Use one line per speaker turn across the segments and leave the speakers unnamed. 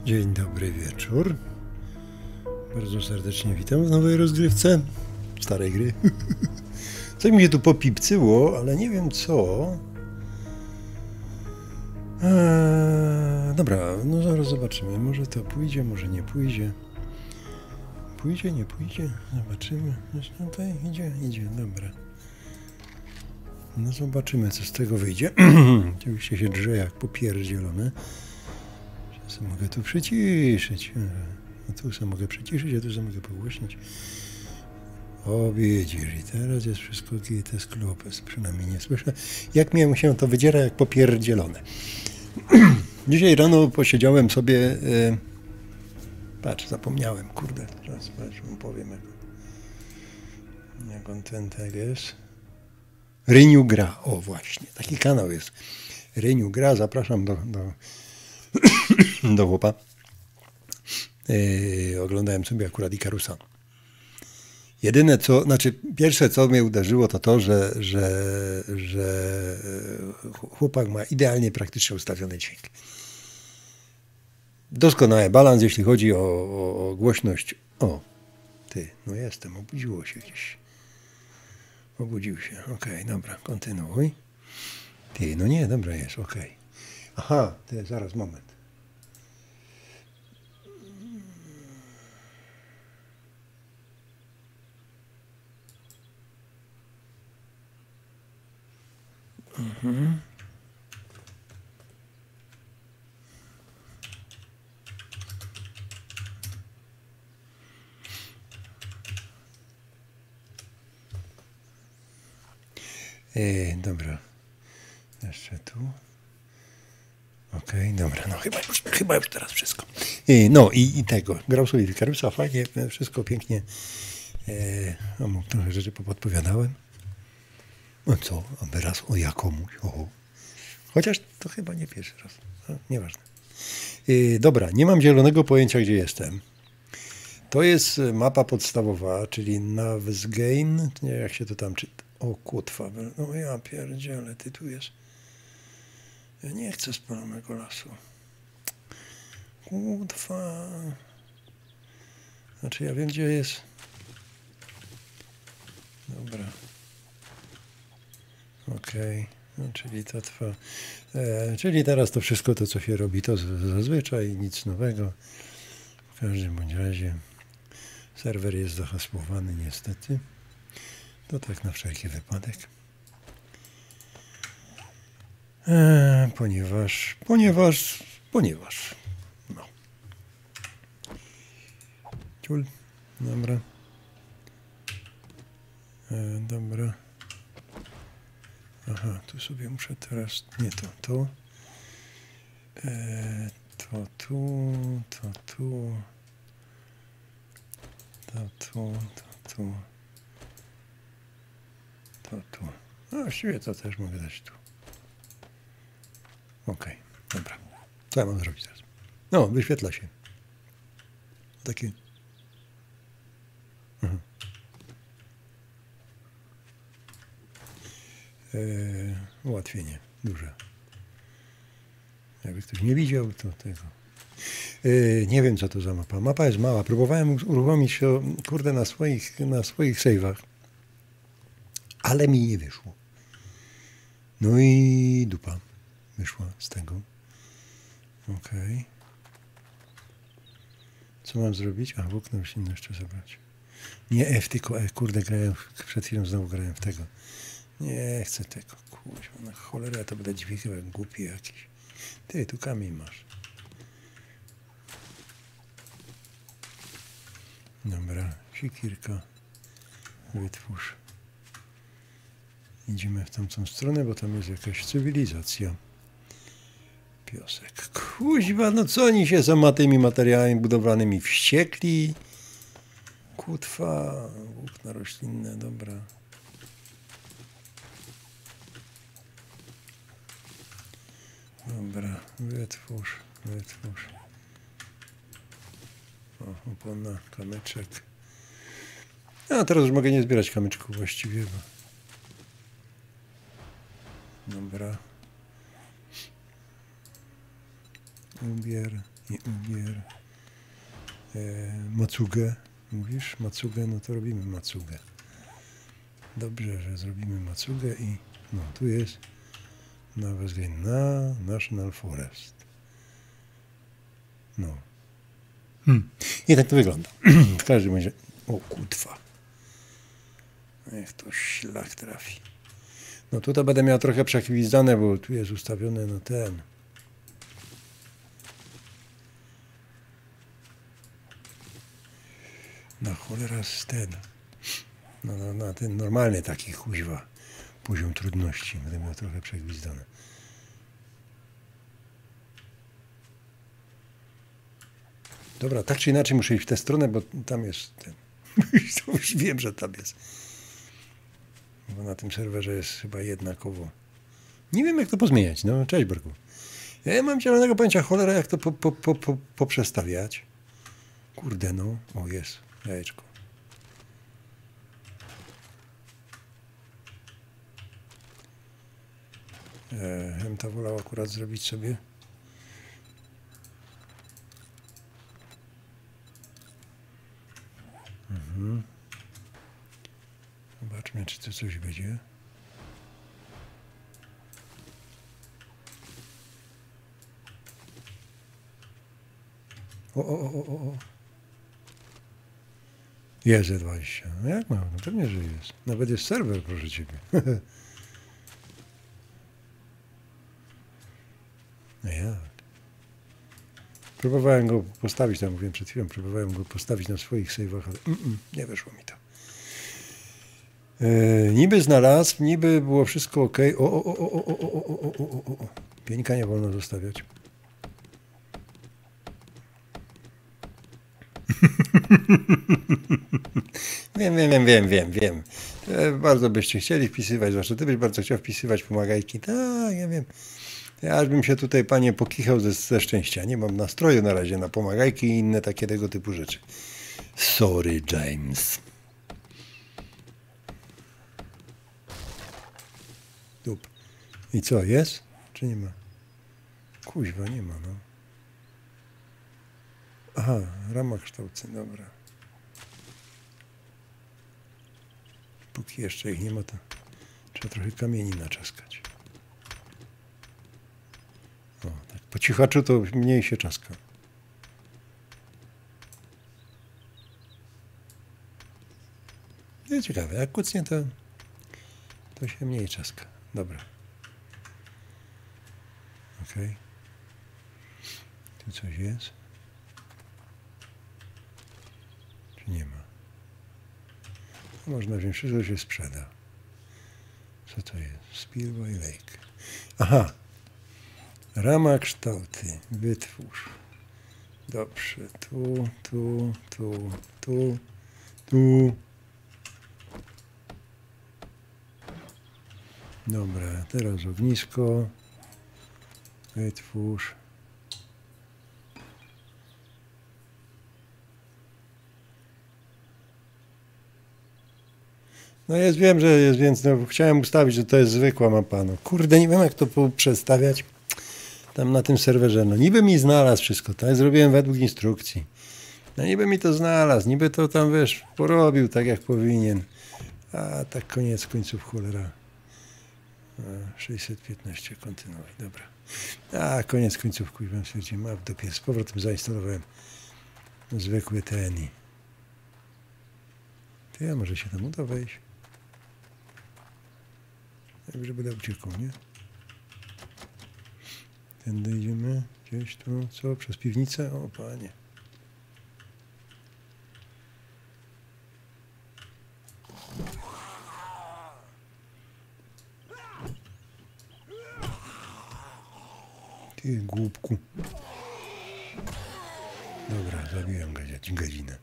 Dzień dobry wieczór. Bardzo serdecznie witam w nowej rozgrywce starej gry. Coś mi się tu popipcyło, ale nie wiem co. Dobra, no zaraz zobaczymy. Może to pójdzie, może nie pójdzie. Pójdzie, nie pójdzie? Zobaczymy. No tutaj idzie, dobra. No zobaczymy, co z tego wyjdzie. Oczywiście się drze jak popierdzielone. Co mogę tu przyciszyć? A tu sobie mogę przyciszyć, a tu sobie mogę pogłośnić. O, widzisz, i teraz jest wszystko gites klopes, przynajmniej nie słyszę. Jak mi się to wydziera, jak popierdzielone. Dzisiaj rano posiedziałem sobie... patrz, zapomniałem, kurde, teraz mu powiem, jak on ten tag jest. Ryniu Gra, o właśnie, taki kanał jest. Ryniu Gra, zapraszam do chłopa. Oglądałem sobie akurat Ikarusa. Jedyne co, znaczy pierwsze co mnie uderzyło to, że chłopak ma idealnie praktycznie ustawiony dźwięk. Doskonały balans, jeśli chodzi o głośność. O, ty, no jestem, obudziło się gdzieś. Obudził się, okej, dobra, kontynuuj. Ty, no nie, dobra jest, okej. Aha, ty, zaraz, moment. Mhm. Dobra. Jeszcze tu. Okej, dobra, no chyba już teraz wszystko. No i tego. Grał sobie w Ikarusa, fajnie, wszystko pięknie. Mu trochę rzeczy podpowiadałem. No co, aby raz o jakomuś. O. Chociaż to chyba nie pierwszy raz. No, nieważne. Dobra, nie mam zielonego pojęcia, gdzie jestem. To jest mapa podstawowa, czyli Navsgain. Nie wiem, jak się to tam czyta. O, kutwa. No ja pierdzielę, ty tu jest. Ja nie chcę spalonego lasu. Kutwa. Znaczy, ja wiem, gdzie jest. Dobra. Okej. No, czyli to trwa. Czyli teraz to wszystko to, co się robi, to zazwyczaj nic nowego. W każdym bądź razie serwer jest zahasłowany niestety. To tak na wszelki wypadek. Ponieważ. No. Ciul. Dobra. Dobra. Aha, tu sobie muszę teraz, nie to tu. To tu. No właściwie to też mogę dać tu. Okej, dobra. Co ja mam zrobić teraz? No, wyświetla się. Takie. Aha. Ułatwienie duże. Jakby ktoś nie widział, to tego. Nie wiem, co to za mapa. Mapa jest mała. Próbowałem uruchomić się, kurde, na swoich save'ach, ale mi nie wyszło. No i dupa wyszła z tego. Okej. Co mam zrobić? A, włókno roślinne jeszcze zabrać. Nie F, tylko E. Kurde, przed chwilą znowu grałem w tego. Nie chcę tego, kuźwa, na cholerę, to będę dźwigał jak głupi jakiś. Ty, tu kamień masz. Dobra, sikierka, wytwórz. Idziemy w tamtą stronę, bo tam jest jakaś cywilizacja. Piosek. Kuźwa, no co oni się za tymi materiałami budowlanymi wściekli? Kutwa, włókna roślinne, dobra. Dobra, wytwórz. O, opona, kamyczek. A teraz już mogę nie zbierać kamyczków właściwie. Dobra. Ubier. I ugier. Macugę. Mówisz? Macugę? No to robimy macugę. Dobrze, że zrobimy macugę i no tu jest na National Forest. No. I tak to wygląda. W każdym razie. O kutwa. Niech to szlak trafi. No tutaj będę miał trochę przegwizdane, bo tu jest ustawione no ten. Na cholera z ten. No, na ten normalny taki kuźwa poziom trudności. Będę miał trochę przegwizdane. Dobra, tak czy inaczej muszę iść w tę stronę, bo tam jest ten. Już wiem, że tam jest. Bo na tym serwerze jest chyba jednakowo. Nie wiem, jak to pozmieniać. No, cześć, Borku. Ja nie mam zielonego pojęcia, cholera, jak to poprzestawiać. Kurde, no. O, jest. Jajeczko. Bym to wolał akurat zrobić sobie. Zobaczmy, czy to coś będzie. O. Jest 20. No jak mam? No pewnie, że jest. Nawet jest serwer, proszę ciebie. No jak? Próbowałem go postawić, tam mówiłem przed chwilą, próbowałem go postawić na swoich save'ach, ale nie wyszło mi to. Niby znalazł, niby było wszystko ok. O. Pieńka nie wolno zostawiać. Wiem. Bardzo byście chcieli wpisywać, zwłaszcza ty byś bardzo chciał wpisywać pomagajki. Tak, ja wiem. Ja aż bym się tutaj, panie, pokichał ze szczęścia. Nie mam nastroju na razie na pomagajki i inne takie tego typu rzeczy. Sorry, James. Dup. I co, jest? Czy nie ma? Kuźwa, nie ma, no. Aha, rama kształceń, dobra. Póki jeszcze ich nie ma, to trzeba trochę kamieni naczaskać. O, tak po cichaczu to mniej się czaska. No ciekawe, jak kucnie to się mniej czaska. Dobra. Okej. Tu coś jest? Czy nie ma? Można wziąć, wszystko się sprzeda. Co to jest? Spillway Lake. Aha. Rama kształty. Wytwórz. Dobrze. Tu. Dobra, teraz ognisko. Wytwórz. No jest, wiem, że jest, więc no, chciałem ustawić, że to jest zwykła mapa. No kurde, nie wiem, jak to przestawiać tam na tym serwerze. No niby mi znalazł wszystko, tak? Zrobiłem według instrukcji. No niby mi to znalazł, niby to tam, wiesz, porobił tak, jak powinien. A tak koniec końców, cholera. 615, kontynuuj, dobra. A koniec końców, kuźwam, stwierdziłem, a w dupie, z powrotem zainstalowałem zwykły TNI. Ty, a może się tam uda wejść? Żeby będę uciekł, nie? Tędy idziemy, gdzieś tu, co? Przez piwnicę? O, panie. Ty, głupku. Dobra, zabiłem gadzinę.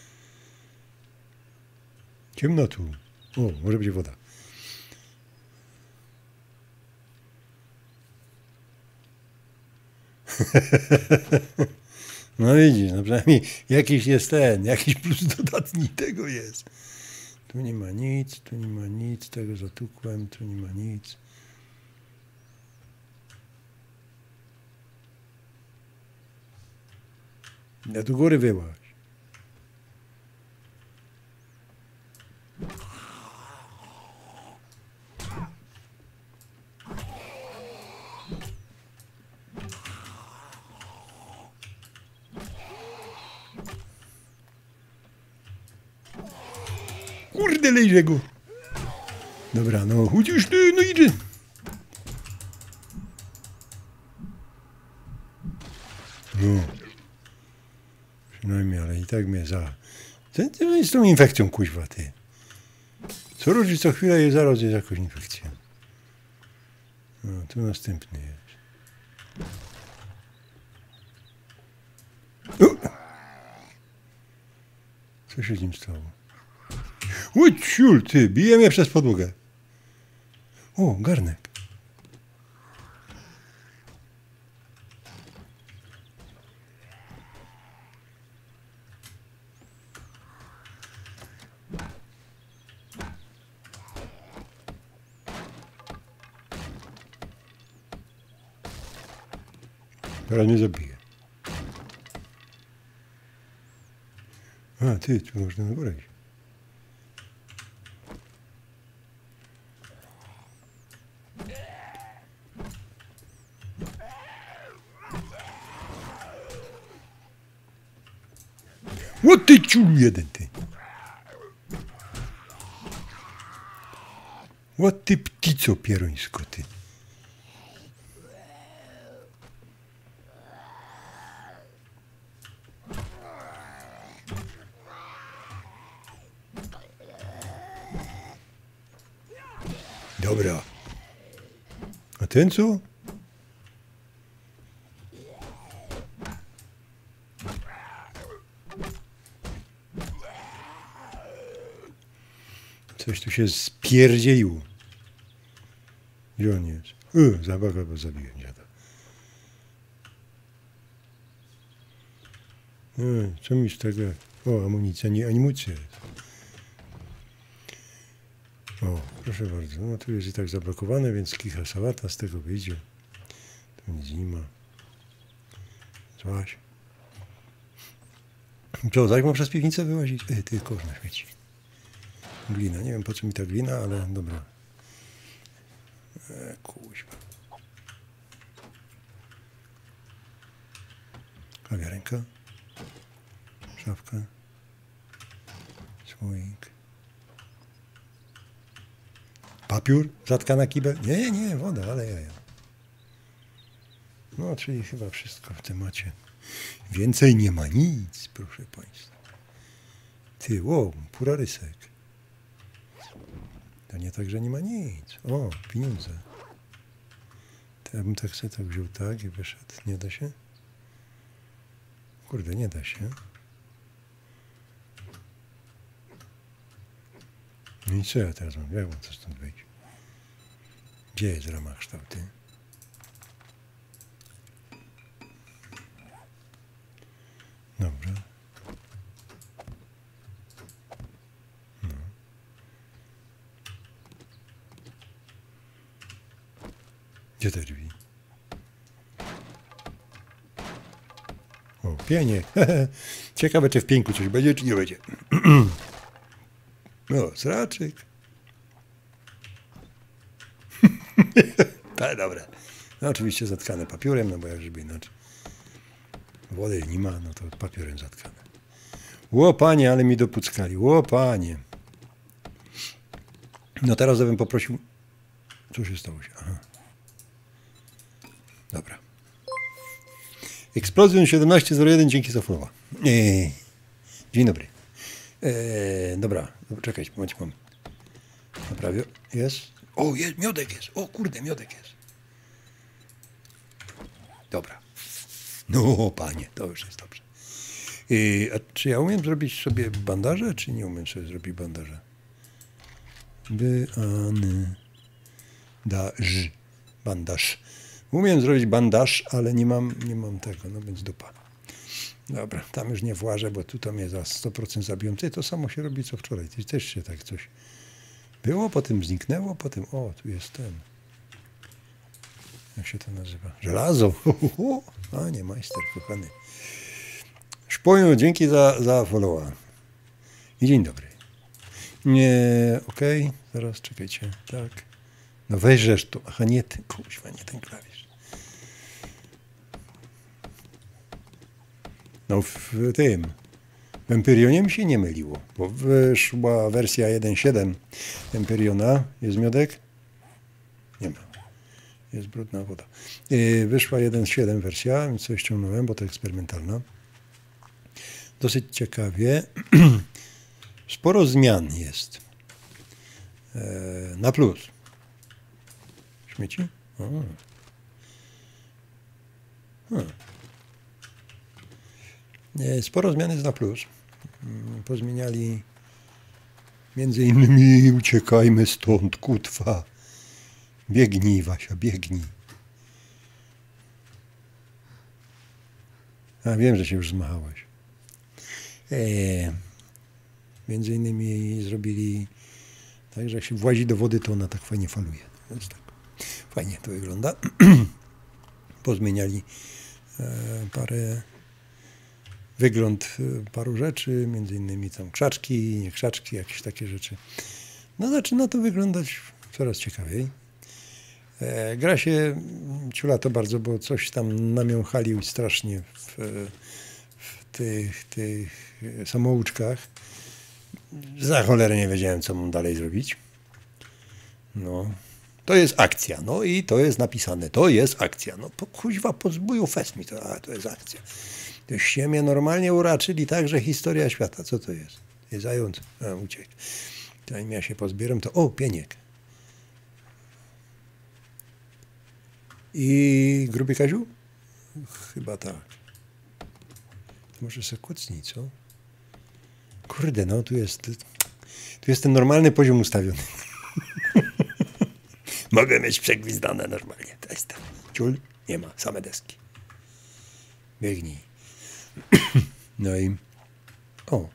Ciemno tu. O, może będzie woda. No widzisz, no przynajmniej jakiś plus dodatni tego jest. Tu nie ma nic, tego zatukłem, tu nie ma nic. Ja do góry wyłaź. Kurde, lejże go. Dobra, no chodź już ty, no idzie. No. Przynajmniej, ale i tak mnie Ty jest tą infekcją, kuźwa, ty. Co rodzi co chwilę i zaraz jest jakąś infekcja. No, tu następny jest. Co się z nim stało? Oj, ciul, ty, bije mnie przez podłogę. O, garnek. Teraz mnie zabije. A, ty, tu można na górę iść. O ty ciul jeden, ty. O ty ptico pierońsko, ty. Dobra. A ten co? Coś tu się spierdzieliło. Gdzie on jest? Zabaga, bo zabiłem dziada. Co mi z tego? O, amunicja, nie amunicja. O, proszę bardzo. No tu jest i tak zablokowane, więc kicha sałata z tego wyjdzie. Tu nic nie ma. Złaś. Co, tak mam przez piwnicę wyłazić? Ty, kosz na świeci. Glina. Nie wiem, po co mi ta glina, ale dobra. Kuźwa. Kawiarenka. Szafka. Słoik. Papiór? Zatkana kibel? Nie, woda, ale jaja. No, czyli chyba wszystko w temacie. Więcej nie ma nic, proszę państwa. Ty, purarysek. To nie tak, że nie ma nic. O, pieniądze. To ja bym tak sobie tak wziął tak i wyszedł. Nie da się? Kurde, nie da się. No i co ja teraz mam? Jak mam to stąd wyjść? Gdzie jest rama kształty? Dobra. No. Gdzie te drzwi? O, pienie. Ciekawe, czy w pieńku coś będzie, czy nie będzie. O, sraczyk. Ale dobra. No oczywiście zatkane papiorem, no bo jak żeby inaczej. Wody nie ma, no to papierem zatkane. Ło panie, ale mi dopuckali. Ło panie. No teraz bym poprosił. Co się stało? Aha. Dobra. Explosion 1701, dzięki za followa. Dzień dobry. Dobra, czekaj, mam. Naprawię. Jest. O, jest, miodek jest. O kurde, miodek jest. Dobra. No, panie, to już jest dobrze. A czy ja umiem zrobić sobie bandaże, czy nie umiem sobie zrobić bandaża? Bandaż. Umiem zrobić bandaż, ale nie mam tego, no więc dupa. Dobra, tam już nie włażę, bo tu to mnie za 100% zabiją. To samo się robi co wczoraj. Też się tak coś było, potem zniknęło, potem tu jest ten. Jak się to nazywa? Żelazo. A nie, majster kochany. Szpoju, dzięki za followa. I dzień dobry. Nie, okej, zaraz czekajcie, tak. No weźżesz tu, aha nie ten, kuźwa, nie ten klawisz. No w Empyrionie mi się nie myliło, bo wyszła wersja 1.7 Empyriona. Jest miodek? Nie ma. Jest brudna woda. Wyszła 1.7 wersja, więc coś ściągnąłem, bo to eksperymentalna. Dosyć ciekawie. Sporo zmian jest. Na plus. Śmieci? Sporo zmian jest na plus. Pozmieniali między innymi uciekajmy stąd, kutwa. Biegnij, Wasia, biegnij. A wiem, że się już zmachałaś. Między innymi zrobili tak, że jak się włazi do wody, to ona tak fajnie faluje. Więc tak fajnie to wygląda. Pozmieniali wygląd paru rzeczy, między innymi tam krzaczki, nie krzaczki, jakieś takie rzeczy. No zaczyna to wyglądać coraz ciekawiej. Gra się ciula to bardzo, bo coś tam namiąchali strasznie w tych samouczkach. Za cholerę nie wiedziałem, co mam dalej zrobić. No, to jest akcja, no i to jest napisane, to jest akcja. No kuźwa, po zbóju fest mi to jest akcja. Toście mnie normalnie uraczyli tak, że historia świata. Co to jest? Jest zając. Uciekł. Zanim ja się pozbieram, to o, pieniek. I gruby Kaziu? Chyba tak. To może se kucnij, co? Kurde, no tu jest ten normalny poziom ustawiony. Mogę mieć przegwizdane normalnie. To jest tam. Ciul? Nie ma. Same deski. Biegnij. No i... O.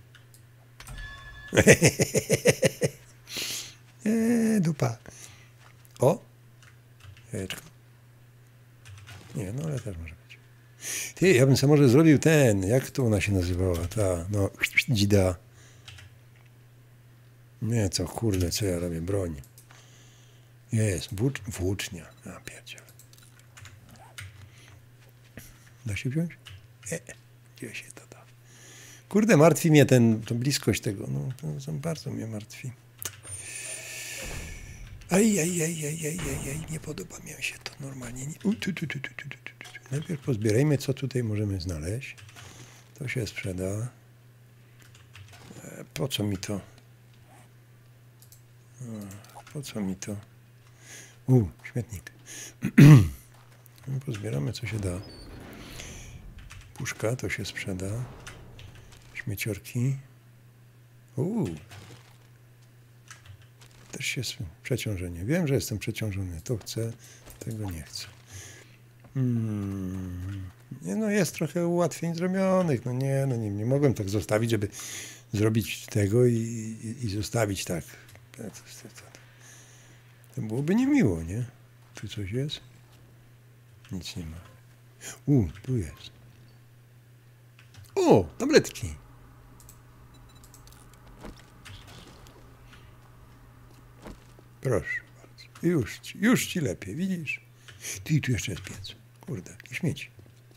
Dupa. O. Jajeczko. Nie, no ale też może być. Ty, ja bym sobie może zrobił ten, jak to ona się nazywała? Ta, no, dzida. Nie, co, kurde, co ja robię? Broń. Jest, włócznia. A, pierdziele. Da się wziąć? Gdzie się to da? Kurde, martwi mnie to bliskość tego. No, to bardzo mnie martwi. Nie podoba mi się to normalnie. Najpierw pozbierajmy, co tutaj możemy znaleźć. To się sprzeda. Po co mi to? Po co mi to? Śmietnik. Pozbieramy, co się da. Puszka, to się sprzeda. Śmieciorki. Też się przeciążenie. Wiem, że jestem przeciążony. To chcę, tego nie chcę. Nie, no jest trochę ułatwień zrobionych. No nie mogłem tak zostawić, żeby zrobić tego i zostawić tak. To byłoby niemiło, nie? Tu coś jest? Nic nie ma. Tu jest. O, tabletki. Proszę bardzo. Już ci lepiej, widzisz? Ty, tu jeszcze jest piec. Kurde, i śmieci.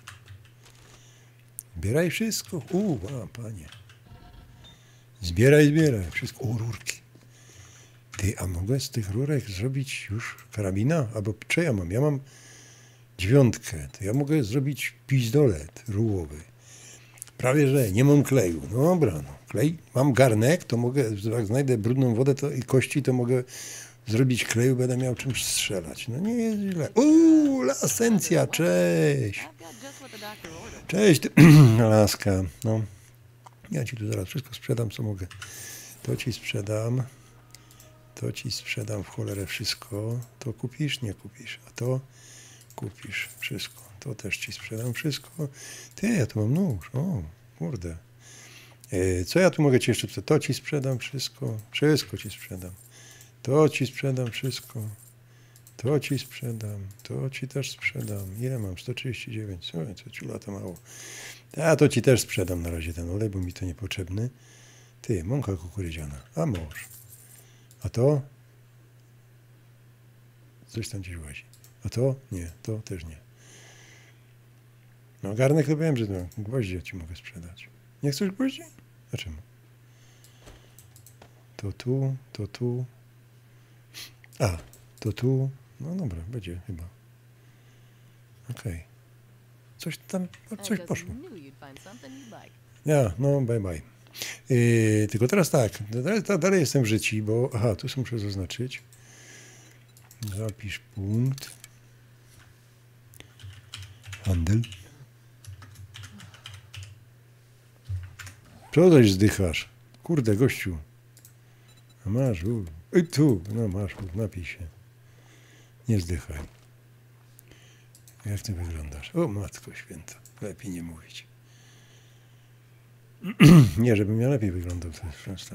Zbieraj wszystko. Panie. Zbieraj wszystko. Rurki. Ty, a mogę z tych rurek zrobić już karabina? Albo co ja mam? Ja mam 9. To ja mogę zrobić pistolet rułowy. Prawie że nie mam kleju. No dobra, no. Klej. Mam garnek, to mogę, jak znajdę brudną wodę i kości, to mogę zrobić kleju, będę miał czymś strzelać. No nie jest źle. Lasencja, cześć. Cześć, laska. No. Ja ci tu zaraz wszystko sprzedam, co mogę. To ci sprzedam w cholerę wszystko. To kupisz? Nie kupisz. A to kupisz wszystko. To też ci sprzedam wszystko. Ty, ja tu mam nóż. O, kurde. Co ja tu mogę ci jeszcze? To ci sprzedam wszystko. Wszystko ci sprzedam. To ci sprzedam wszystko. To ci sprzedam, to ci też sprzedam. Ile mam? 139. Co ciula to mało. A to ci też sprzedam na razie ten olej, bo mi to niepotrzebny. Ty, mąka kukurydziana. A mąż. A to? Coś tam gdzieś łazi. A to? Nie, to też nie. No garnek to wiem, że to gwoździe ja ci mogę sprzedać. Nie chcesz gwoździ? A czemu? To tu, to tu. A, to tu. No dobra, będzie chyba. Okej. Coś tam, coś poszło. Ja, no bye bye. Tylko teraz tak, dalej jestem w życiu, bo... Aha, tu muszę zaznaczyć. Zapisz punkt. Handel. Co coś zdychasz? Kurde, gościu. A masz, tu, no masz, napij się. Nie zdychaj. Jak ty wyglądasz? O, Matko Święta. Lepiej nie mówić. Nie, żebym ja lepiej wyglądał. To jest prosto.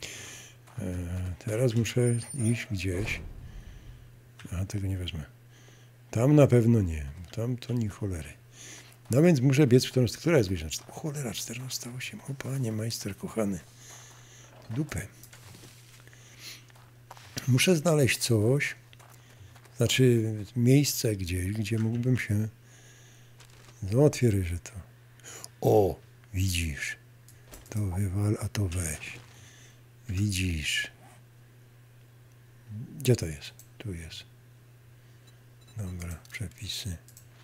Teraz muszę iść gdzieś. A tego nie wezmę. Tam na pewno nie. Tam to nie cholery. No więc muszę biec w którą stronę. Która jest godzina? Cholera, 14:08. O panie majster kochany. Dupę. Muszę znaleźć coś, znaczy miejsce gdzieś, gdzie mógłbym się... Załatwię ryże to. O, widzisz. To wywal, a to weź. Widzisz. Gdzie to jest? Tu jest. Dobra, przepisy.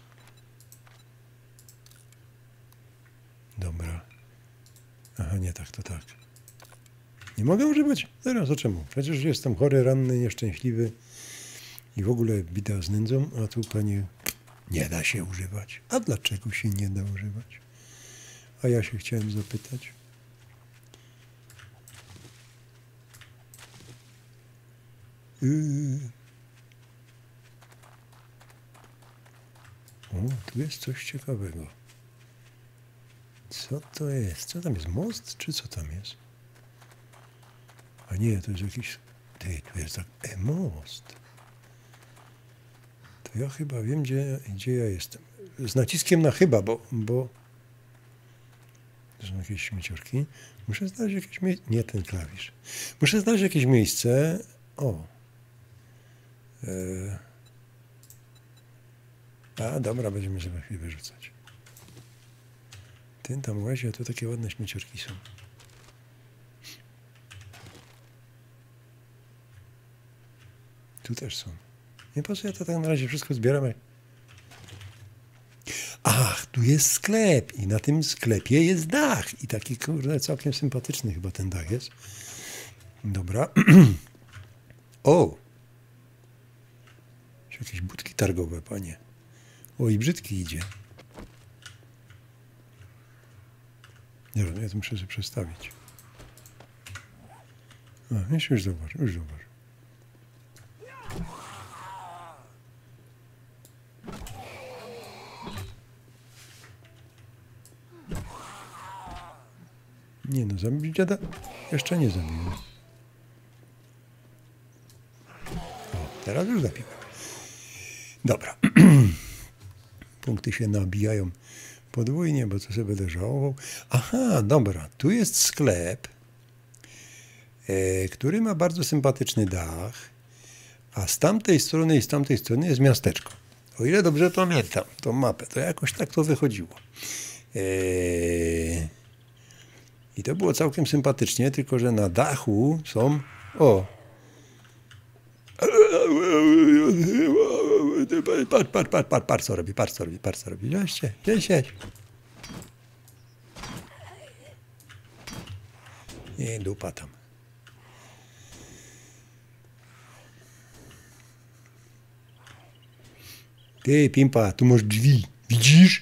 Dobra. Aha, nie tak, to tak. Nie mogę używać? Teraz, a czemu? Przecież jestem chory, ranny, nieszczęśliwy i w ogóle bida z nędzą, a tu panie nie da się używać. A dlaczego się nie da używać? A ja się chciałem zapytać. O, tu jest coś ciekawego. Co to jest? Co tam jest? Most? Czy co tam jest? A nie, to jest jakiś... Ty, tu jest tak... most. To ja chyba wiem, gdzie ja jestem. Z naciskiem na chyba, bo... To są jakieś śmieciorki. Muszę znaleźć jakieś miejsce... Nie, ten klawisz. Muszę znaleźć jakieś miejsce... O. A, dobra, będziemy sobie chwilę wyrzucać. Ten tam łazi, a to takie ładne śmieciorki są. Tu też są. Nie po co ja to tak na razie wszystko zbieram. Ach, tu jest sklep i na tym sklepie jest dach. I taki, kurde, całkiem sympatyczny chyba ten dach jest. Dobra. O! Jakieś budki targowe, panie. O, i brzydki idzie. Nie wiem, ja to muszę sobie przestawić. A, już zobacz, już zobacz. Nie no, zabić dziada? Jeszcze nie zabiłem. O, teraz już zabiłem. Dobra. Punkty się nabijają podwójnie, bo to sobie będę żałował. Aha, dobra, tu jest sklep, który ma bardzo sympatyczny dach, a z tamtej strony i z tamtej strony jest miasteczko. O ile dobrze pamiętam tą mapę, to jakoś tak to wychodziło. I to było całkiem sympatycznie, tylko że na dachu są... O! Patrz co robi, patrz co robi. Cześć. I dupa tam. Ty, Pimpa, tu masz drzwi. Widzisz?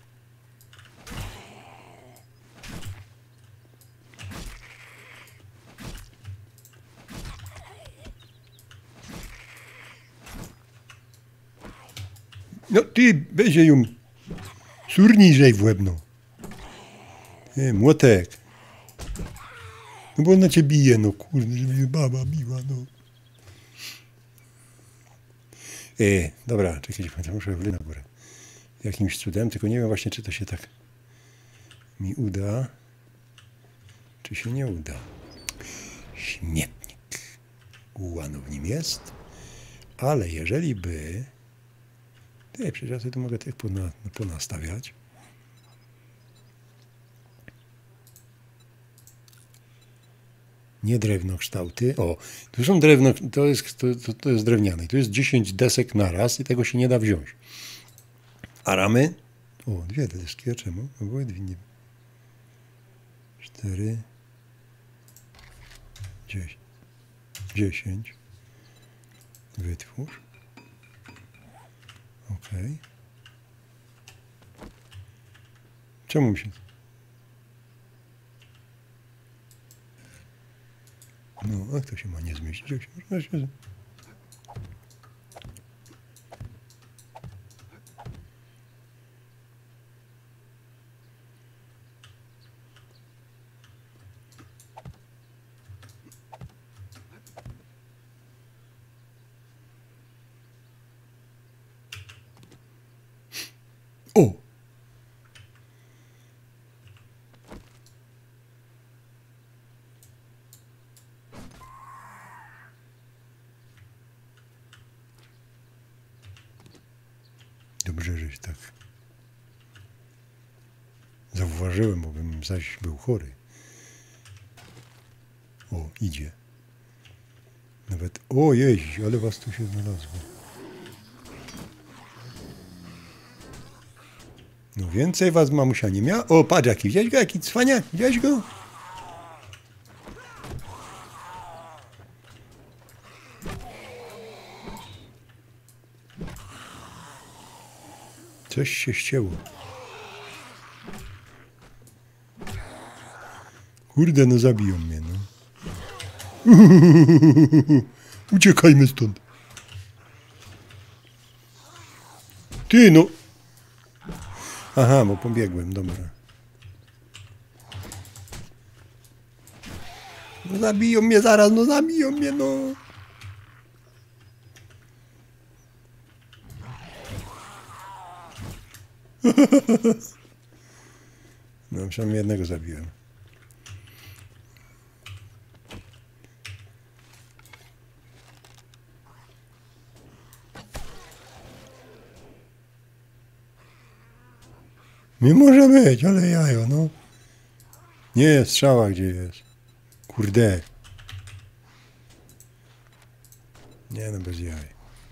No ty, weź ją surnijżej w łeb, no. Młotek. No bo ona cię bije, no kurde, żeby mnie baba biła, no. Dobra, czekajcie, muszę wleć na górę. Jakimś cudem, tylko nie wiem właśnie, czy to się tak mi uda, czy się nie uda. Śmietnik. Ułanów w nim jest, ale jeżeli by... przecież ja sobie tu mogę tych ponastawiać. Nie drewnokształty. O, tu są drewno, to jest drewniane. Tu jest 10 desek na raz i tego się nie da wziąć. A ramy? O, 2 deski, a czemu? No były 2. 4, 10. Wytwórz. Ok. Czemu mi się... No, jak to się ma nie zmieścić? Jak się można się... O! Dobrze, żeś tak zauważyłem, bo bym zaś był chory. O, idzie. Nawet, ojej, ale was tu się znalazło. No więcej was mamusia nie miała. O, patrz jaki, widziałeś go, jaki cwaniak, widziałeś go? Coś się ścięło. Kurde, no zabiją mnie, no. Uciekajmy stąd. Ty, no. Aha, bo pobiegłem, dobra. No zabiją mnie zaraz, no zabiją mnie, no. No, przynajmniej jednego zabiłem. Nie może być, ale jajo, no. Nie, strzała gdzie jest. Kurde. Nie, no bez jaj.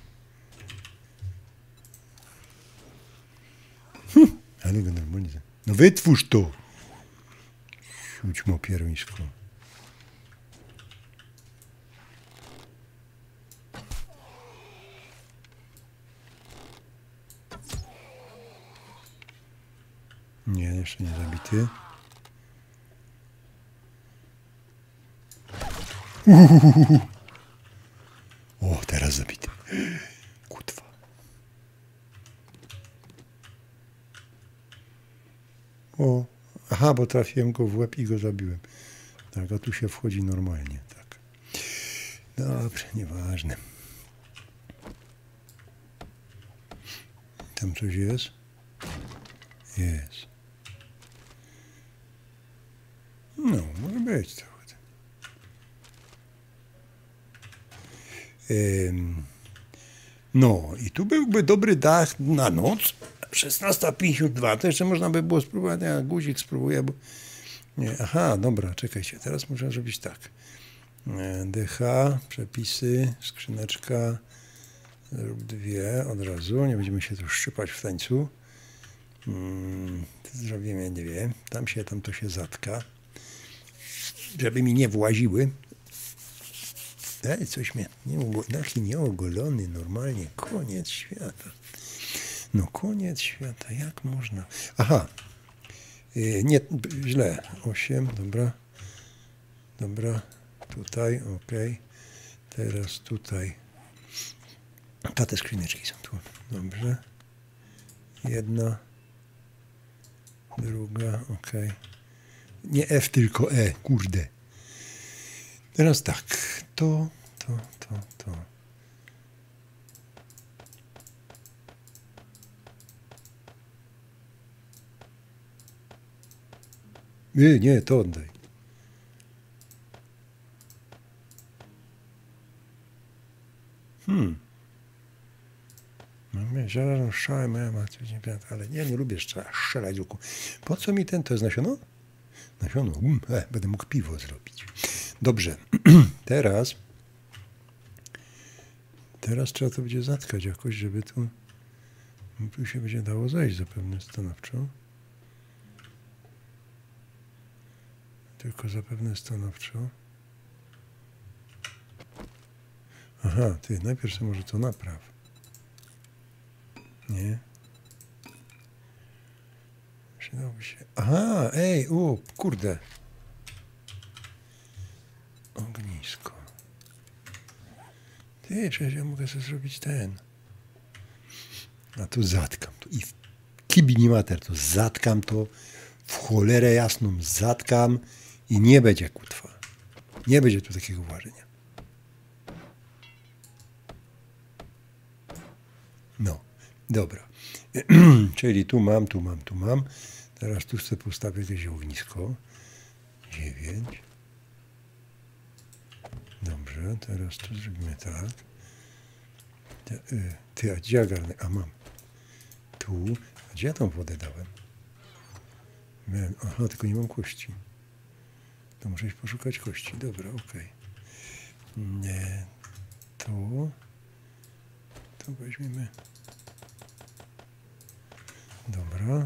Ale go normalnie... No wytwórz to! Siódmo pierwisko. Nie, jeszcze nie zabity. O, teraz zabity. Kutwa. O, aha, bo trafiłem go w łeb i go zabiłem. Tak, a tu się wchodzi normalnie, tak. Dobrze, nieważne. Tam coś jest? Jest. No, może być trochę. No i tu byłby dobry dach na noc. 16:52, to jeszcze można by było spróbować. Ja guzik spróbuję, bo... Nie, aha, dobra, czekajcie, teraz muszę zrobić tak. DH, przepisy, skrzyneczka, zrób 2 od razu, nie będziemy się tu szczypać w tańcu. Zrobimy 2, tam to się zatka, żeby mi nie właziły. Coś mnie, nieogolony normalnie, koniec świata. No koniec świata, jak można? Aha, nie, źle, 8, dobra, tutaj, ok, teraz tutaj, te skrzyneczki są tu, dobrze, 1, druga, ok, nie F, tylko E, kurde. Teraz tak, to. Nie, to oddaj. Żarną strzałę moja matka, ale nie lubię strzelać z łuku. Po co mi ten, to jest nasiono? Nasiono, będę mógł piwo zrobić. Dobrze, teraz trzeba to będzie zatkać jakoś, żeby tu się będzie dało zejść zapewne stanowczo. Tylko zapewne stanowczo. Aha, ty, najpierw sobie może to napraw. Nie. Przydałoby się. Aha, kurde. Ognisko. Ty, przecież ja mogę sobie zrobić ten. A tu zatkam to. I w kibinimater to zatkam to. W cholerę jasną zatkam. I nie będzie kutwa. Nie będzie tu takiego ważenia. No, dobra. Czyli tu mam. Teraz tu chcę postawić jakieś ognisko. 9. Dobrze, teraz tu zrobimy tak. Ty, a gdzie ja garnek? A mam. Tu. A gdzie ja tą wodę dałem? Aha, tylko nie mam kości. To muszę iść poszukać kości. Dobra, okej. Nie. Tu. To weźmiemy. Dobra.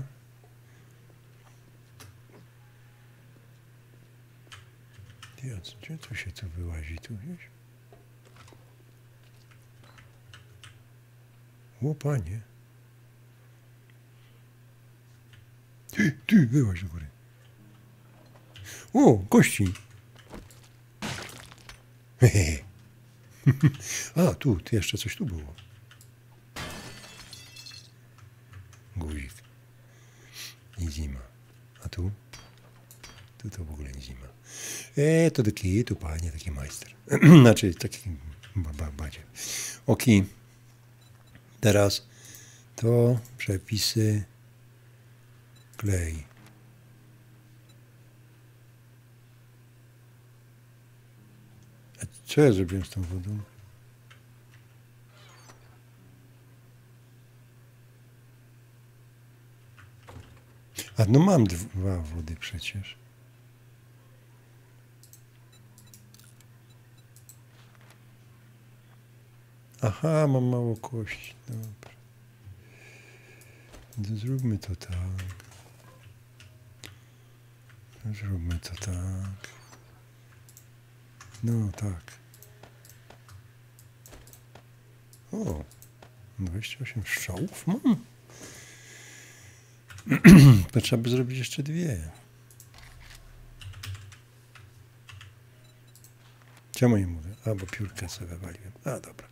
Gdzie tu się tu wyłazi? Tu gdzieś? O, panie. Ty, wyłaź do góry. O, kości. A, tu jeszcze coś tu było. Guzik. Nic nie ma. A tu? Tu to w ogóle nic nie ma. To taki, tu panie, taki majster. Znaczy, taki badzie. Okej. Teraz to przepisy klej. A co ja zrobiłem z tą wodą? A no mam 2 wody przecież. Aha, mam mało kości. Dobra. Zróbmy to tak. Zróbmy to tak. No tak. O, 28 strzałów mam. To trzeba by zrobić jeszcze 2. Czemu nie mówię? A, bo piórkę sobie wywaliłem. A, dobra.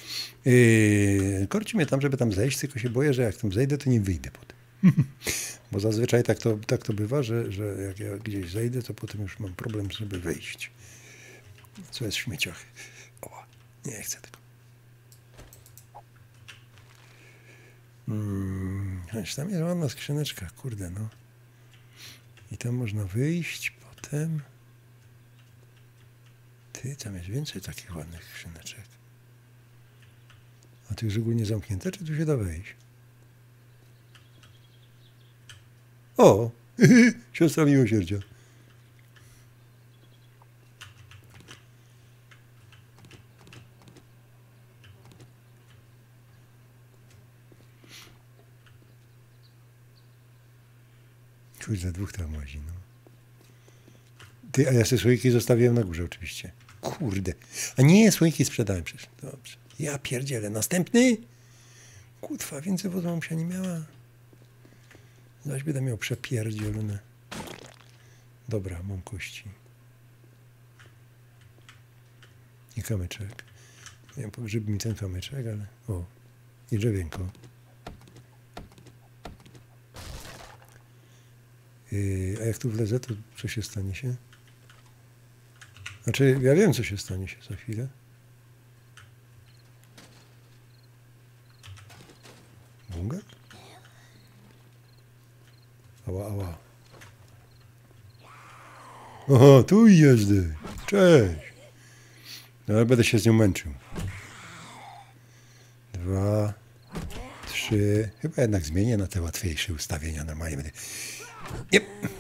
Korci mnie tam, żeby tam zejść, tylko się boję, że jak tam zejdę, to nie wyjdę potem. Bo zazwyczaj tak to bywa, że jak ja gdzieś zejdę, to potem już mam problem, żeby wyjść. Co jest w śmieciach. O, nie chcę tego. Tam jest ładna skrzyneczka, kurde, no. I tam można wyjść potem. Ty, tam jest więcej takich ładnych skrzyneczek. A tu jest ogólnie zamknięte, czy tu się da wejść? O! Siostra miłosierdzia. Kurde, 2 tam łazi, no. Ty, a ja sobie słoiki zostawiłem na górze oczywiście. Kurde. A nie, słoiki sprzedałem przecież. Dobrze. Ja pierdzielę. Następny? Kutwa, więcej wodą się nie miała. Zaś będę miał przepierdzielone. Dobra, mam kości. I kamyczek. Nie wiem, pogrzybi mi ten kamyczek, ale... O, i drzewienko. A jak tu wlezę, to co się stanie się? Znaczy, ja wiem, co się stanie się za chwilę. Bunga? Ała, ała. Oho, tu jesteś. Cześć. No, ale będę się z nią męczył. 2, 3. Chyba jednak zmienię na te łatwiejsze ustawienia. Normalnie będę... Nie.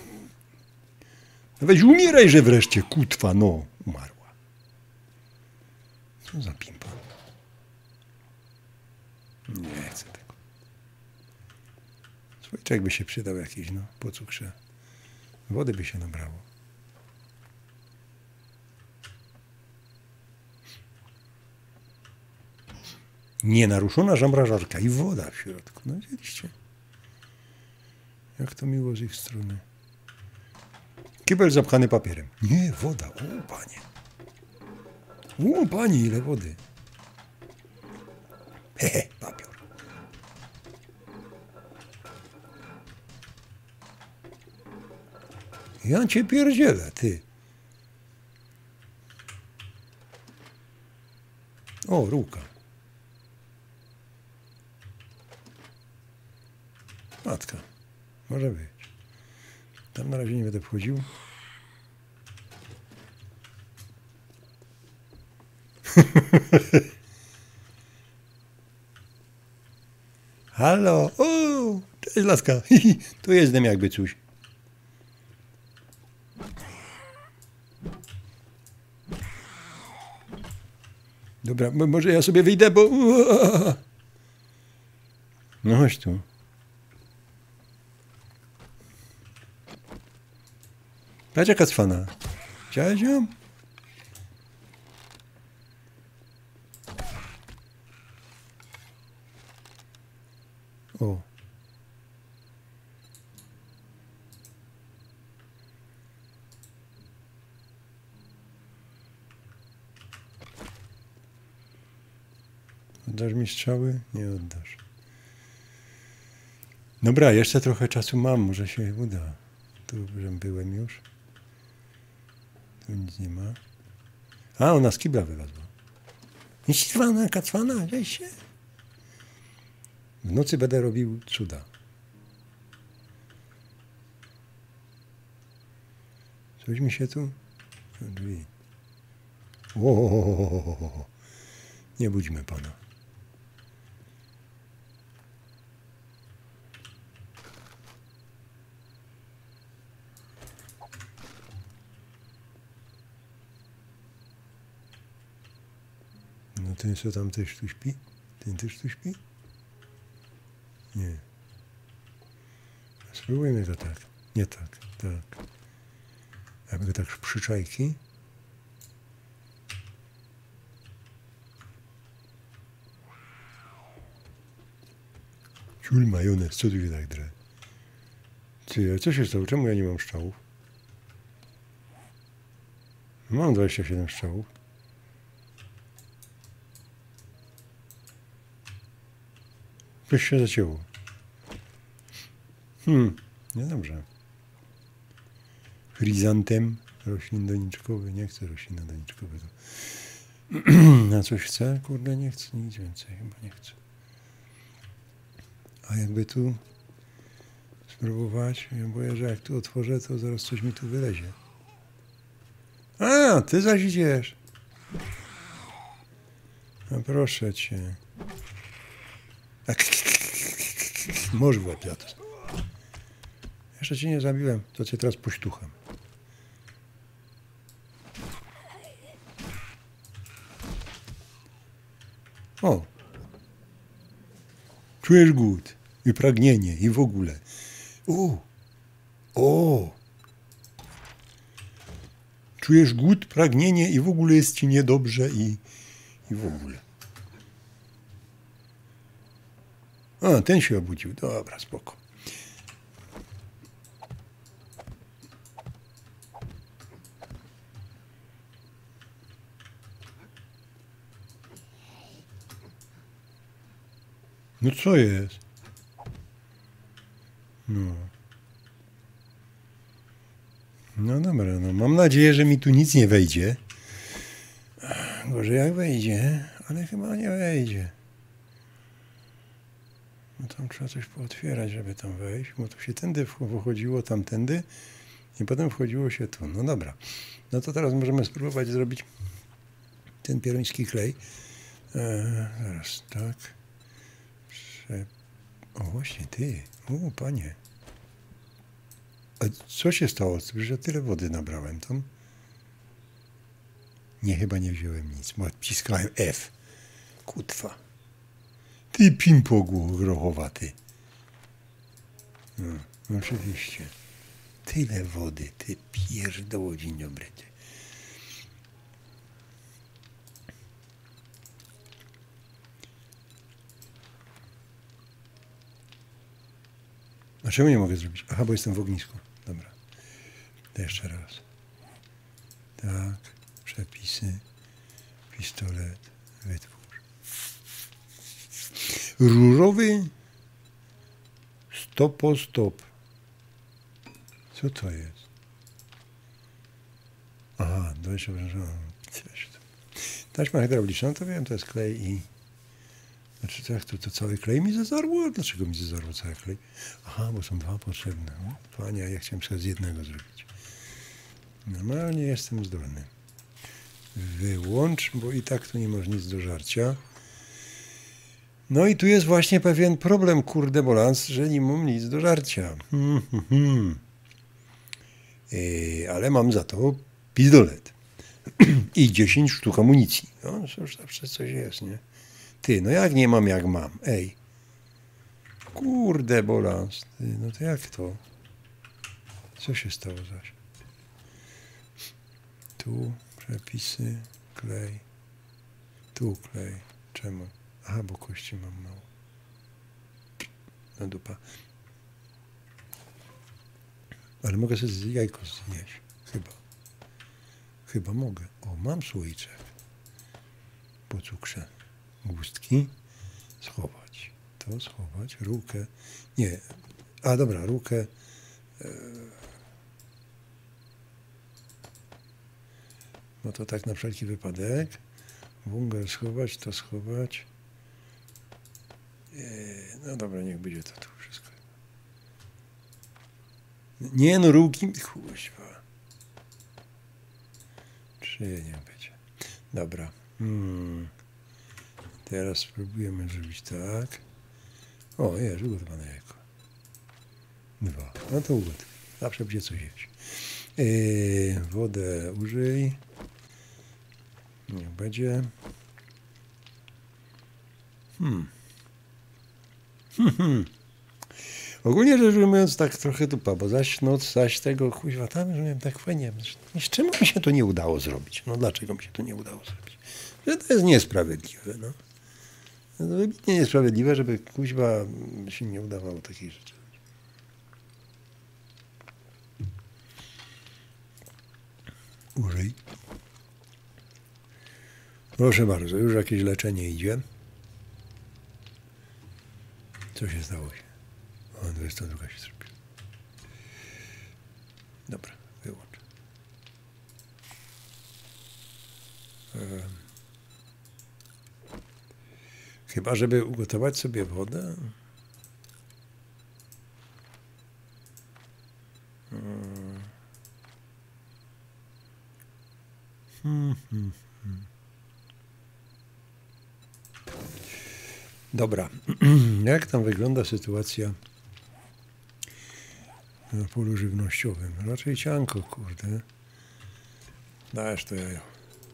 No weź umieraj, że wreszcie, kutwa, no. Umarła. Co za pimpa. Nie chcę tego. Słoiczek by się przydał jakiś, no, po cukrze. Wody by się nabrało. Nienaruszona zamrażarka i woda w środku. No widzieliście? Jak to miło z ich strony. Kibel zapchany papierem. Nie, woda. O, panie. O, panie, ile wody. Hehe, papier. Ja cię pierdzielę, ty. O, ruka. Matka. Może być. Tam na razie nie będę wchodził. Halo. O, cześć laska. Tu jestem jakby coś. Dobra, może ja sobie wyjdę, bo... No chodź tu. Patrz jaka cwana. Chciałeś ją? O. Oddasz mi strzały? Nie oddasz. Dobra, jeszcze trochę czasu mam, może się uda. Tu byłem już. Tu nic nie ma. A, ona z kibla wylazła. Cwana, kacwana, weź się. W nocy będę robił cuda. Coś mi się tu... Drzwi. O, nie budźmy pana. No ten co tam też tu śpi? Ten też tu śpi? Nie. Spróbujmy to tak. Nie tak, tak. Jakby go tak z przyczajki. Ciul majonez, co tu się tak drze? Ty, co się stało? Czemu ja nie mam strzałów? Mam 27 strzałów. Coś się zacięło. Niedobrze. Chryzantem, roślin doniczkowy. Nie chcę roślina doniczkowego. Na coś chcę? Kurde, nie chcę nic więcej. Chyba nie chcę. A jakby tu spróbować? Ja boję, że jak tu otworzę, to zaraz coś mi tu wylezie. A, ty zaś idziesz. No proszę cię. Może w łeb jadł. Jeszcze cię nie zabiłem, to cię teraz pośtucham. O! Czujesz głód i pragnienie i w ogóle. O! Czujesz głód, pragnienie i w ogóle jest ci niedobrze i w ogóle. A, ten się obudził. Dobra, spoko. No co jest? No. No dobra, no mam nadzieję, że mi tu nic nie wejdzie. Gorzej jak wejdzie, ale chyba nie wejdzie. No tam trzeba coś pootwierać, żeby tam wejść, bo tu się tędy wychodziło, tamtędy. I potem wchodziło się tu. No dobra. No to teraz możemy spróbować zrobić ten pieruński klej. Zaraz, tak. O właśnie, ty. O, panie. A co się stało? Przecież ja tyle wody nabrałem tam. Nie, chyba nie wziąłem nic, bo wciskałem F. Kutwa. Ty pimpogu grochowaty. No, oczywiście. Tyle wody, ty pierdoło, dzień dobry. Ty. A czemu nie mogę zrobić? Aha, bo jestem w ognisku. Dobra. To jeszcze raz. Tak. Przepisy. Pistolet. Wytwórz. Różowy stop. Co to jest? Aha, taśma hydrauliczna, to wiem, to jest klej i... Znaczy, to jak to cały klej mi zezarło? Dlaczego mi zezarło cały klej? Aha, bo są dwa potrzebne. No, panie, ja chciałem sobie z jednego zrobić. Normalnie jestem zdolny. Wyłącz, bo i tak tu nie masz nic do żarcia. No i tu jest właśnie pewien problem, kurde bolans, że nie mam nic do żarcia. Ale mam za to pistolet. I 10 sztuk amunicji. No, już zawsze coś jest, nie? Ty, no jak nie mam, jak mam? Ej. Kurde bolans. Ty, no to jak to? Co się stało zaś? Tu przepisy, klej. Tu klej. Czemu? Aha, bo kości mam mało. No dupa. Ale mogę sobie jajko zjeść. Chyba mogę. O, mam słoiczek. Po cukrze. Gustki. Schować. To schować. Rukę. Nie. A dobra, rukę. No to tak na wszelki wypadek. Wungel schować, to schować. No dobra, niech będzie to tu wszystko. Nie no, ruki. Kuźwa. Czy nie będzie. Dobra. Teraz spróbujemy zrobić tak. O, jest ugotowane jajko. 2. No to ugotuj. Zawsze będzie coś jeść. Wodę użyj. Niech będzie. Ogólnie rzecz ujmując, tak trochę dupa, bo zaś tego kuźwa tam, że miałem tak fajnie. Z czemu mi się to nie udało zrobić? No dlaczego mi się to nie udało zrobić? Że to jest niesprawiedliwe, no. To wybitnie niesprawiedliwe, żeby kuźwa się nie udawało takich rzeczy. Użyj. Proszę bardzo, już jakieś leczenie idzie. Co się stało się? O, 22 się zrobiła. Dobra, wyłącz. Chyba, żeby ugotować sobie wodę. Dobra. Jak tam wygląda sytuacja na polu żywnościowym? Raczej cianko, kurde. Dajesz to jajo.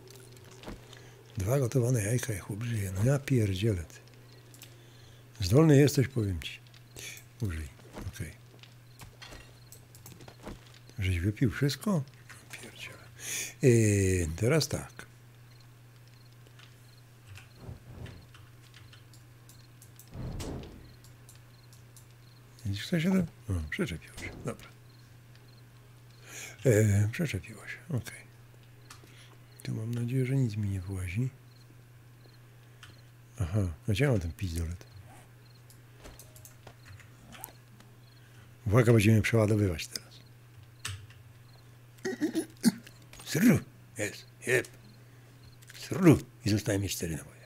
2 gotowane jajka i chłop żyje. No ja pierdzielę. Zdolny jesteś, powiem ci. Użyj. Okej. Żeś wypił wszystko? Pierdzielę. Teraz tak. Widzisz, co się tam? O, przyczepiło się. Dobra. Przyczepiło się. Okej. Tu mam nadzieję, że nic mi nie włazi. Aha, a gdzie mam ten pistolet? Uwaga, będziemy przeładowywać teraz. Sru! Jest, jeb. Sru! I zostaje mi 4 naboje.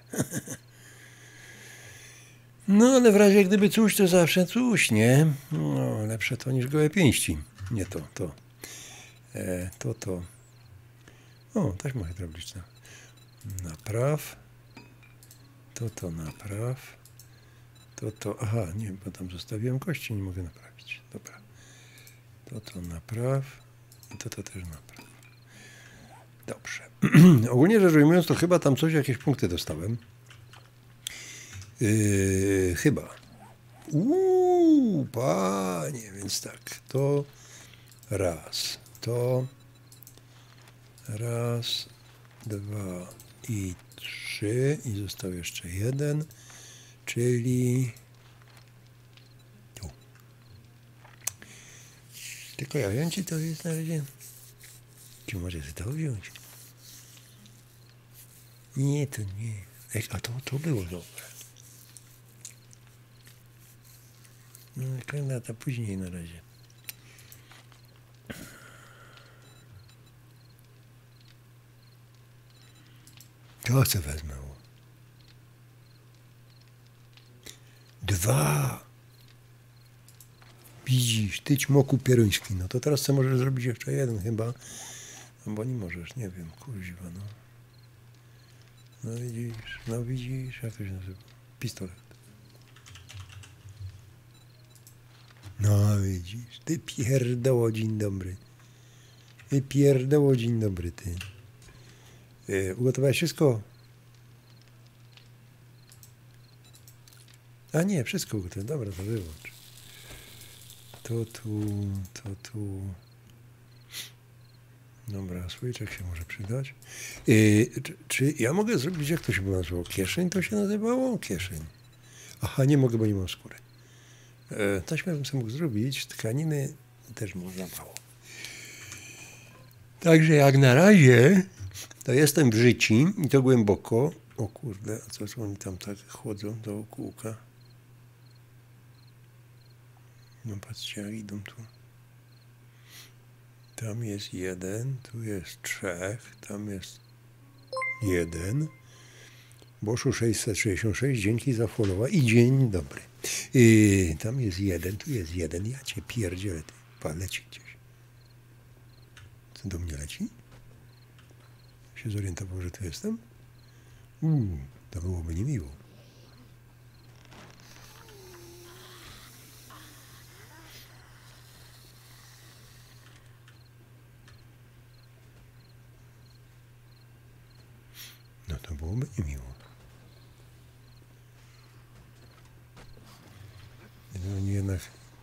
No, ale w razie gdyby coś, to zawsze coś, nie? No, lepsze to niż gołe pięści. Nie to, to. To. O, taśma hydrauliczna. Napraw. To napraw. Aha, nie, bo tam zostawiłem kości, nie mogę naprawić. Dobra. To napraw. I to też napraw. Dobrze. Ogólnie rzecz ujmując, to chyba tam jakieś punkty dostałem. Chyba. Panie, więc tak. To raz. To raz, 2 i 3. I został jeszcze jeden. Czyli tu. Tylko ja wiem, czy to jest na razie. Czy może się to wziąć? Nie, to nie. A to było dobre. No, to później na razie. To co wezmę? 2. Widzisz, ty ćmoku pieruński. No to teraz co możesz zrobić jeszcze jeden chyba. No bo nie możesz, nie wiem, kurwa, no. No widzisz, jak to się nazywa? Pistolet. No widzisz, ty pierdoło, dzień dobry. Ty pierdoło, dzień dobry, ty. Ugotowałeś wszystko? A nie, wszystko ugotowałem. Dobra, to wyłącz. To tu. Dobra, słoiczek się może przydać. Czy ja mogę zrobić, jak to się nazywało? Kieszeń to się nazywało? Kieszeń. Aha, nie mogę, bo nie mam skóry. Taśmę bym sobie mógł zrobić, tkaniny też można było. Także jak na razie, to jestem w życiu i to głęboko. O kurde, a co oni tam tak chodzą do kółka? No patrzcie, jak idą tu. Tam jest 1, tu jest 3, tam jest 1. Boszu 666, dzięki za followa i dzień dobry. Tam jest 1, tu jest 1. Ja cię pierdzielę, ty. Leci gdzieś. Co do mnie leci? Się zorientował, że tu jestem? To byłoby niemiło. No to byłoby niemiło. Oni jednak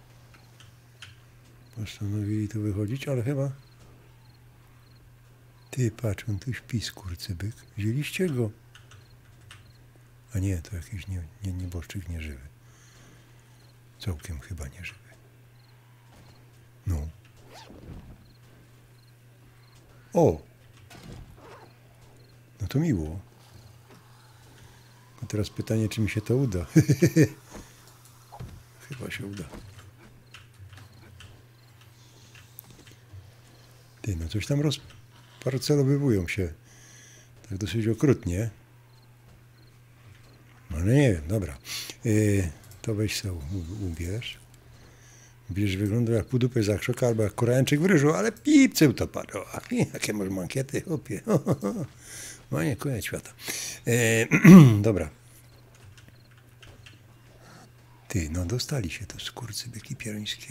postanowili tu wychodzić, ale chyba... Ty, patrz, on tu śpi, skurcybyk. Wzięliście go? A nie, to jakiś nieboszczyk nieżywy. Całkiem chyba nieżywy. No. O! No to miło. A teraz pytanie, czy mi się to uda. Chyba się uda. Ty, no coś tam rozparcelowywują się. Tak dosyć okrutnie. No nie wiem, dobra. To weź sobie ubierz. Bierz, wygląda jak pudupę za krzoka albo jak korałęczyk w ryżu, ale pipceł to padło. Jakie masz mankiety, chłopie. No nie, koniec świata. Dobra. Ty, no dostali się to skurcybyki pieruńskie.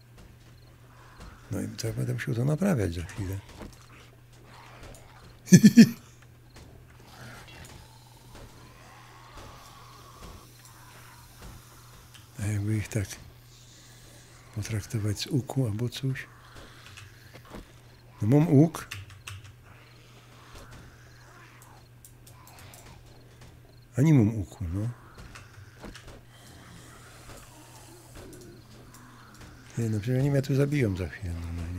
No i tak będę musiał to naprawiać za chwilę. A jakby ich tak potraktować z łuku albo coś. No mam łuk. A nie mam łuku, no. Nie, no przecież oni mnie tu zabiją za chwilę normalnie.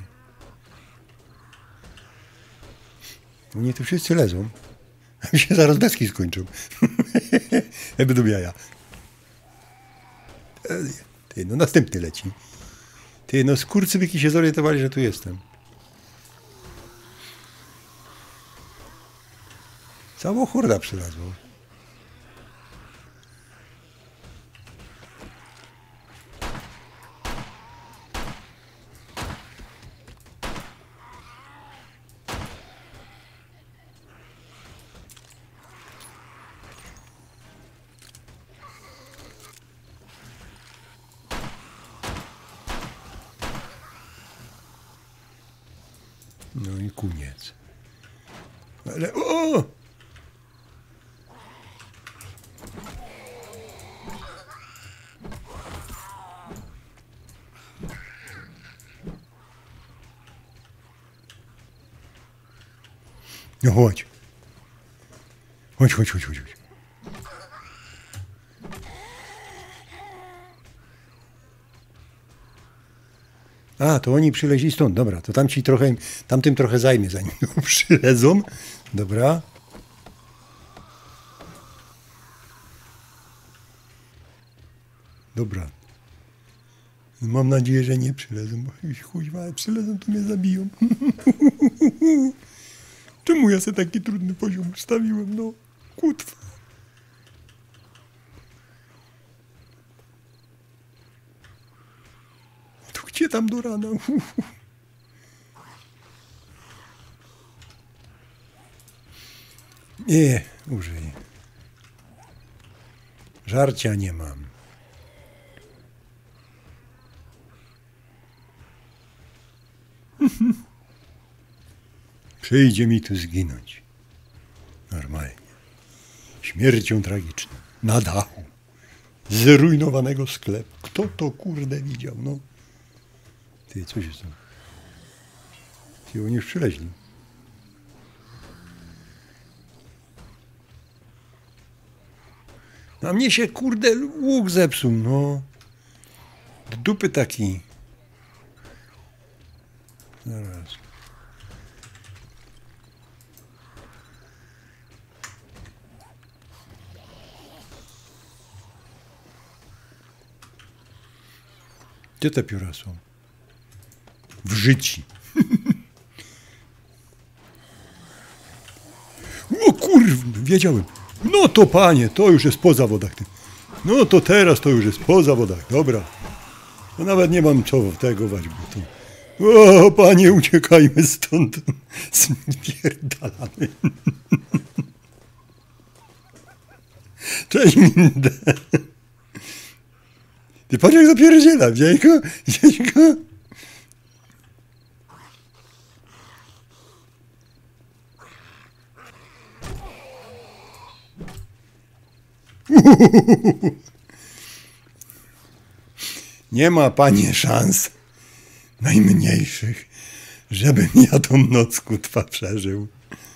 Oni tu wszyscy lezą. A mi się zaraz deski skończą. Ja będą jaja. Ty, no następny leci. Ty, no skurczybyki się zorientowali, że tu jestem. Cała horda przylazła. No i koniec. Ale o! No chodź. Chodź, chodź, chodź, chodź. A, to oni przyleźli stąd, dobra, to tamtym trochę zajmie, zanim przylezą. Dobra. Dobra. Mam nadzieję, że nie przylezą, bo chuźwa, jak przylezą, to mnie zabiją. Czemu ja sobie taki trudny poziom ustawiłem, no? Kutwa. To gdzie tam do rana? Nie, użyj. Żarcia nie mam. Przyjdzie mi tu zginąć. Normalnie. Śmiercią tragiczną. Na dachu. Zrujnowanego sklepu. Kto to kurde widział, no? Ty, co się stało? Ty, oni już przyleźli. A mnie się kurde łuk zepsuł, no. Do dupy taki. Zaraz. Gdzie te pióra są? W życiu. O kurwa, wiedziałem. No to panie, to już jest po zawodach. No to teraz to już jest po zawodach, dobra. No nawet nie mam co tego wać, bo to... O panie, uciekajmy stąd. Spierdalamy. Cześć Mindę. Ty patrz jak zapierdziela, widziałeś go? Widziałeś go? Nie ma, panie, szans najmniejszych, żebym ja tą noc kutwa przeżył.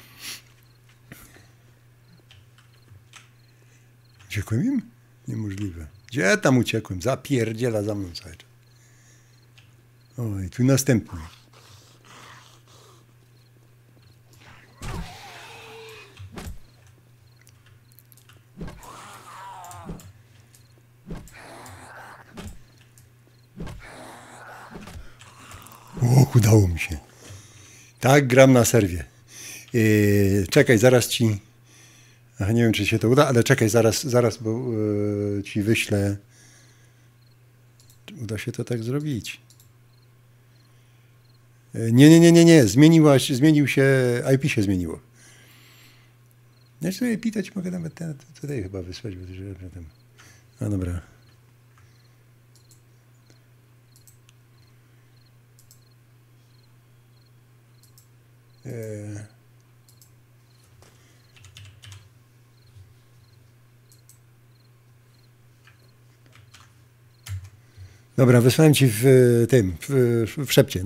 Uciekłem im? Niemożliwe. Gdzie tam uciekłem? Zapierdziela za mną cały czas. Oj, tu następny. O, udało mi się. Tak, gram na serwie. Czekaj, zaraz ci... Ach, nie wiem, czy się to uda, ale czekaj, zaraz, bo ci wyślę. Czy uda się to tak zrobić? Nie. Zmienił się, IP się zmieniło. Znaczy IP to ci mogę nawet tutaj chyba wysłać, bo to no dobra. Dobra, wysłałem ci w tym, w szepcie,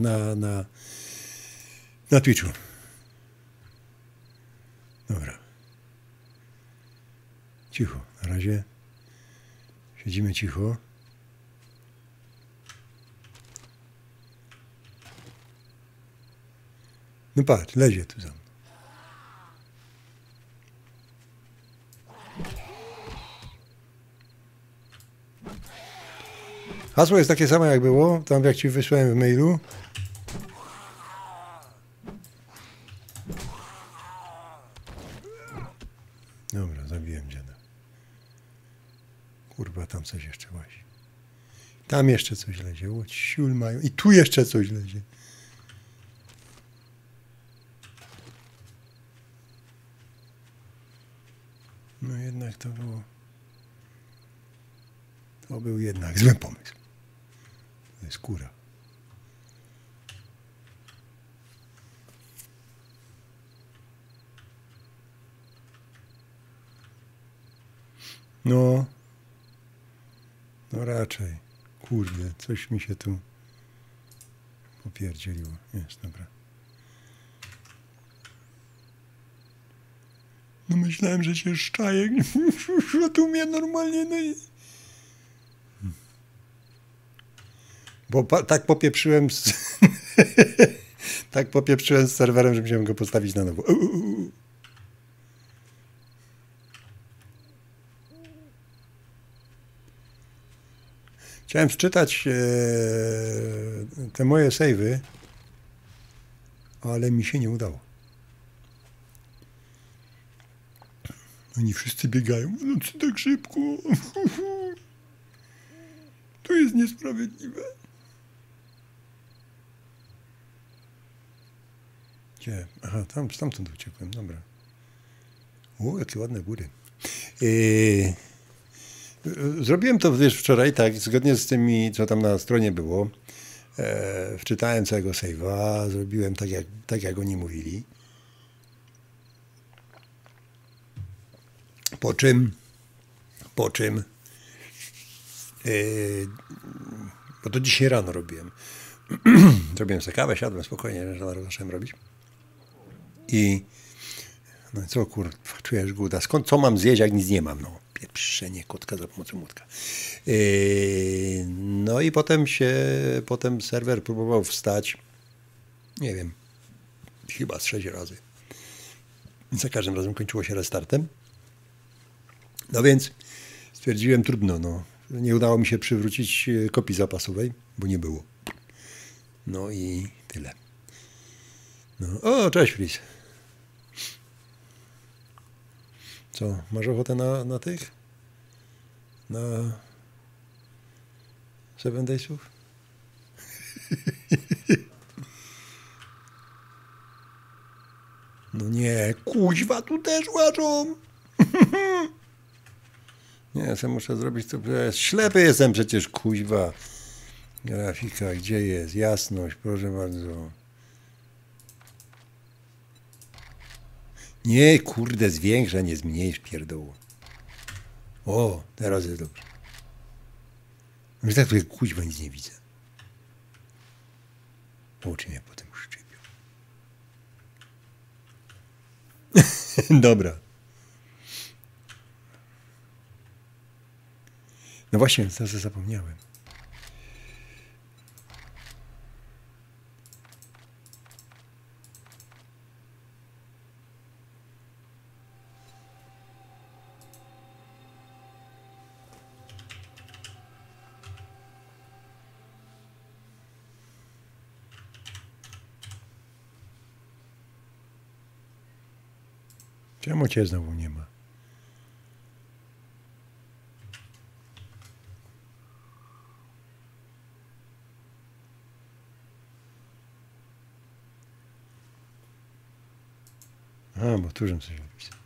na Twitchu. Dobra. Cicho, na razie. Siedzimy cicho. No patrz, lezie tu za mną. Hasło jest takie samo jak było, tam jak ci wysłałem w mailu. Dobra, zabiłem dziada. Kurwa, tam coś jeszcze łazi. Tam jeszcze coś lezie. O, siul mają. I tu jeszcze coś lezie. No jednak to było... To był jednak zły pomysł. To jest kura. No. No raczej. Kurde, coś mi się tu popierdzieliło. Jest, dobra. No myślałem, że się szczaje. A tu mnie normalnie... No i... Bo tak popieprzyłem z... tak popieprzyłem z serwerem, że musiałem go postawić na nowo. Chciałem wczytać te moje save'y, ale mi się nie udało. Oni wszyscy biegają. No co tak szybko? To jest niesprawiedliwe. Gdzie? Aha, stamtąd uciekłem. Dobra. O, jakie ładne góry. Zrobiłem to, wiesz, wczoraj, tak, zgodnie z tymi, co tam na stronie było. Wczytałem całego save'a, zrobiłem tak, jak oni mówili. Po czym bo to dzisiaj rano robiłem. Zrobiłem sobie kawę, siadłem spokojnie, rano zacząłem robić. I no co kurwa, czujesz głoda. Co mam zjeść, jak nic nie mam? No, pieprzenie kotka za pomocą młotka. No i potem serwer próbował wstać, nie wiem, chyba z 6 razy. Za każdym razem kończyło się restartem. No więc stwierdziłem, trudno, no. Nie udało mi się przywrócić kopii zapasowej, bo nie było. No i tyle. No. O, cześć, Fris. Co, masz ochotę na tych? Na 7 Daysów? No nie, kuźwa, tu też łażą. Nie, ja muszę zrobić to. Ślepy jestem przecież, kuźwa. Grafika, gdzie jest? Jasność, proszę bardzo. Nie, kurde, zwiększa, nie zmniejsz, pierdoło. O, teraz jest dobrze. Już tak tutaj, kuźwa, nic nie widzę. Oczy mnie potem szczypią. Dobra. No właśnie, teraz zapomniałem. Czemu cię znowu nie ma? A, bo tu żem coś napisał.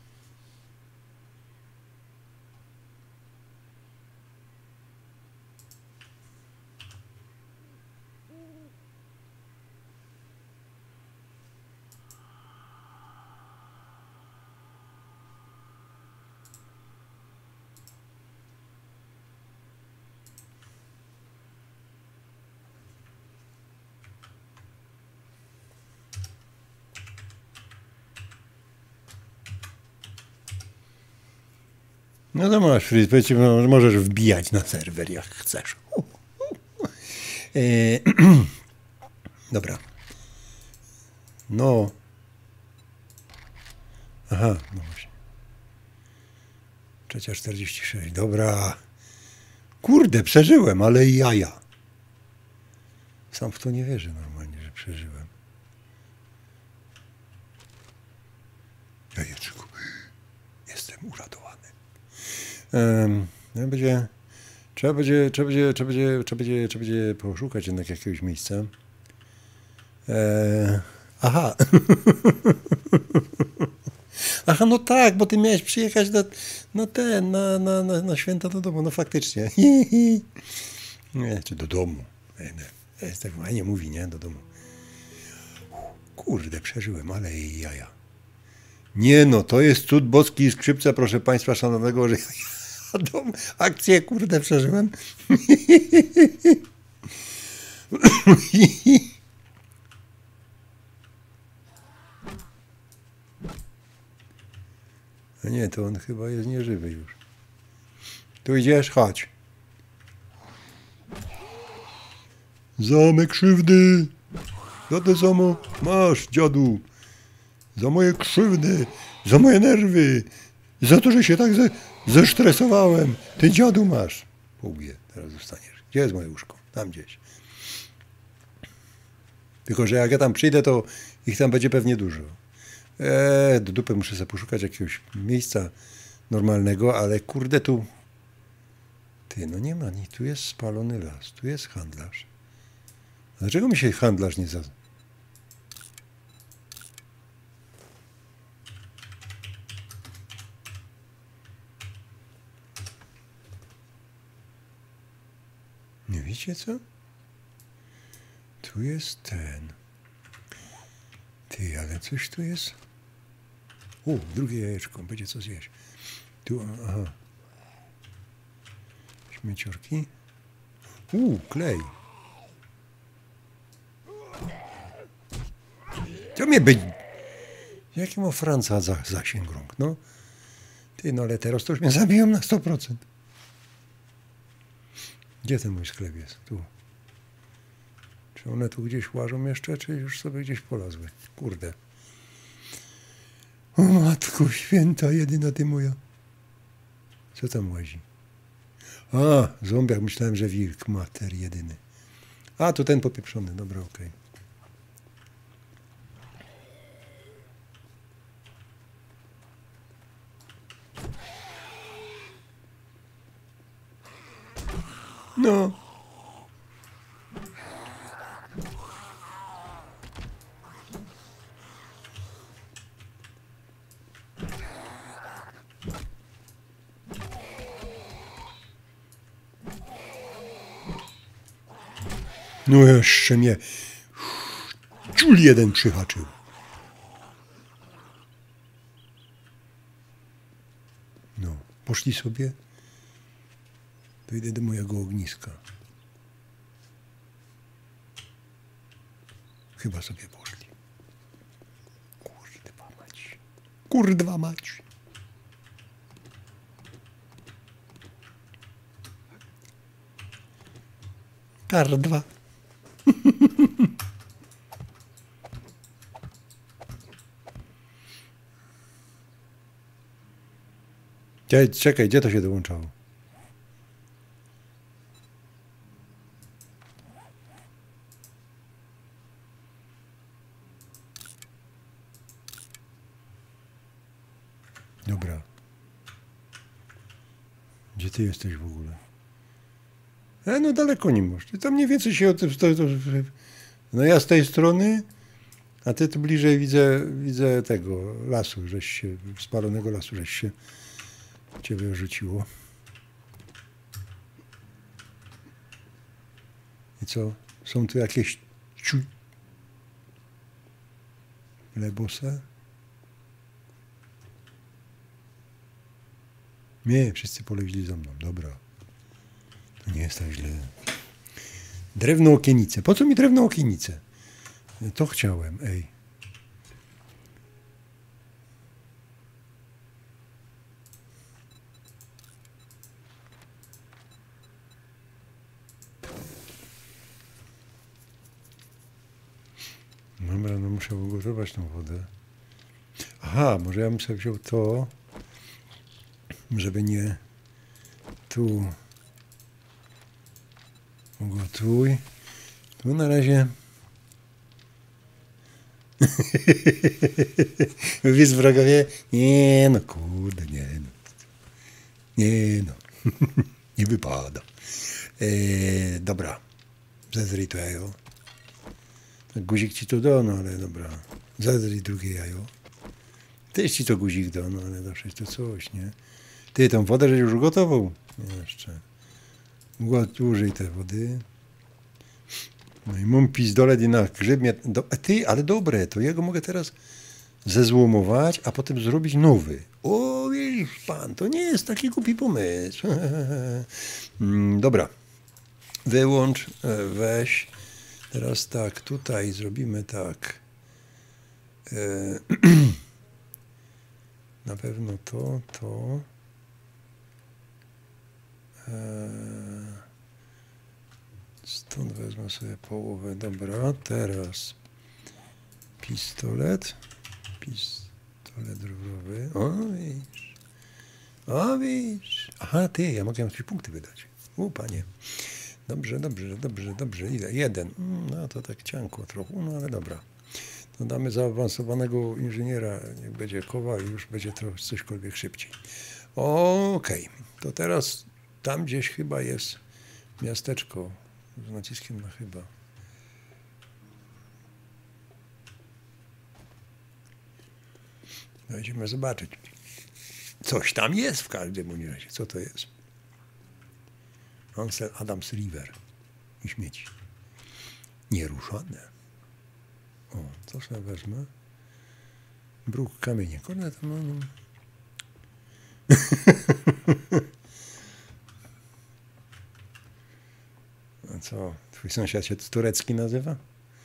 No to masz, Fritz, powiedzcie, możesz wbijać na serwer, jak chcesz. Dobra. No. Aha, no właśnie. 3:46, dobra. Kurde, przeżyłem, ale i jaja. Sam w to nie wierzę normalnie, że przeżyłem. Jajeczku. Jestem uradowany. Trzeba będzie poszukać jednak jakiegoś miejsca. Aha. Aha, no tak, bo ty miałeś przyjechać na święta do domu. No faktycznie. Nie, czy do domu. Jest tak fajnie mówi, nie? Do domu. Kurde, przeżyłem, ale i jaja. Nie no, to jest cud boski i skrzypce, proszę Państwa szanownego, że A tą akcję, kurde, przeżyłem. A nie, to on chyba jest nieżywy już. Tu idziesz? Chodź. Zamek krzywdy. Za to samo masz, dziadu. Za moje krzywdy, za moje nerwy. Za to, że się tak zestresowałem. Ty, dziadu, masz. Półbie, teraz zostaniesz. Gdzie jest moje łóżko? Tam gdzieś. Tylko, że jak ja tam przyjdę, to ich tam będzie pewnie dużo. Do dupy muszę sobie poszukać jakiegoś miejsca normalnego, ale kurde tu... Ty, no nie ma nic. Tu jest spalony las. Tu jest handlarz. A dlaczego mi się handlarz nie Nie wiecie co? Tu jest ten. Ty, ale coś tu jest? Drugie jajeczko. Będzie co zjeść. Tu, aha. Śmieciorki. Klej. To mnie być... Jaki ma Franca zasięg rąk, no? Ty, no ale teraz to już mnie zabiją na 100%. Gdzie ten mój sklep jest? Tu. Czy one tu gdzieś łażą jeszcze, czy już sobie gdzieś polazły? Kurde. O matko święta, jedyna ty moja. Co tam łazi? A, zombiak, myślałem, że wilk, mater jedyny. A, to ten popieprzony, dobra, okej. No. No jeszcze mnie ciul jeden przyhaczył. No, poszli sobie. To idę do mojego ogniska. Chyba sobie poszli. Kurwa mać. Kurwa mać. Kardwa. Czekaj, gdzie to się dołączało? Dobra. Gdzie ty jesteś w ogóle? No daleko nie możesz. Ty tam mniej więcej się o tym... No ja z tej strony, a ty tu bliżej widzę tego lasu, spalonego lasu, żeś się ciebie rzuciło. I co? Są tu jakieś lebosy? Nie, wszyscy poleźli za mną. Dobra. To nie jest tak źle. Drewno okienice. Po co mi drewno okienice? To chciałem, ej. Dobra, no muszę ugotować tą wodę. Aha, może ja bym sobie wziął to, żeby nie tu ugotuj. Tu na razie widz wrogowie, nie no kurde, nie no. Nie no. Nie wypada. Dobra. Zezrij to jajo. Guzik ci to da, no ale dobra. Zezrij drugie jajo. Też ci to guzik da, no ale zawsze jest to coś, nie? Ty, tą wodę żeś już ugotował? Jeszcze. Użyj te wody. No i mam pizdolet i na grzybie. Ty, ale dobre, to ja go mogę teraz... zezłomować, a potem zrobić nowy. O, wiesz pan, to nie jest taki głupi pomysł. Dobra, wyłącz, weź. Teraz tak, tutaj zrobimy tak. Na pewno to. Stąd wezmę sobie połowę. Dobra, teraz pistolet rowerowy. O, widzisz. Aha, ty, ja mogę jakieś punkty wydać. Panie. Dobrze. Ile? 1. No to tak cianko trochę, no ale dobra. To damy zaawansowanego inżyniera, niech będzie Kowal i już będzie trochę cośkolwiek szybciej. Okej. To teraz tam gdzieś chyba jest miasteczko z naciskiem na chyba. Będziemy zobaczyć. Coś tam jest w każdym razie. Co to jest? Ansel Adams River i śmieci. Nieruszone. O, co sobie wezmę? Bruk kamienie. Kurde, to no. A co? Twój sąsiad się Turecki nazywa?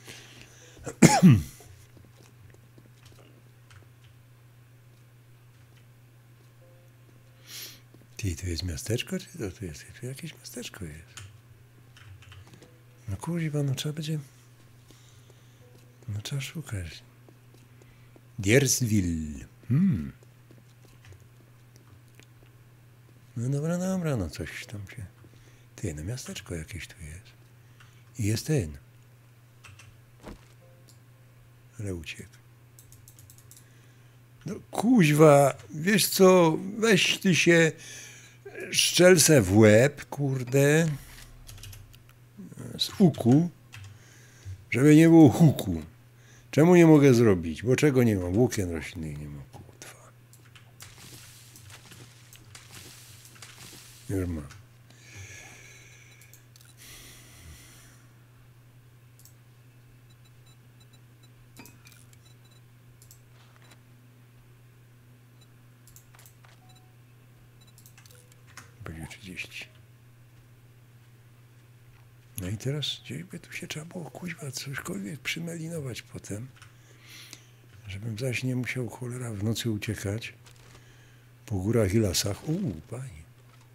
Ty, tu jest miasteczko, czy to tu jest? Tu jakieś miasteczko jest. No kurwa, no trzeba będzie... No trzeba szukać. Diersville. No dobra, no coś tam się... Ty, no miasteczko jakieś tu jest. I jest ten. Ale uciekł. No kuźwa, wiesz co, weź ty się szczel se w łeb, kurde, z huku, żeby nie było huku. Czemu nie mogę zrobić? Bo czego nie mam? Włókien roślinnych nie mam, kurwa. Już mam. Będzie 30. No i teraz gdzieś by tu się trzeba było kuźwa cośkolwiek przymelinować potem, żebym zaś nie musiał cholera w nocy uciekać po górach i lasach. Panie.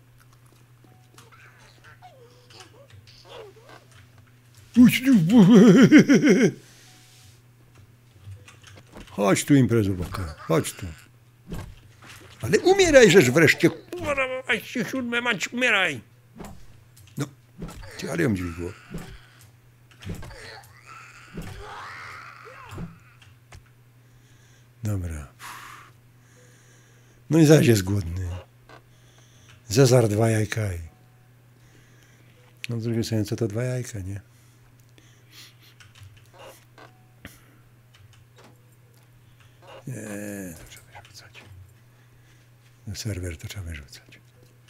Chodź tu, imprezowoka, chodź tu. Ale umieraj, żeż wreszcie. Kurwa, 7 mać, umieraj. No, ale ją dźwigło. Dobra. No i zaś jest głodny. Cezar 2 jajka. No z drugiej strony, co to 2 jajka, nie? Nie, to trzeba wyrzucać. Na serwer to trzeba wyrzucać.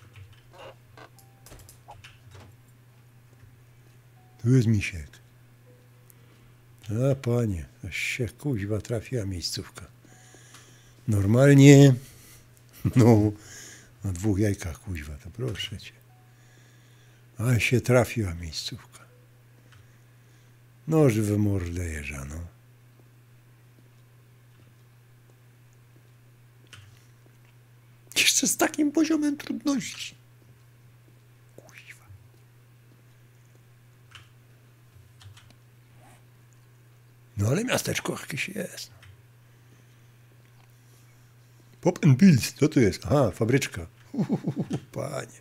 Tu jest misiek. A panie, aż się kuźwa trafiła miejscówka. Normalnie, no, na 2 jajkach kuźwa, to proszę cię. A się trafiła miejscówka. No, żywe mordę jeża, no. Jeszcze z takim poziomem trudności. Kuźwa. No ale miasteczko jakieś jest. Pop and Pills, co to jest? Aha, fabryczka. Panie.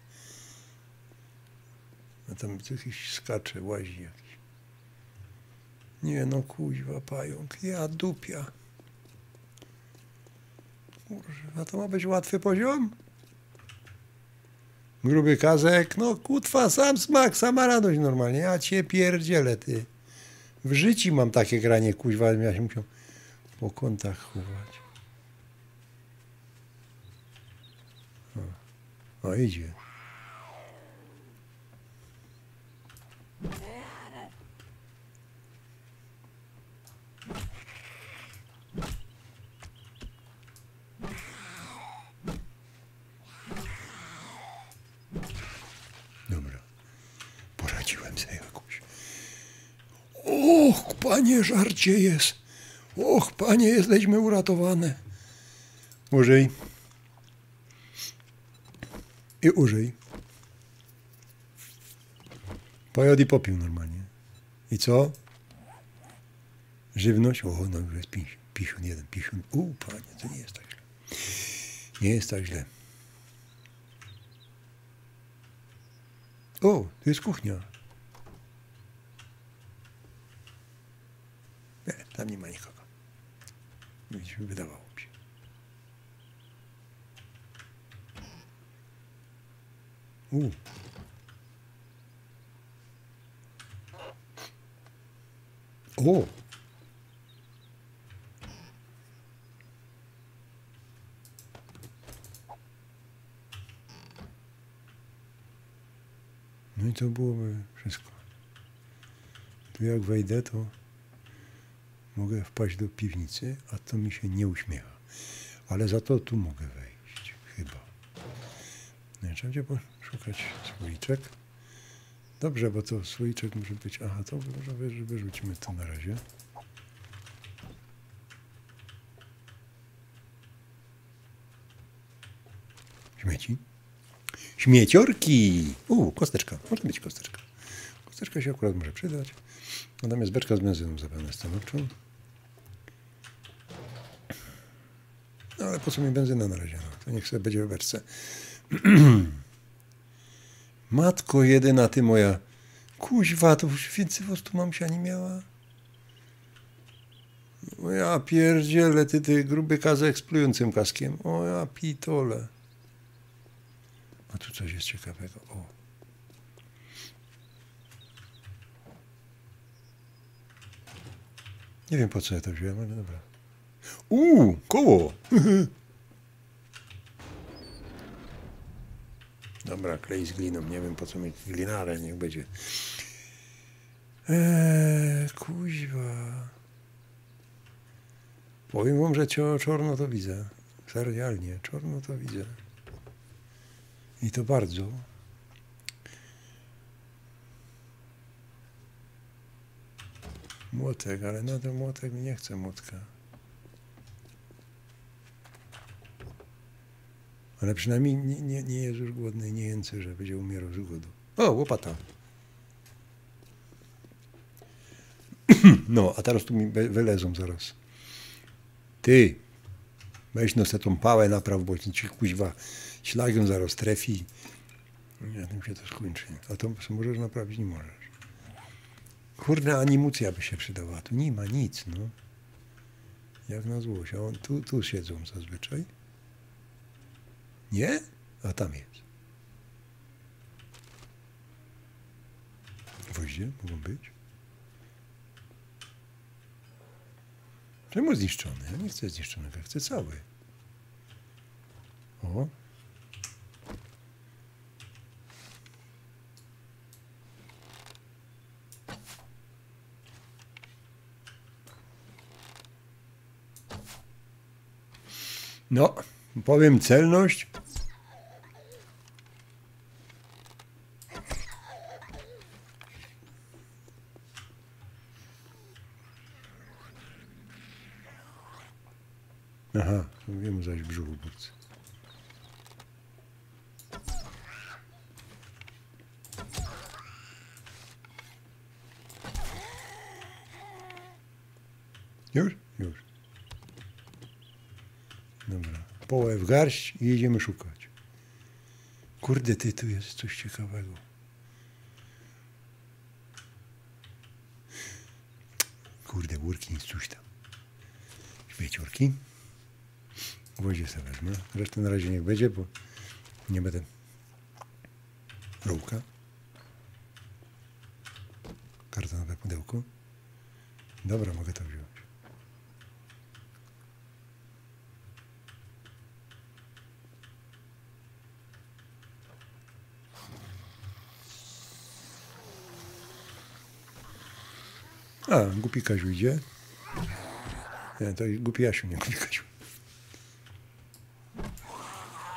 A tam jakiś skacze, łazi jakiś. Nie no, kuźwa, pająk. Ja dupia. Kurwa, to ma być łatwy poziom? Gruby kazek? No kutwa, sam smak, sama radość normalnie. Ja cię pierdzielę, ty. W życiu mam takie granie, kuźwa, ja się musiał po kątach chować. O, idzie. se jakoś. Och, panie, żarcie jest. Och, panie, jesteśmy uratowane. Użyj. I użyj. Pojadł i popił normalnie. I co? Żywność? O, no już jest 51, 50. Panie, to nie jest tak źle. Nie jest tak źle. O, tu jest kuchnia. Nie, tam nie ma nikogo. Wydawało mi się. O! No i to byłoby wszystko. Tu jak wejdę, to mogę wpaść do piwnicy, a to mi się nie uśmiecha. Ale za to tu mogę wejść, chyba. No, trzeba będzie poszukać słoiczek. Dobrze, bo to słoiczek może być... Aha, to może wyrzucimy to na razie. Śmieci. Śmieciorki! Kosteczka. Może być kosteczka. Kosteczka się akurat może przydać. A tam jest beczka z benzyną zapewne stanowczą. No ale po co mi benzyna na razie? No, to niech sobie będzie w beczce. Matko jedyna, ty moja. Kuźwa, to już więcej tu mam się ani miała. O ja pierdzielę, ty gruby kazek z plującym kaskiem. O ja pitole. A tu coś jest ciekawego. O. Nie wiem po co ja to wziąłem, ale dobra. Koło! Dobra, klej z gliną. Nie wiem po co mieć glina, ale niech będzie. Kuźwa. Powiem wam, że czarno to widzę. Serialnie, czarno to widzę. I to bardzo. Młotek, ale na ten młotek mi nie chce młotka. Ale przynajmniej nie jest już głodny, nie jęcy, że będzie umierał z głodu. O, łopata. No, a teraz tu mi wylezą zaraz. Ty, weź no se tą pałę napraw, bo ci kuźwa ślagiem zaraz trefi. Nie, tym się to skończy. A to możesz naprawić? Nie możesz. Kurde, animucja by się przydawała. Tu nie ma nic, no. Jak na złość. A on tu siedzą zazwyczaj. Nie? A tam jest. Gwoździe mogą być. Czemu zniszczony? Ja nie chcę zniszczonego, ja chcę cały. O. No, powiem celność. Aha, mówimy zaś w brzuchu burcy. Już? Już. Dobra. Połę w garść i jedziemy szukać. Kurde, tu jest coś ciekawego. Kurde, burki, coś tam. Śmieciurki. Gwoździe sobie wezmę. Resztę na razie niech będzie, bo nie będę rółka. Kartonowe pudełko. Dobra, mogę to wziąć. A, głupi Kaziu idzie. Nie, to głupi Jasiu, nie głupi Kaziu.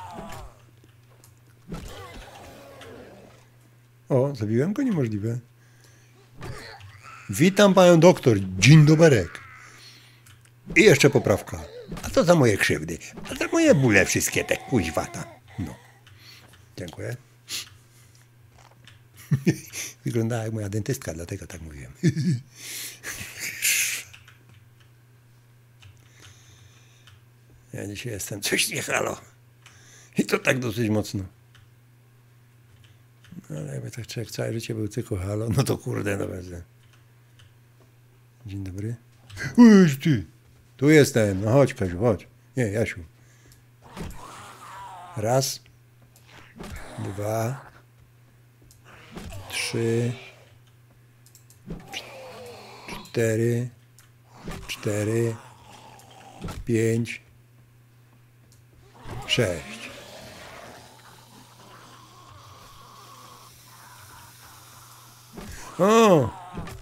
O, zabiłem go? Niemożliwe. Witam panią doktor, dzień doberek. I jeszcze poprawka. A to za moje krzywdy, a za moje bóle wszystkie te kuźwata. No. Dziękuję. Wyglądała jak moja dentystka, dlatego tak mówiłem. Ja dzisiaj jestem coś nie halo. I to tak dosyć mocno. Ale jakby tak człowiek całe życie był tylko halo, no to kurde, no będzie. Dzień dobry. Uj, ty. Tu jestem. No chodź, Kaziu, chodź. Nie, Jasiu. Raz. 2. 3. 4. 4. 5. 6. O!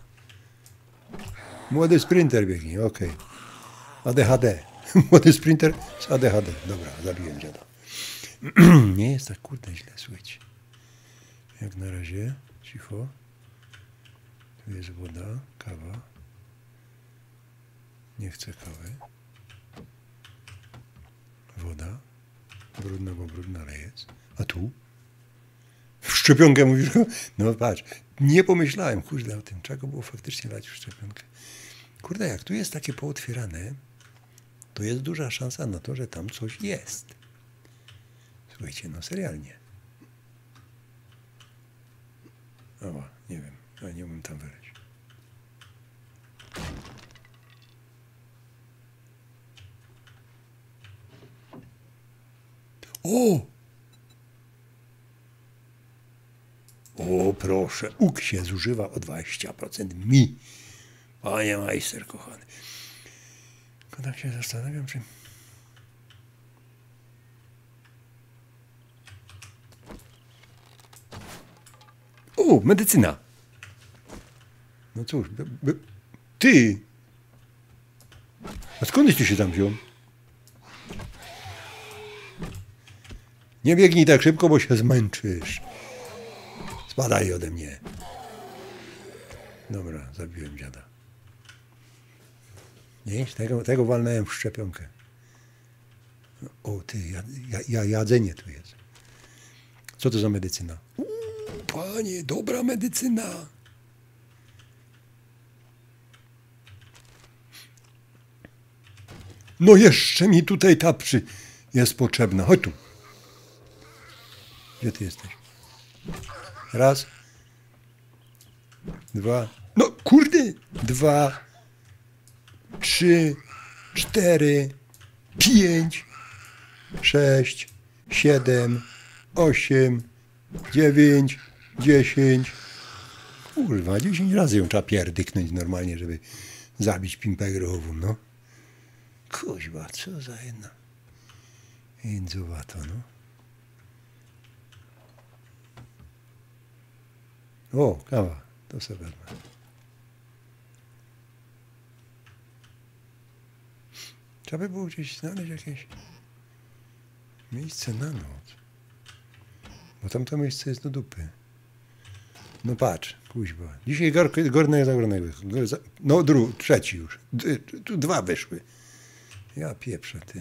Młody sprinter biegnie, okej. ADHD. Młody sprinter z ADHD. Dobra, zabiłem dziada. Nie jest tak kurde źle, słuchajcie. Jak na razie, cicho. Tu jest woda, kawa. Nie chcę kawy. Woda. Brudna, bo brudna, ale jest. A tu? W szczepionkę mówisz? No patrz, nie pomyślałem, kurde, o tym. Trzeba go było faktycznie dać w szczepionkę. Kurde, jak tu jest takie pootwierane, to jest duża szansa na to, że tam coś jest. Słuchajcie, no serialnie. O, nie wiem, ja nie umiem tam wyleć. O! O, proszę, łuk się zużywa o 20% mi. Panie majster kochany. Tylko tak się zastanawiam, czy... O, medycyna. No cóż, ty! A skądś ty się tam wziął? Nie biegnij tak szybko, bo się zmęczysz. Spadaj ode mnie. Dobra, zabiłem dziada. Nie, tego walnąłem w szczepionkę. O ty, jadzenie tu jest. Co to za medycyna? Panie, dobra medycyna. No jeszcze mi tutaj ta jest potrzebna. Chodź tu. Gdzie ty jesteś? Raz. 2. No kurde. 2. 3. 4. 5. 6. 7. 8. 9. 10. Kurwa, 10 razy ją trzeba pierdyknąć normalnie, żeby zabić pimpę grochową, no. Kuźwa, co za jedna jędzuwato, no. O, kawa, to sobie wezmę. Trzeba by było gdzieś znaleźć jakieś miejsce na noc. Bo tamto miejsce jest do dupy. No patrz, kuźwa. Dzisiaj gorne zagronego. No trzeci już. Tu 2 wyszły. Ja pieprzę, ty.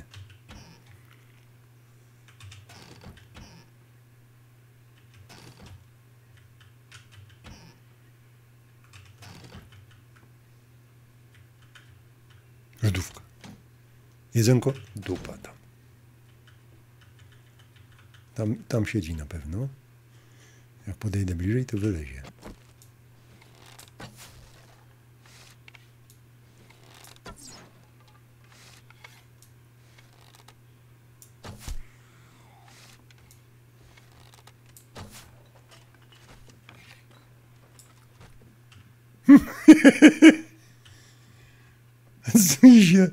Lodówka. Jedzonko? Dupa tam. Tam siedzi na pewno. Jak podejdę bliżej, to wylezie. Zmizie.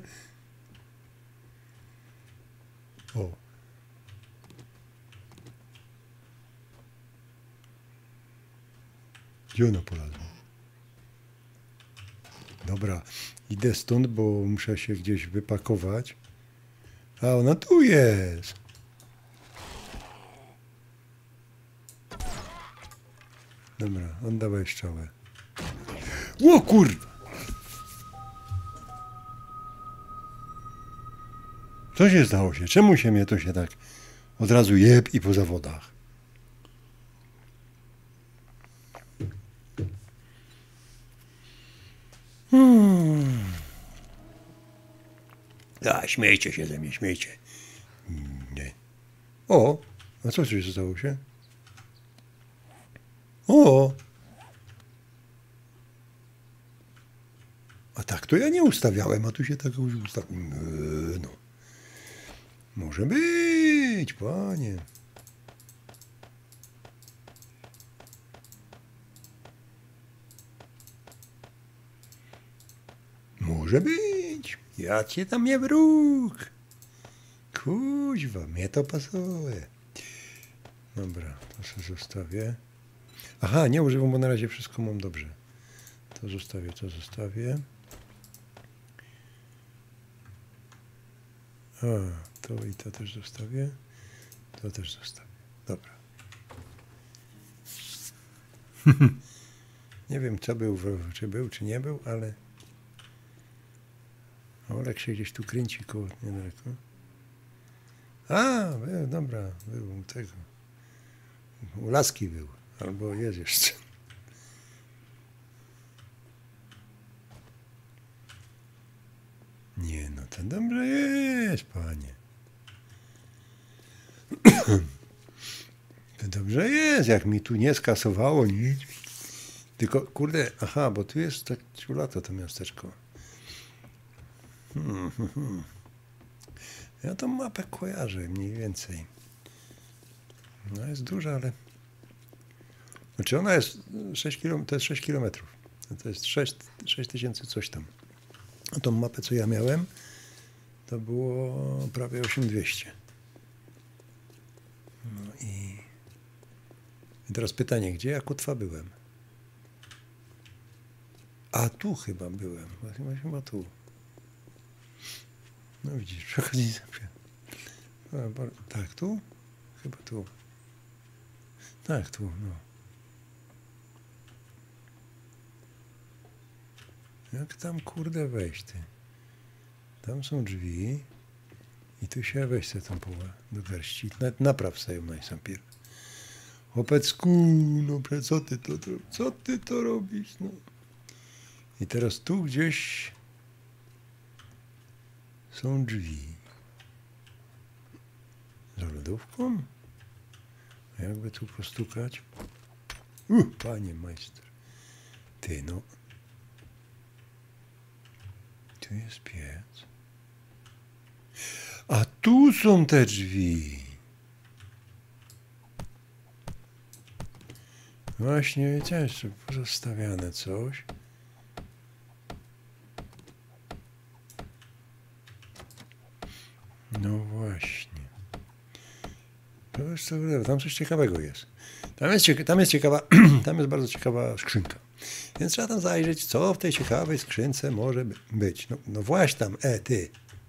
O. Gdzie ona polazła? Dobra, idę stąd, bo muszę się gdzieś wypakować. A ona tu jest. Dobra, oddawaj szczałę. O kurwa! Co się stało się? Czemu się mnie to się tak od razu jeb i po zawodach? A, śmiejcie się ze mnie, śmiejcie. Nie. O, a co się stało się? O! A tak to ja nie ustawiałem, a tu się tak już ustawiłem. No. Może być, panie. Może być. Ja cię tam nie wróg. Kuźwa, mnie to pasuje. Dobra, to sobie zostawię. Aha, nie używam, bo na razie wszystko mam dobrze. To zostawię, to zostawię. A, to i to też zostawię. To też zostawię. Dobra. Nie wiem, co był, czy był, czy nie był, ale Olek się gdzieś tu kręci koło niedaleko. A, był, dobra, był u tego. U Laski był, albo jest jeszcze. Nie, no to dobrze jest, panie. To dobrze jest, jak mi tu nie skasowało nic. Tylko, kurde, aha, bo tu jest tak 3 lata to miasteczko. Ja tą mapę kojarzę mniej więcej. No jest duża, ale... Znaczy ona jest 6 km, to jest 6 kilometrów. To jest 6 tysięcy coś tam. A tą mapę, co ja miałem, to było prawie 8200. No i teraz pytanie, gdzie ja kutwa byłem? A tu chyba byłem. Chyba tu. No widzisz, przechodzi sobie. Tak, tu? Chyba tu. Tak, tu, no. Jak tam, kurde, wejść, ty? Tam są drzwi i tu się weź sobie tą połę do garści. Napraw sobie najpierw. Chłopecku, no co ty to robisz, no? I teraz tu gdzieś są drzwi. Za lodówką? A jakby tu postukać? Panie majster. Ty, no. Tu jest piec. A tu są te drzwi. Właśnie, widziałeś, że pozostawiane coś. No właśnie. To jest co, tam coś ciekawego jest. Tam jest ciekawa, tam jest bardzo ciekawa skrzynka. Więc trzeba tam zajrzeć, co w tej ciekawej skrzynce może być. No właśnie tam, ty.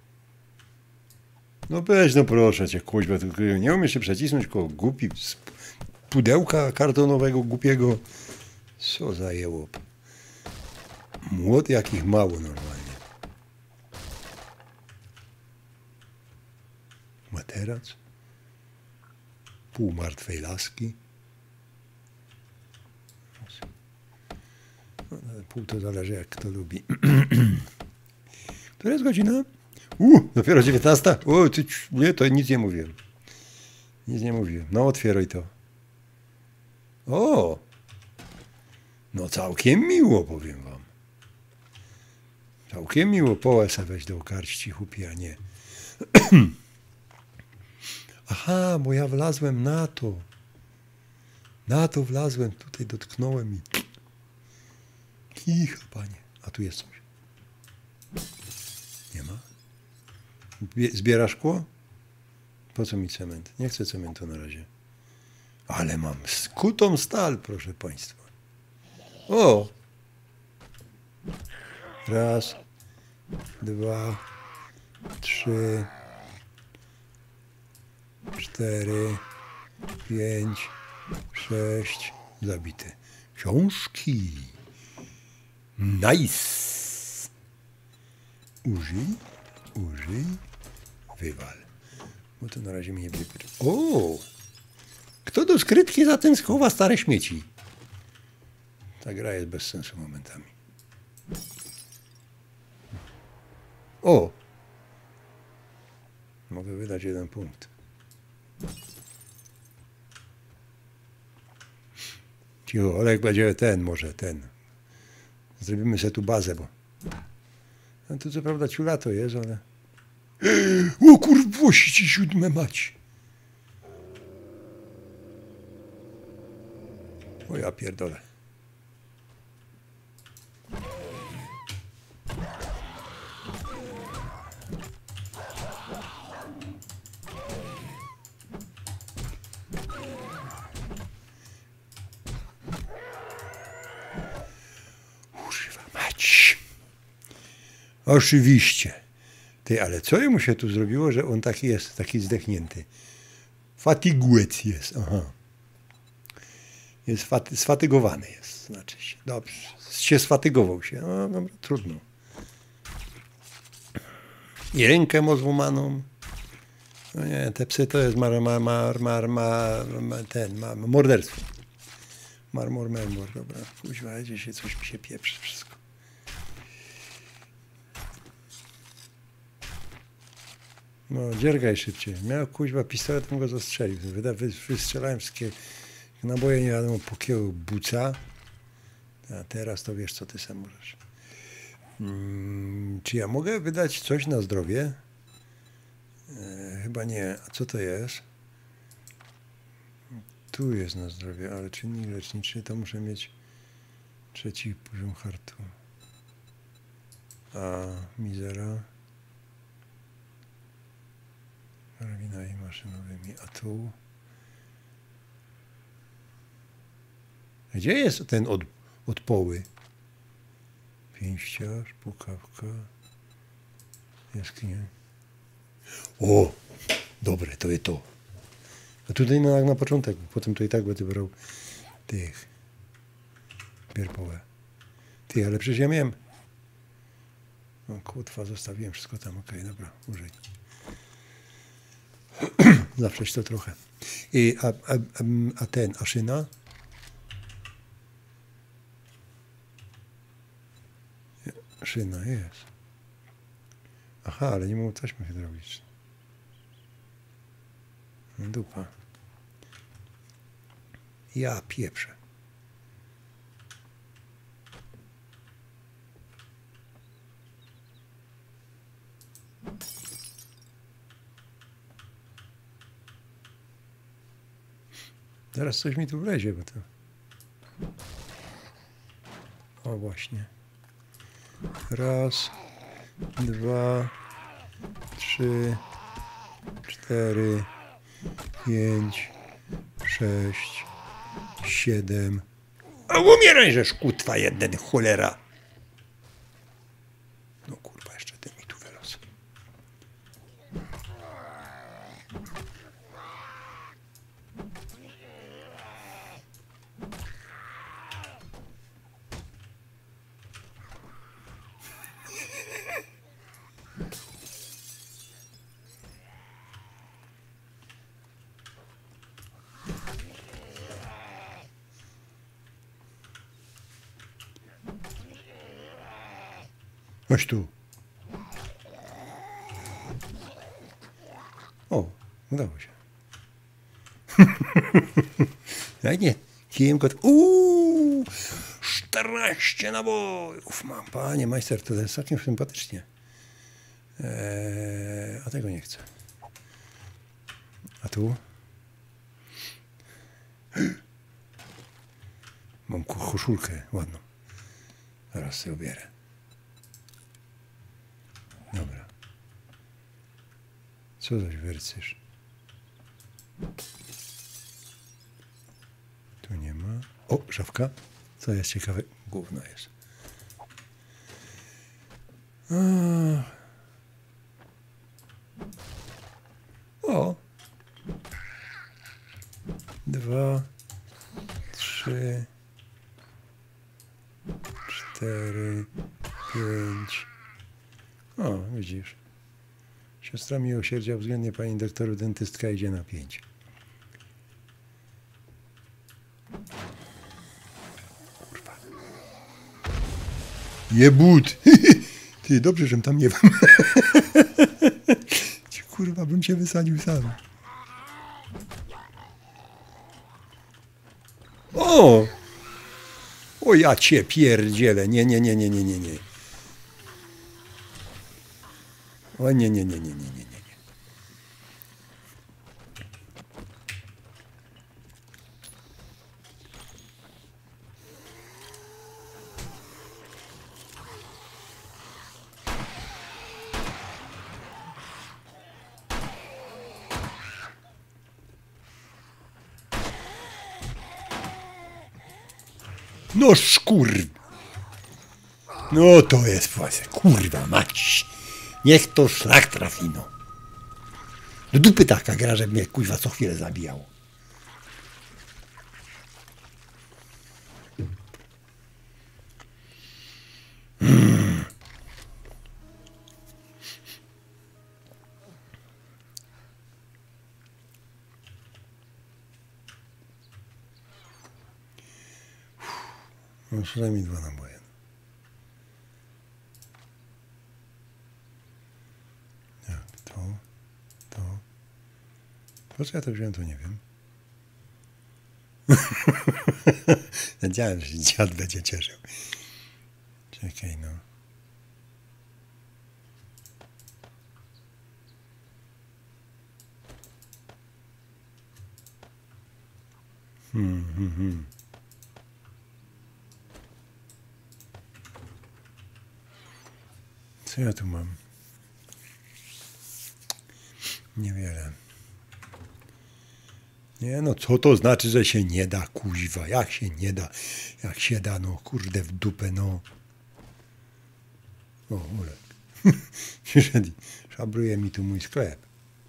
No weź, no proszę cię, kuźwa, nie umiesz się przecisnąć koło głupi z pudełka kartonowego, głupiego. Co za jełop. Młot jakich mało normalnie. Materac. Pół martwej laski. No, pół to zależy, jak kto lubi. Która jest godzina? Dopiero 19. Nie, to nic nie mówiłem. Nic nie mówiłem. No, otwieraj to. O! No, całkiem miło, powiem wam. Całkiem miło. Połę se weź do karści, chłopie, a nie. Aha, bo ja wlazłem na to. Na to wlazłem, tutaj dotknąłem i... Cicho, panie. A tu jest coś. Nie ma? Zbierasz szkło? Po co mi cement? Nie chcę cementu na razie. Ale mam skutą stal, proszę państwa. O! 1, 2, 3, 4, 5, 6. Zabite. Książki. Nice. Użyj, wywal. Bo to na razie mnie nie będzie potrzebne. O! Kto do skrytki za ten schowa stare śmieci? Ta gra jest bez sensu momentami. O! Mogę wydać 1 punkt. Cicho, Olek będzie może ten. Zrobimy sobie tu bazę, bo... No to co prawda ciula to jest, ale... O kurwości ci siódme mać! O ja pierdolę. Oczywiście. Ty, ale co jemu się tu zrobiło, że on taki jest, taki zdechnięty? Fatiguec jest, aha. Jest sfatygowany jest, znaczy się. Dobrze, się sfatygował się. No dobra, trudno. I rękę ma złamaną. No nie, te psy to jest morderstwo. Marmor, dobra. Kuźwa, gdzieś coś mi się pieprzy wszystko. No, dziergaj szybciej. Miał kuźwa pistolet, bym go zastrzelił. Wystrzelałem wszystkie naboje, nie wiadomo po kiego buca. A teraz to wiesz, co ty sam możesz. Czy ja mogę wydać coś na zdrowie? Chyba nie. A co to jest? Tu jest na zdrowie, ale czynnik leczniczy to muszę mieć 3. poziom hartu. A mizera. Karabinami maszynowymi, a tu... Gdzie jest ten od poły? Pięściarz, pukawka, jaskinia. O! Dobre, to jest to. A tutaj na początek, potem to i tak będę brał tych bierpołę. Ty, ale przecież ja miałem... No kutwa, zostawiłem wszystko tam, okej, dobra, użyj. Zawsze to trochę. A szyna? Szyna jest. Aha, ale nie mogę taśmy hydraulicznej. Dupa. Ja pieprzę. Zaraz coś mi tu wlezie, bo to... O, właśnie. 1, 2, 3, 4, 5, 6, 7. A umieraj, żeż kutwa jeden, cholera. No kurwa, jeszcze ten mi tu wylosł. Chodź tu. O, udało się. Fajnie. Kijem kot. 14 nabojów mam. Panie majster, to jest całkiem sympatycznie. A tego nie chcę. A tu? Mam koszulkę ładną. Zaraz sobie ubierę. Dobra. Co zaś wercysz? Tu nie ma. O, szafka. Co jest ciekawe? Gówno jest. O. 2, 3, 4, 5. O, widzisz. Siostra miłosierdzia względnie pani doktoru dentystka idzie na 5. Kurwa. Jebut! Ty, dobrze, żem tam nie wiem. Kurwa, bym się wysadził sam. O! O, ja cię pierdzielę. Nie. O, nie. No szkur. No to jest właśnie, kurwa mać. Niech to szlak trafi, no. Do dupy taka gra, że mnie kurwa co chwilę zabijało. No przynajmniej 2 naboje. To. Po co ja to wziąłem, to nie wiem. Wiedziałem, że się dziad będzie cieszył. Czekaj, no. Co ja tu mam? Niewiele. Nie no, co to znaczy, że się nie da, kuźwa? Jak się nie da? Jak się da, no kurde w dupę, no. O, Ulek. Przyszedł i szabruje mi tu mój sklep.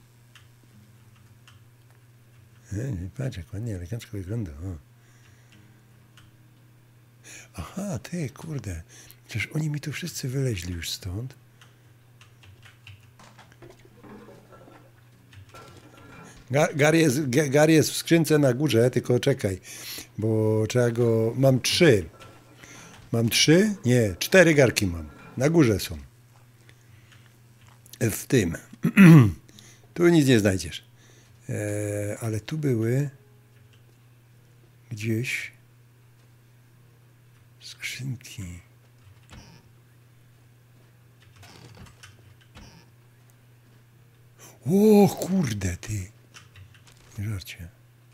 Patrz, jak ładnie, elegancko wygląda. O. Aha, ty, kurde. Przecież oni mi tu wszyscy wyleźli już stąd. Gar jest w skrzynce na górze, tylko czekaj, bo trzeba go... Mam 3. Mam 3? Nie, 4 garki mam. Na górze są. W tym. Tu nic nie znajdziesz. Ale tu były gdzieś skrzynki. O kurde, ty. Nie żarcie.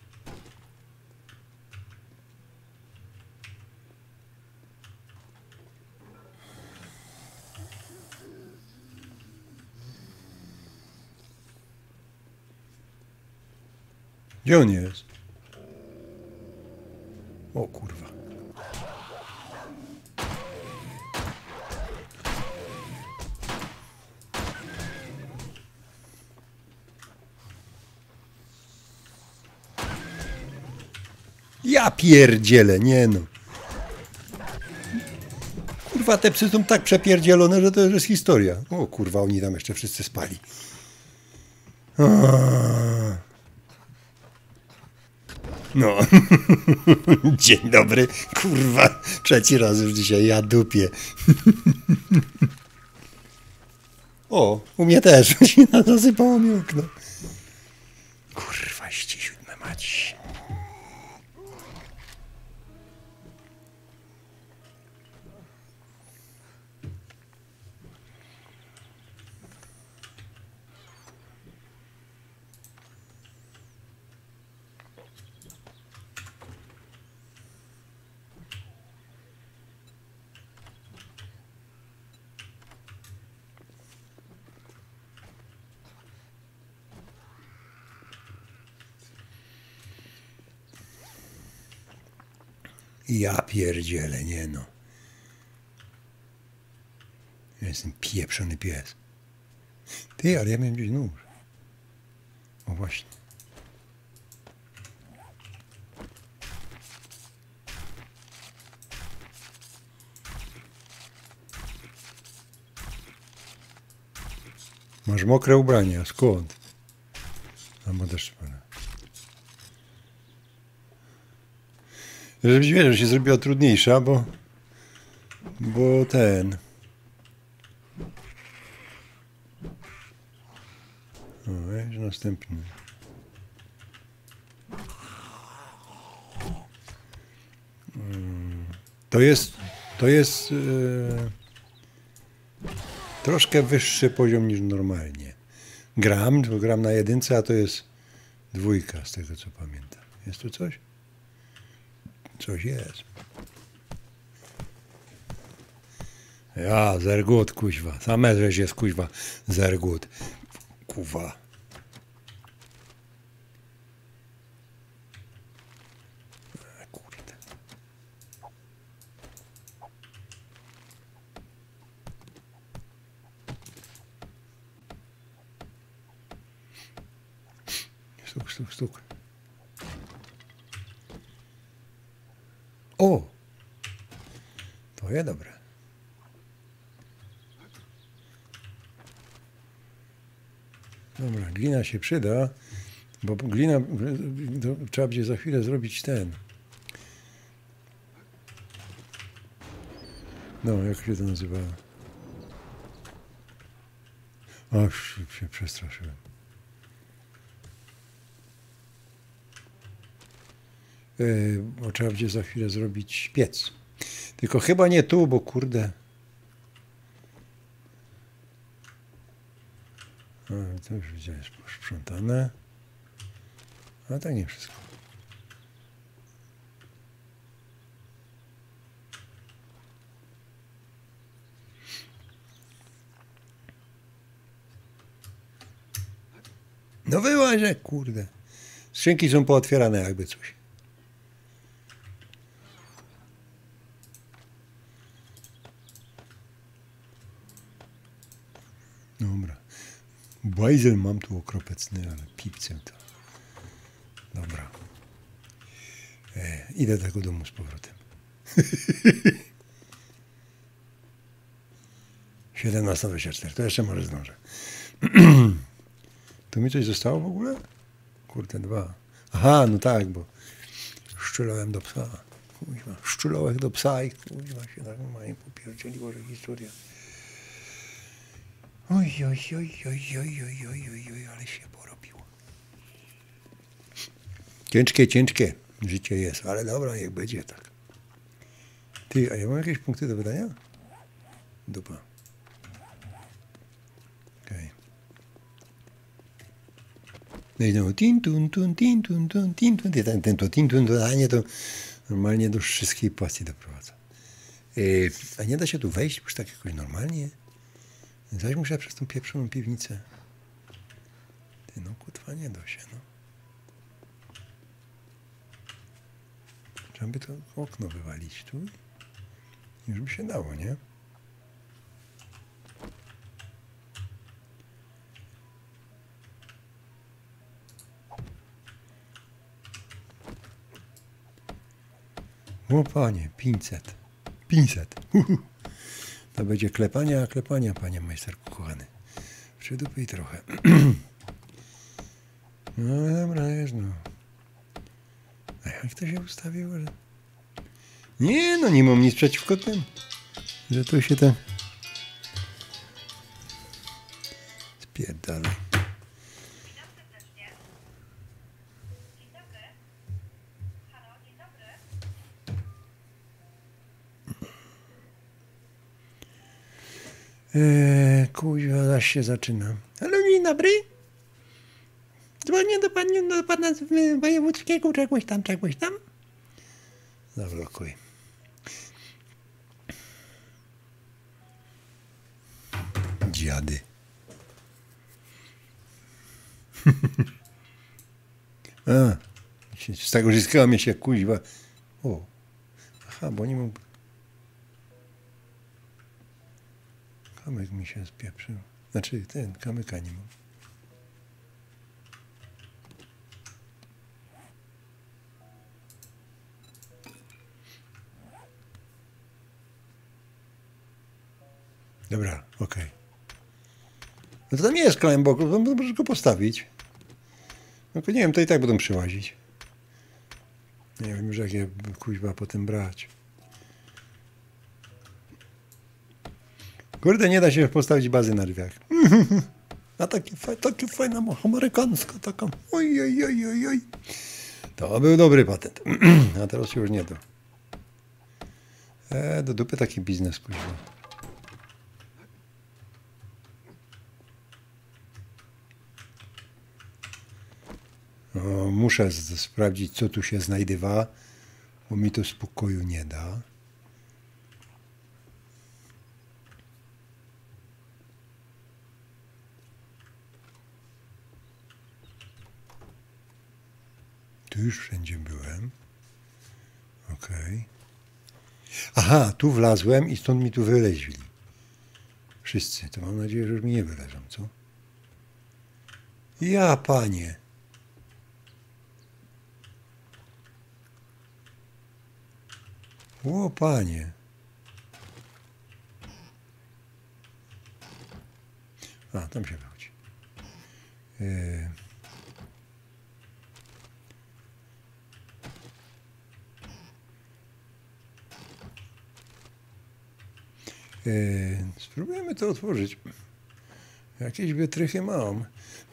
Gdzie on jest? O kurwa. Ja pierdzielę, nie no. Kurwa, te psy są tak przepierdzielone, że to już jest historia. O kurwa, oni tam jeszcze wszyscy spali. No. Dzień dobry. Kurwa, 3. raz już dzisiaj, ja dupię. O, u mnie też. Zasypało mi okno. Kurwa, 7 mać. Ja pierdzielę, nie no. Ja jestem pieprzony pies. Ty, ale ja miałem gdzieś nóż. O właśnie. Masz mokre ubrania, skąd? Albo deszcz pada. Żebyś wiedział, że się zrobiła trudniejsza, bo ten... O, jest następny. To jest troszkę wyższy poziom niż normalnie. Gram na jedynce, a to jest 2, z tego co pamiętam. Jest tu coś? Coś jest. Ja, zergut, kuźwa. Same rzecz jest, kuźwa, zergut. Kuwa. Kurde. Stuk. O! To jest dobre. Dobra, glina się przyda, bo glina, trzeba będzie za chwilę zrobić ten. No, jak się to nazywa? Aż się przestraszyłem. Bo trzeba będzie za chwilę zrobić piec. Tylko chyba nie tu, bo kurde. To już widziałem, jest posprzątane. A tak nie wszystko. No wyłażę, kurde. Skrzynki są pootwierane jakby coś. Dobra. Bajzel mam tu okropecny, ale pipcem to. Dobra. Idę do tego domu z powrotem. 17:24. To jeszcze może zdążę. Tu mi coś zostało w ogóle? Kurde, 2. Aha, no tak, bo szczulałem do psa. Kuźwa, szczulałem do psa i kuźwa się tak mają popierdzieliło, że historia. Oj, ale się porobiło. Ciężkie życie jest, ale dobra, jak będzie tak. Ty, a ja mam jakieś punkty do wydania? Dupa. Okej. No i no, tin dodanie to normalnie do wszystkiej pasji doprowadza. A nie da się tu wejść już tak jakoś normalnie? Zaś muszę przez tą pieprzoną piwnicę. Ty, no kutwa, nie da się, no. Trzeba by to okno wywalić tu. Już by się dało, nie? O panie, 500. To będzie klepania, panie majsterku kochany. Przydupij trochę. No dobra, jest no. A jak to się ustawiło, że... Nie, no nie mam nic przeciwko tym. Że to się tak... Spierdalaj. Kuźwa, zaś się zaczyna. Halo, dzień dobry. Dzwonię do pana wojewódzkiego, czegoś tam. Zablokuj. Dziady. A, z tego zyskała mi się kuźwa. O, aha, bo nie mógł... Kamyk mi się spieprzył. Znaczy, kamyka nie mam. Dobra, okej. No to tam nie jest klejmbok, to możesz go postawić. No to nie wiem, to i tak będą przyłazić. Nie wiem już jakie kuźba potem brać. Kurde, nie da się postawić bazy na drzwiach. A takie fajna amerykańska, taka. Oj, oj, oj, oj, oj. To był dobry patent. A teraz się już nie da. Do dupy taki biznes, kuźwa. No, muszę sprawdzić, co tu się znajdywa, bo mi to spokoju nie da. Tu już wszędzie byłem. Okej. Aha, tu wlazłem i stąd mi tu wyleźli. Wszyscy. To mam nadzieję, że już mi nie wyleżą, co? Ja, panie. O, panie. A, tam się wychodzi. Spróbujemy to otworzyć. Jakieś wytrychy mam.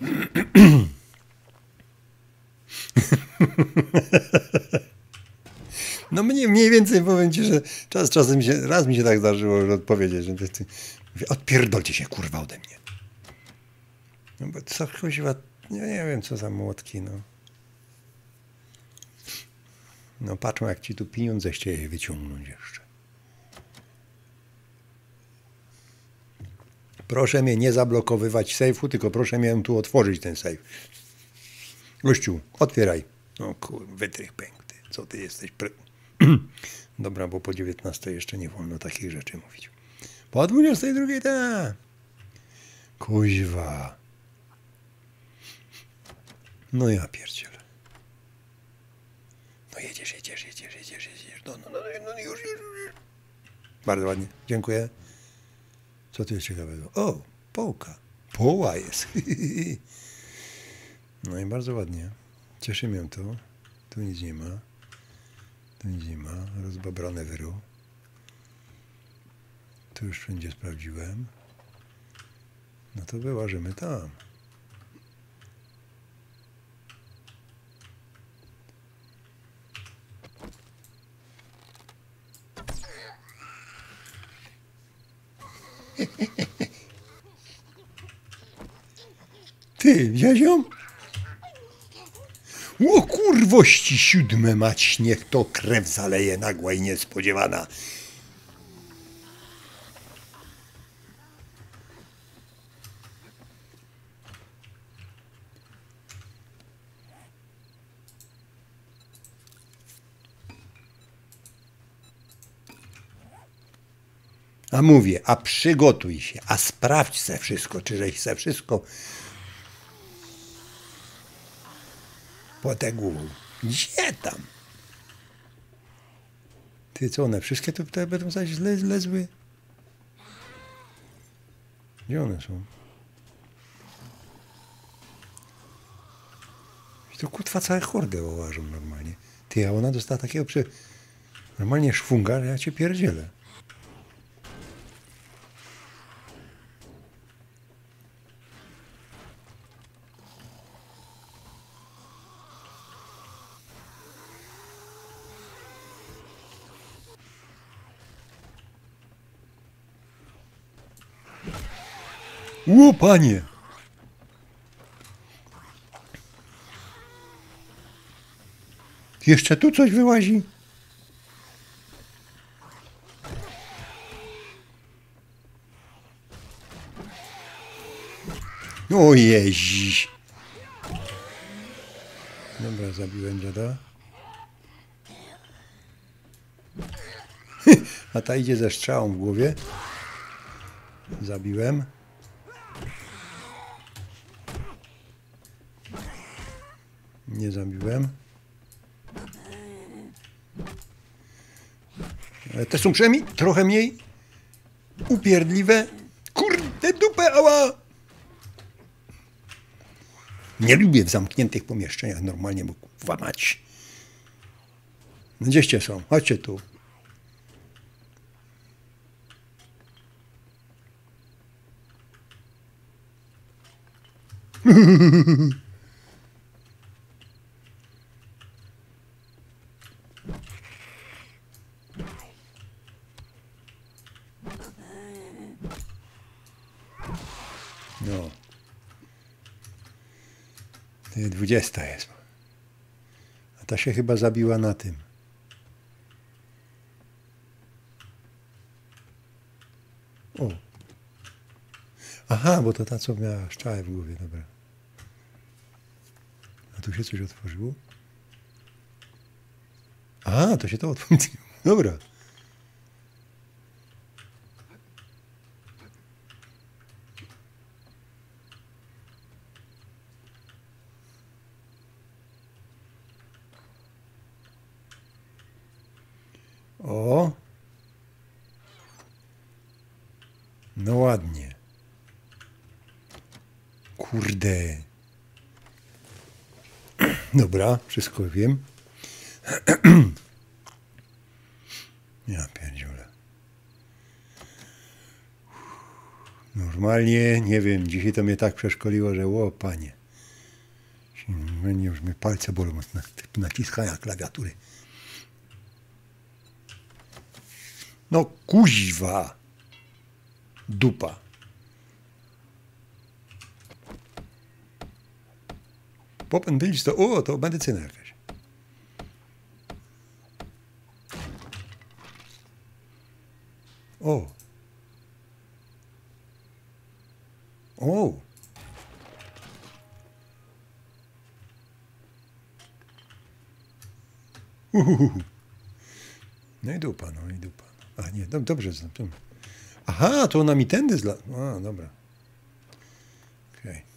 No mniej więcej powiem ci, że czasem raz mi się tak zdarzyło, że odpowiedzieć, że mówię, odpierdolcie się kurwa ode mnie. No bo co kuźwa, nie wiem co za młotki, no. No patrzą jak ci tu pieniądze chcieli wyciągnąć jeszcze. Proszę mnie nie zablokowywać sejfu, tylko proszę mnie tu otworzyć ten sejf. Gościu, otwieraj. No kur, wytrych pękty. Co ty jesteś? Dobra, bo po 19 jeszcze nie wolno takich rzeczy mówić. Po 22 tak. Kuźwa. No ja pierdzielę. No jedziesz. No już. Bardzo ładnie. Dziękuję. Co tu jest ciekawego? O, połka. Poła jest. No i bardzo ładnie. Cieszy mnie to. Tu nic nie ma. Rozbabrane wyru. Tu już wszędzie sprawdziłem. No to wyłażymy tam. Ty, wziąłeś ją? O kurwości 7 mać, niech to krew zaleje nagła i niespodziewana. A mówię, a przygotuj się, a sprawdź se wszystko, czy żeś se wszystko po tę głową. Gdzie tam? Ty co, one wszystkie tutaj będą zaś lezły? Gdzie one są? I to kutwa całe hordę ołażą normalnie. Ty, a ona dostała takiego normalnie szwunga, że ja cię pierdzielę. O, panie! Jeszcze tu coś wyłazi? O jeździ. Dobra, zabiłem dziada. A ta idzie ze strzałą w głowie. Zabiłem. Nie zabiłem. Ale te są przynajmniej trochę mniej upierdliwe. Kurde, dupę, ała! Nie lubię w zamkniętych pomieszczeniach normalnie, bo łamać. No gdzieście są? Chodźcie tu. No. 20 jest. A ta się chyba zabiła na tym. O. Aha, bo to ta, co miała szczałę w głowie, dobra. A tu się coś otworzyło? A, to się to otworzyło. Dobra. O. No ładnie. Kurde. Dobra, wszystko wiem. Ja pierdziule. Normalnie, nie wiem, dzisiaj to mnie tak przeszkoliło, że o panie. Już mnie palce bolą od naciskania klawiatury. No kuźwa. Dupa. Popęd byliś to, o, to medycyna jakaś. O. O. No i dupa, no i dupa. A nie, dobrze znam. Aha, to ona mi tędy A, dobra. Okej. Okay.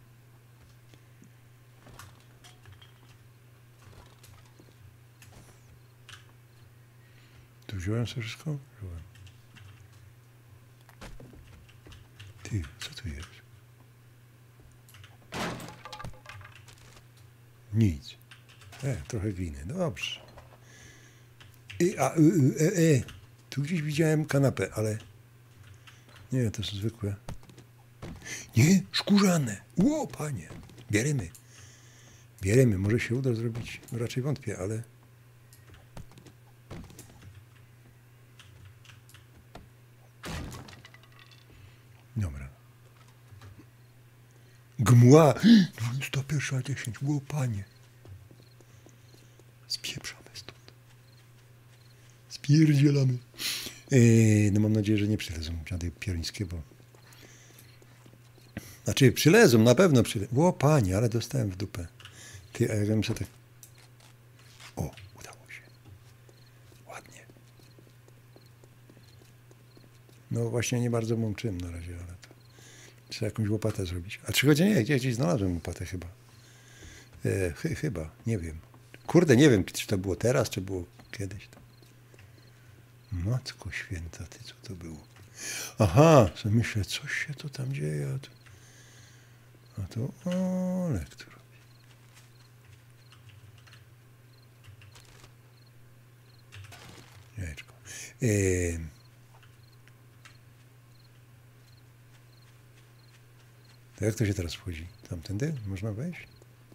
Tu wziąłem sobie wszystko? Wziąłem. Ty, co tu jest? Nic. Trochę gliny. Dobrze. Tu gdzieś widziałem kanapę, ale... Nie, to są zwykłe. Nie, skórzane. Ło, panie. Bierzemy. Bierzemy. Może się uda zrobić. Raczej wątpię, ale... Dobra. Gmła. 21:10. Ło, panie. Spieprzamy stąd. Spierdzielamy. No mam nadzieję, że nie przylezą dziady pieruńskie, bo... Znaczy przylezą, na pewno przylezą. O panie, ale dostałem w dupę. Ty, a jakbym sobie tak... O, udało się. Ładnie. No właśnie nie bardzo mam czym na razie, ale to... Trzeba jakąś łopatę zrobić. A czy chodzi nie, gdzieś znalazłem łopatę chyba. Chyba, nie wiem. Kurde, nie wiem, czy to było teraz, czy było kiedyś. Matko święta, ty, co to było? Aha, co myślę, coś się to tam dzieje, a to lektor robi. Jajeczko. To jak to się teraz wchodzi? Tamtędy? Można wejść?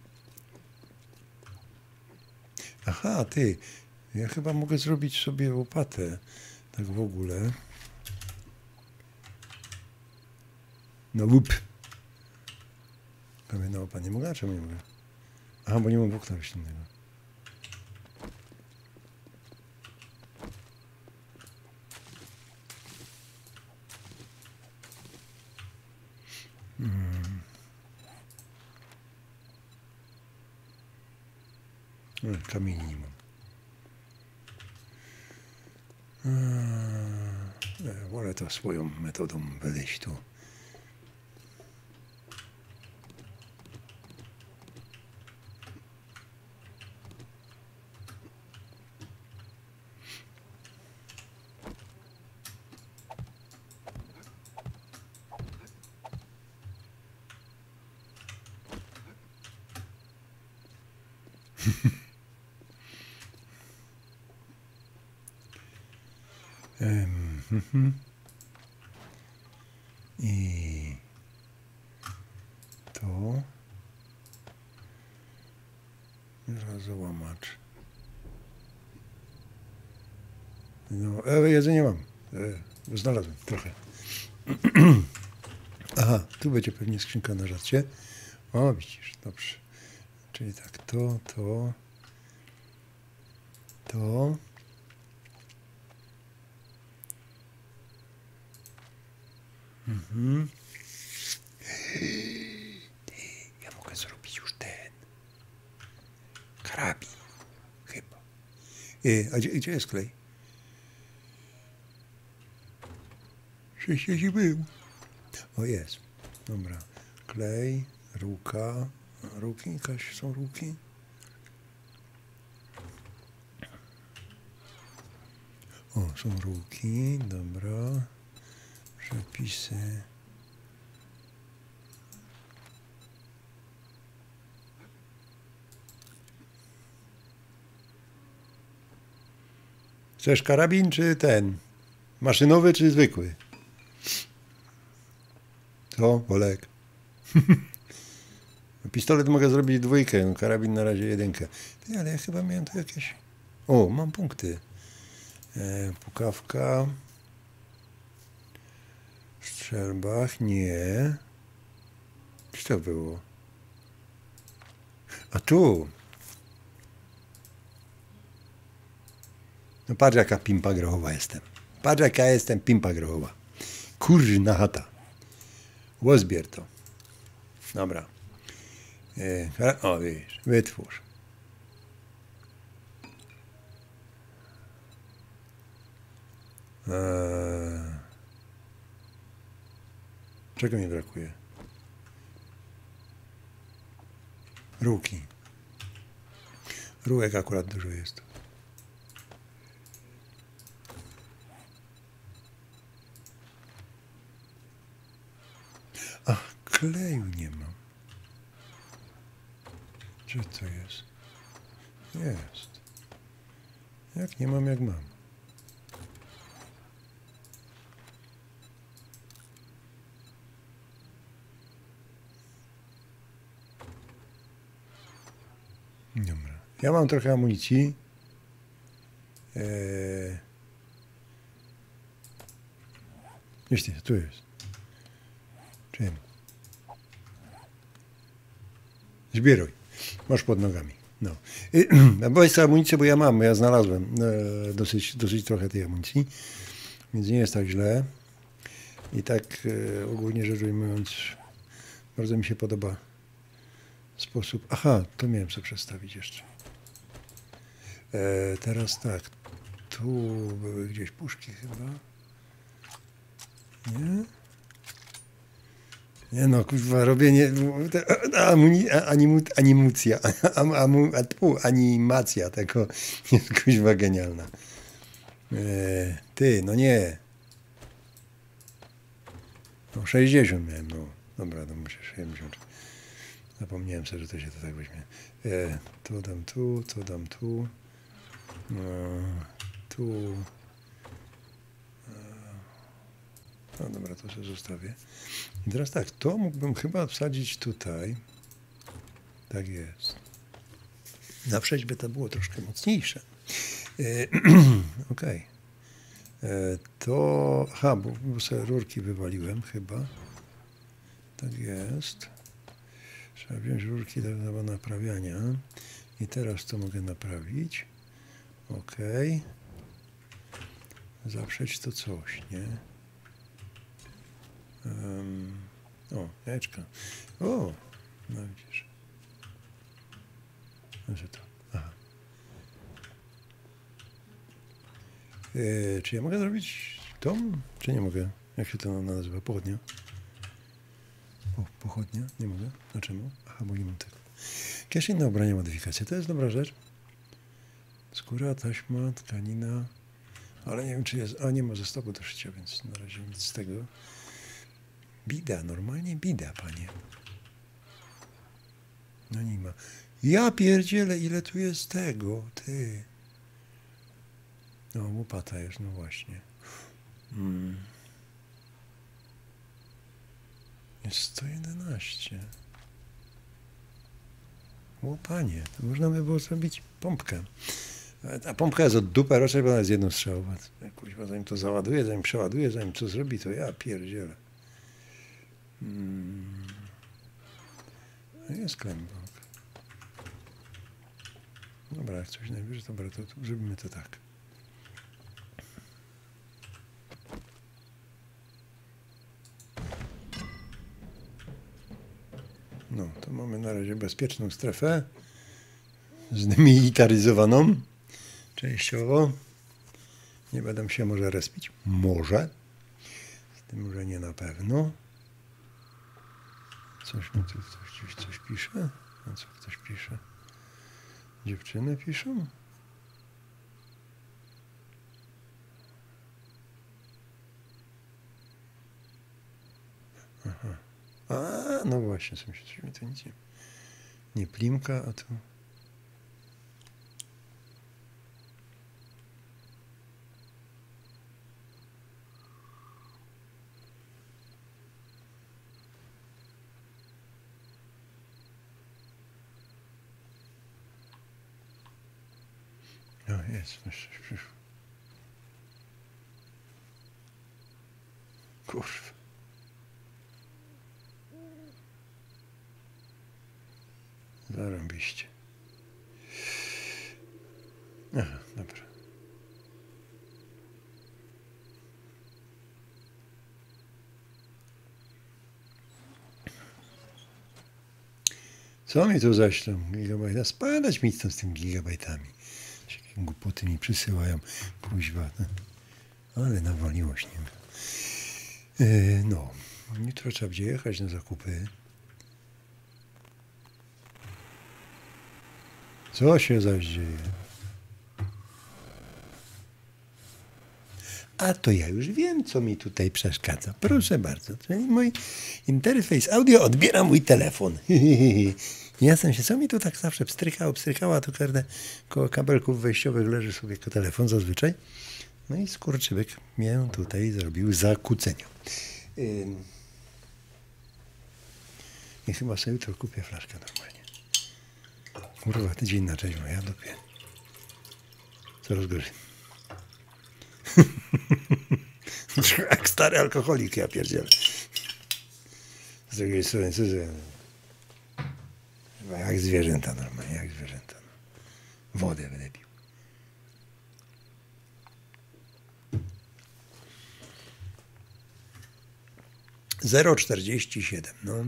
Aha, ty, ja chyba mogę zrobić sobie łopatę, tak w ogóle. No łup. Kamienna łopata. Nie mogę? Czemu nie mogę? Aha, bo nie mam włókna roślinnego. Kamieni nie mam. Wolę to swoją metodą wyjść tu. I to załamacz. No, jedzenie mam. Znalazłem trochę. Aha, tu będzie pewnie skrzynka na żarcie. O, widzisz, dobrze. Czyli tak, to. Ja mogę zrobić już ten karabin. Chyba. A gdzie jest klej? Przecież był. O, jest. Dobra. Klej, ruka. Ruki? Jakaś są ruki? O, są ruki. Dobra. Przepisy. Chcesz karabin, czy ten? Maszynowy, czy zwykły? Co, Olek? Pistolet mogę zrobić 2, no karabin na razie 1. Ty, ale ja chyba miałem tu jakieś... O, mam punkty. Pukawka. W strzelbach, nie. Co to było? A tu. No patrz, jaka pimpa grochowa jestem. Patrz, jaka jestem pimpa grochowa. Kurna chata. Łozbier to. Dobra. O, widzisz, wytwórz. Czego mi brakuje? Ruki. Rurek akurat dużo jest. Ach, kleju nie mam. Gdzie to jest? Jest. Jak nie mam, jak mam. Dobra. Ja mam trochę amunicji. Wiecie, tu jest. Czym? Zbieruj. Masz pod nogami. No. Bo jest amunicja, bo ja znalazłem dosyć trochę tej amunicji, więc nie jest tak źle. I tak ogólnie rzecz ujmując, bardzo mi się podoba sposób... Aha, to miałem sobie przedstawić jeszcze. Teraz tak, tu były gdzieś puszki chyba. Nie? Nie no, kurwa, robienie... Animacja tego jest kuźwa genialna. Ty, no nie. No 60 miałem, no. Dobra, to muszę 70. Zapomniałem sobie, że to się to tak weźmie. To dam tu, to dam tu. Tu. No dobra, to sobie zostawię. I teraz tak, to mógłbym chyba wsadzić tutaj. Tak jest. Na przeźbie to było troszkę mocniejsze. Okej. To... Aha, bo sobie rurki wywaliłem chyba. Tak jest. Trzeba wziąć rurki do naprawiania. I teraz to mogę naprawić. Okej. Zaprzeć to coś, nie? O, jajeczka. O, no widzisz. Znaczy to. Aha. Czy ja mogę zrobić tom? Czy nie mogę? Jak się to nazywa? Pochodnia? O, pochodnia? Nie mogę? Dlaczego? Aha, bo nie mam tego. Jakieś inne ubrania, modyfikacje. To jest dobra rzecz. Skóra, taśma, tkanina. Ale nie wiem, czy jest... A, nie ma zestawu do szycia, więc na razie nic z tego. Bida, normalnie bida, panie. No nie ma. Ja pierdzielę, ile tu jest tego, ty. No, łopata jest, no właśnie. Jest 111. Łopanie, to można by było zrobić pompkę. A pompka jest od dupy, raczej ona jest jednostrzałową. Kuźwa, zanim to załaduje, zanim przeładuje, zanim co zrobi, to ja pierdzielę. Jest klemblok. Dobra, jak coś najwyżej, dobra, to zrobimy to tak. No, to mamy na razie bezpieczną strefę zmilitaryzowaną częściowo. Nie będę się może respić. Może. Z tym, że nie na pewno. Coś mi tu coś pisze? A co ktoś pisze? Dziewczyny piszą? Aha. A, no właśnie, coś mi to nic nie plimka, a tu... No jest, coś przyszło. Kurwa. Zarąbiście. Aha, dobra. Co mi tu zaś tam gigabajta? Spadać mi tam z tymi gigabajtami. Jakie głupoty mi przysyłają. Kuźwa. Ale nawaliło śnieg. No. Jutro trzeba będzie jechać na zakupy. Co się zaś dzieje? A to ja już wiem, co mi tutaj przeszkadza. Proszę bardzo. Czyli mój interfejs audio odbiera mój telefon. Ja sam się, co mi tu tak zawsze pstrykała, to każde koło kabelków wejściowych leży sobie telefon zazwyczaj. No i skurczybyk mnie tutaj zrobił zakłócenia. I chyba sobie jutro kupię flaszkę normalnie. Kurwa, tydzień na cześć moja dupie. Coraz gorzej. Jak stary alkoholik, ja pierdzielę. Z drugiej strony, co jak zwierzęta normalnie, jak zwierzęta. Wodę będę pił. Zero 47, no.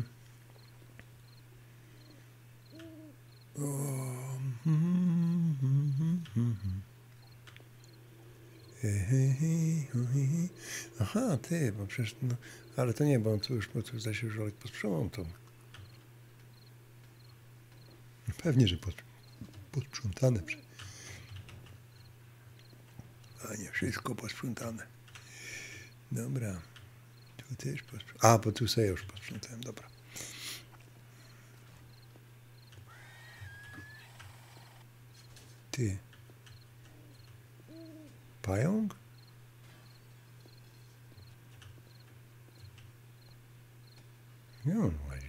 Aha, ty, bo przecież, no, ale to nie, bo tu już zdaje się, że Olek posprzątał. Pewnie, że posprzątane. A nie wszystko posprzątane. Dobra. Tu też posprzątałem. A, bo tu sobie już posprzątałem, dobra. Ty. Pająk? Nie on łazi.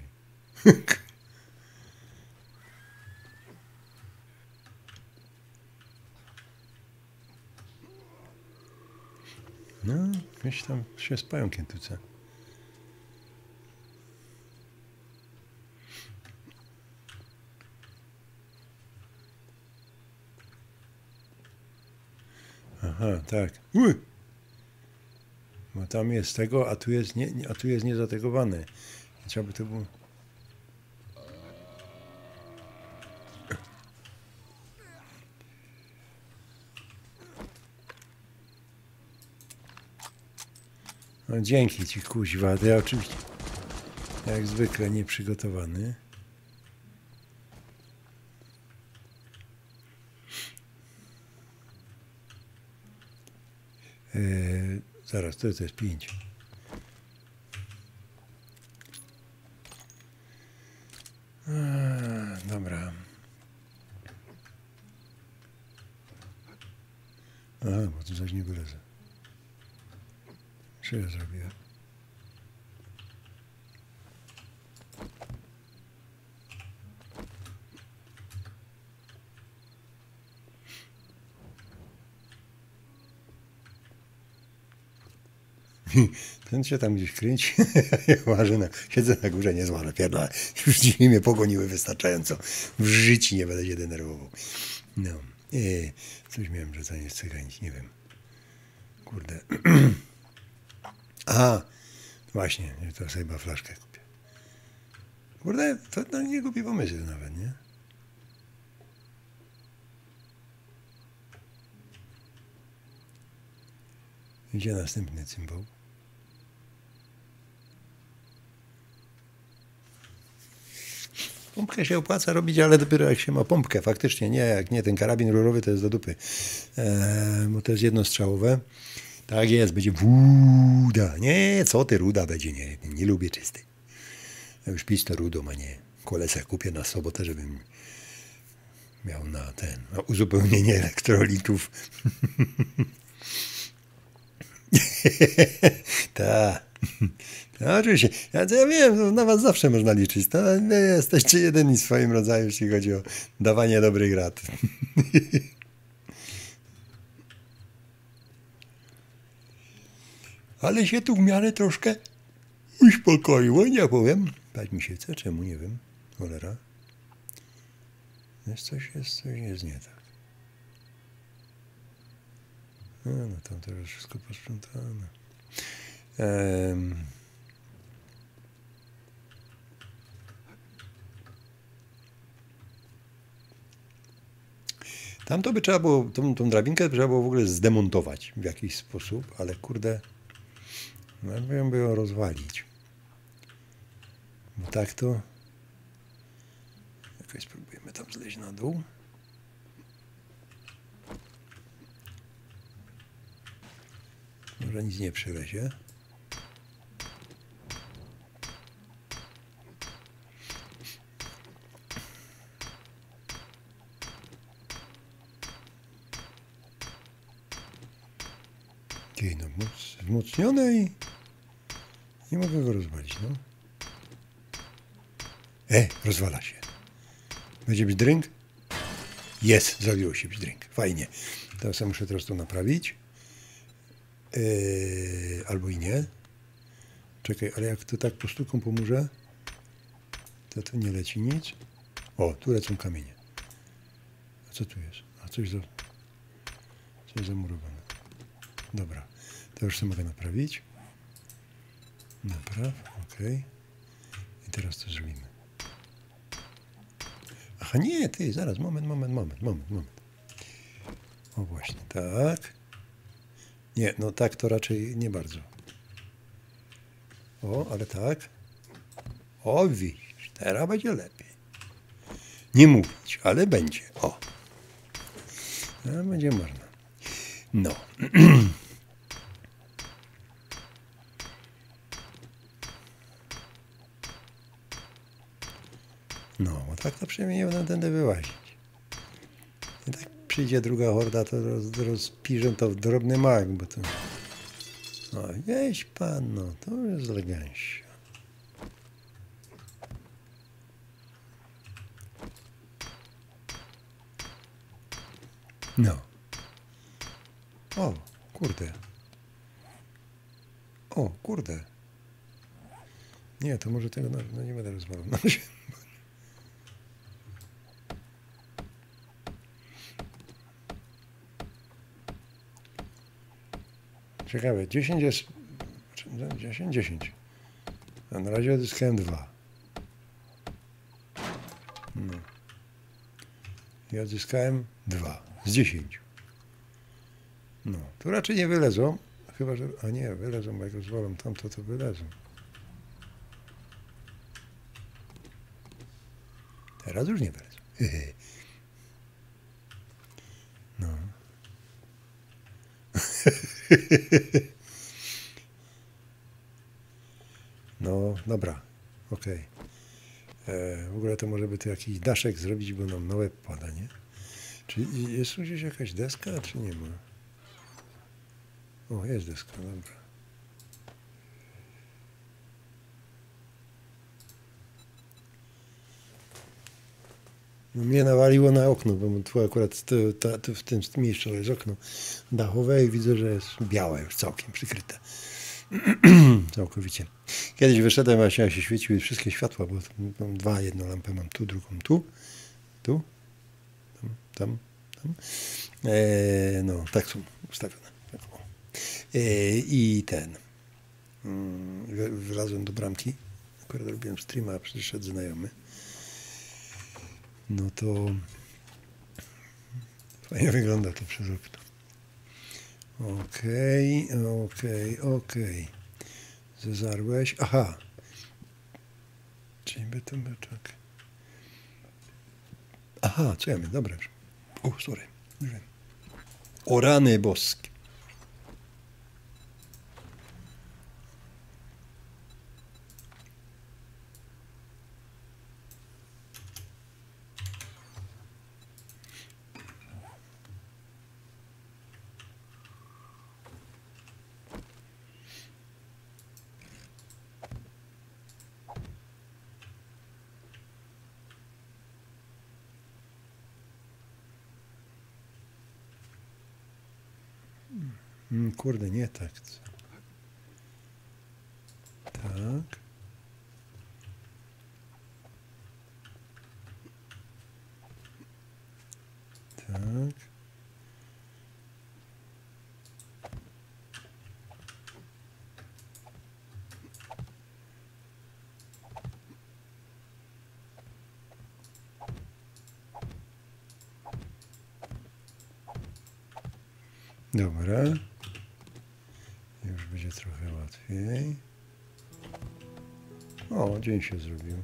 No, gdzieś tam się z pająkiem tuce. Aha, tak. Bo tam jest tego, a tu jest niezategowane. Trzeba by to było... No, dzięki ci, kuźwa. Ja oczywiście, jak zwykle, nieprzygotowany. Zaraz, to jest 5. Dobra. Aha, bo tu coś nie wylezę. Co ja zrobiłem? Ten się tam gdzieś kręci. Siedzę na górze, nie zła pierdolę. Już drzwi mnie pogoniły wystarczająco. W życiu nie będę się denerwował. No. Coś miałem, że to nie chcę ganić, nie wiem. Kurde. Aha, właśnie, to sobie chyba flaszkę kupię. Kurde, to nie głupi pomysł nawet, nie? Gdzie następny cymbał? Pompkę się opłaca robić, ale dopiero jak się ma pompkę, faktycznie, nie, jak nie, ten karabin rurowy to jest do dupy, bo to jest jednostrzałowe. Tak jest, będzie wuda. Nie, co ty, ruda będzie, nie lubię czystej. Ja już pić to rudą, a nie kolesę kupię na sobotę, żebym miał na uzupełnienie elektrolitów. Tak. No, oczywiście. Ja wiem, na was zawsze można liczyć. To wy jesteście jedyni w swoim rodzaju, jeśli chodzi o dawanie dobrych rad. Ale się tu w miarę troszkę uspokoiło, nie powiem. Bać mi się chce, czemu, nie wiem. Cholera. Jest coś jest nie tak. No tam to już wszystko posprzątane. Tam to by trzeba było, tą drabinkę trzeba było w ogóle zdemontować w jakiś sposób, ale kurde, no by ją rozwalić. Bo tak to jakoś spróbujemy tam zleźć na dół. Może nic nie przylezie. No, wzmocnione i nie mogę go rozwalić, no. Rozwala się. Będzie być drink? Jest, zrobiło się być drink. Fajnie. Teraz muszę teraz to naprawić. Albo i nie. Czekaj, ale jak to tak postuką pomurze, to tu nie leci nic. O, tu lecą kamienie. A co tu jest? A coś zamurowane. Dobra. To już sobie mogę naprawić. Napraw, ok. I teraz to zrobimy. Aha, nie, ty, zaraz, moment. O właśnie, tak. Nie, no tak to raczej nie bardzo. O, ale tak. O, widzisz, teraz będzie lepiej. Nie mówić, ale będzie. O. No, będzie można. No. No, bo tak to przynajmniej nie będę wyłazić. I tak przyjdzie druga horda, to rozpiżę to w drobny mak, bo to... O, weź pan, no, to jest elegancja. No. O, kurde. O, kurde. Nie, to może tego, no nie będę rozmawiał. No, ciekawe, 10 jest... 10. A na razie odzyskałem 2. No. I odzyskałem 2 z 10. No, tu raczej nie wylezą. Chyba, że... A nie, wylezą, bo jak rozwalam tamto, to wylezą. Teraz już nie wylezą. No. No, dobra. Okej. W ogóle to może by tu jakiś daszek zrobić, bo nam na łeb pada, nie? Czy jest tu gdzieś jakaś deska, czy nie ma? O, jest deska, dobra. No mnie nawaliło na okno, bo tu akurat w tym miejscu jest okno dachowe i widzę, że jest białe już całkiem przykryte. Całkowicie. Kiedyś wyszedłem, właśnie jak się świeciły wszystkie światła, bo mam jedną lampę mam tu, drugą tu, tam. No, tak są ustawione. Tak, i wylazłem do bramki, akurat robiłem streama, przyszedł znajomy. No to fajnie wygląda to przez okno. Okej. Zezarłeś. Aha. Czyli beczek. Aha, co ja mówię? Dobra. Sorry. O rany boskie. Kurde, nie tak. Tak. Tak. Dobra. Już będzie trochę łatwiej. O, dzień się zrobił.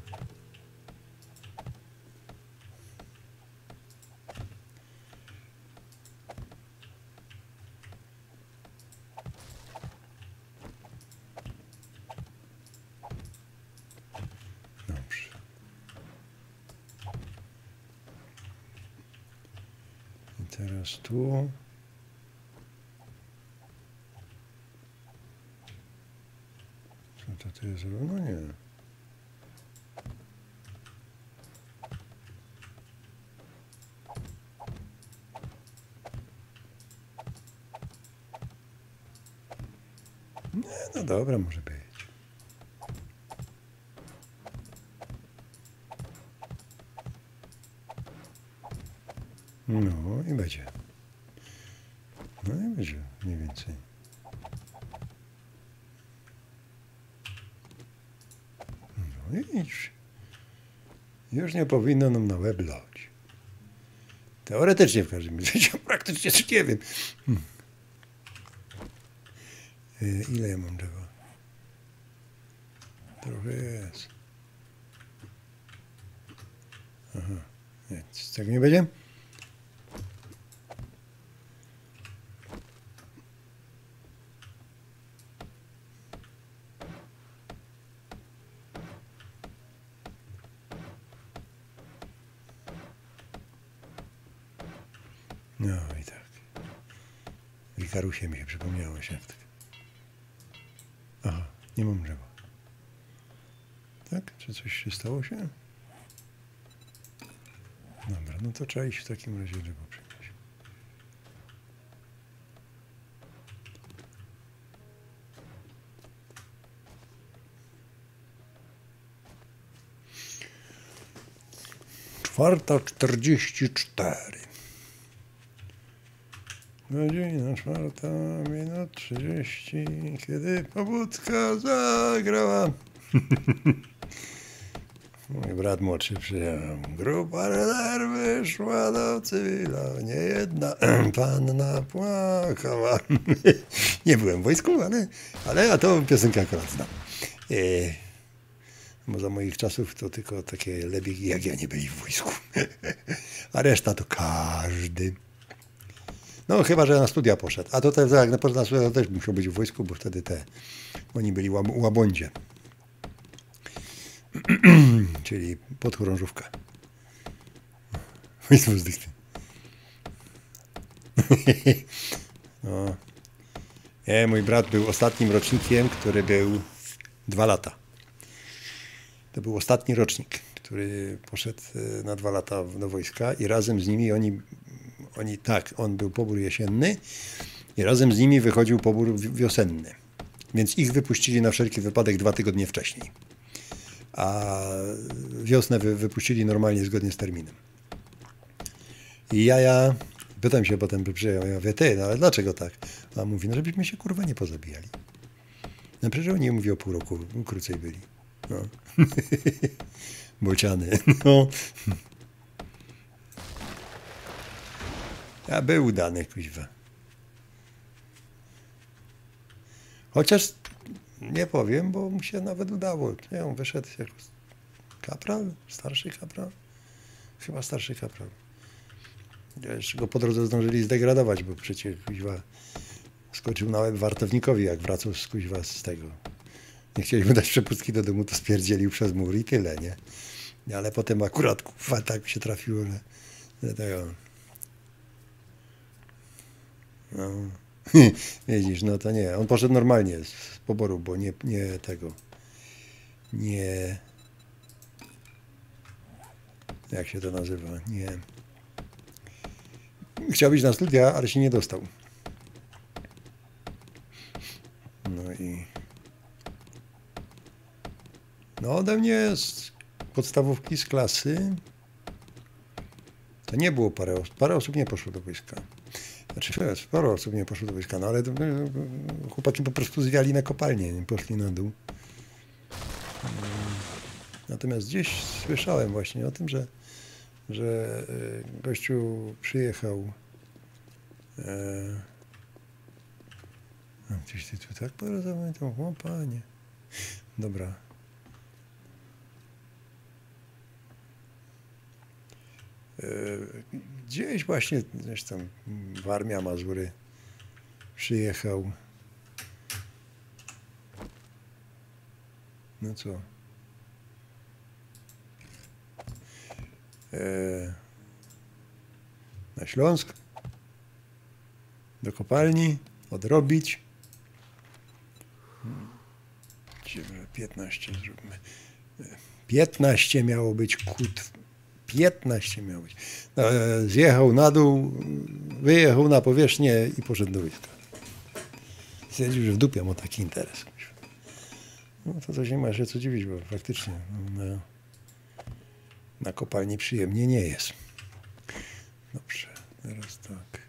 Dobrze. I teraz tu. To jest równo? Nie. No dobra, może być. No i będzie. No i będzie mniej więcej. No i już nie powinno nam na łeb lać. Teoretycznie w każdym razie, praktycznie coś nie wiem. Ile ja mam drzewa? Trochę jest. Aha, nie, z tego nie będzie? No i tak. Wikarusie mi się przypomniało się. Aha, nie mam drzewa. Tak? Czy coś się stało się? Dobra, no to trzeba iść w takim razie drzewo przynieść. Czwarta 44. Godzina 4:30, kiedy pobudka zagrała. Mój brat młodszy przyjechał. Grupa rezerwy szła do cywila. Niejedna panna płakała. Nie byłem w wojsku, ale to piosenkę akurat znam. Bo za moich czasów to tylko takie lebiegi jak ja nie byli w wojsku. A reszta to każdy. No chyba, że na studia poszedł. A to też, jak na studia to też musiał być w wojsku, bo wtedy oni byli łabądzie. Czyli podchorążówka. No. Nie, mój brat był ostatnim rocznikiem, który był 2 lata. To był ostatni rocznik, który poszedł na 2 lata do wojska i razem z nimi on był pobór jesienny i razem z nimi wychodził pobór wiosenny. Więc ich wypuścili na wszelki wypadek 2 tygodnie wcześniej. A wiosnę wypuścili normalnie, zgodnie z terminem. I ja pytam się potem, ja mówię, no ale dlaczego tak? A on mówi, no żebyśmy się kurwa nie pozabijali. No przecież oni, mówi, o pół roku krócej byli. No. Bociany. No. Ja był udany, kuźwa. Chociaż nie powiem, bo mu się nawet udało. Nie, on wyszedł jako kapral, starszy kapral. Chyba starszy kapral. Jeszcze go po drodze zdążyli zdegradować, bo przecież kuźwa skoczył na łeb wartownikowi, jak wracał z kuźwa z tego. Nie chcieli mu dać przepustki do domu, to spierdzielił przez mur i tyle, nie? Ale potem akurat kuźwa tak się trafiło, że tego... No. Widzisz, no to nie. On poszedł normalnie z poboru, bo nie tego. Nie... Jak się to nazywa? Nie... Chciał iść na studia, ale się nie dostał. No i... No ode mnie z podstawówki, z klasy to nie było parę osób nie poszło do wojska. Znaczy, sporo osób nie poszło do wojska, no ale chłopaki po prostu zwiali na kopalnię, nie poszli na dół. Natomiast gdzieś słyszałem właśnie o tym, że gościu przyjechał. Gdzieś ty tu tak porozmawiał, o panie. Dobra. Gdzieś właśnie, zresztą Warmia, Mazury przyjechał. No co? Na Śląsk, do kopalni, odrobić. 15 zróbmy. 15 miało być kut. 15 miało być. Zjechał na dół, wyjechał na powierzchnię i poszedł do wojska. Stwierdził, że w dupie ma taki interes. No to coś nie ma się co dziwić, bo faktycznie na kopalni przyjemnie nie jest. Dobrze, teraz tak.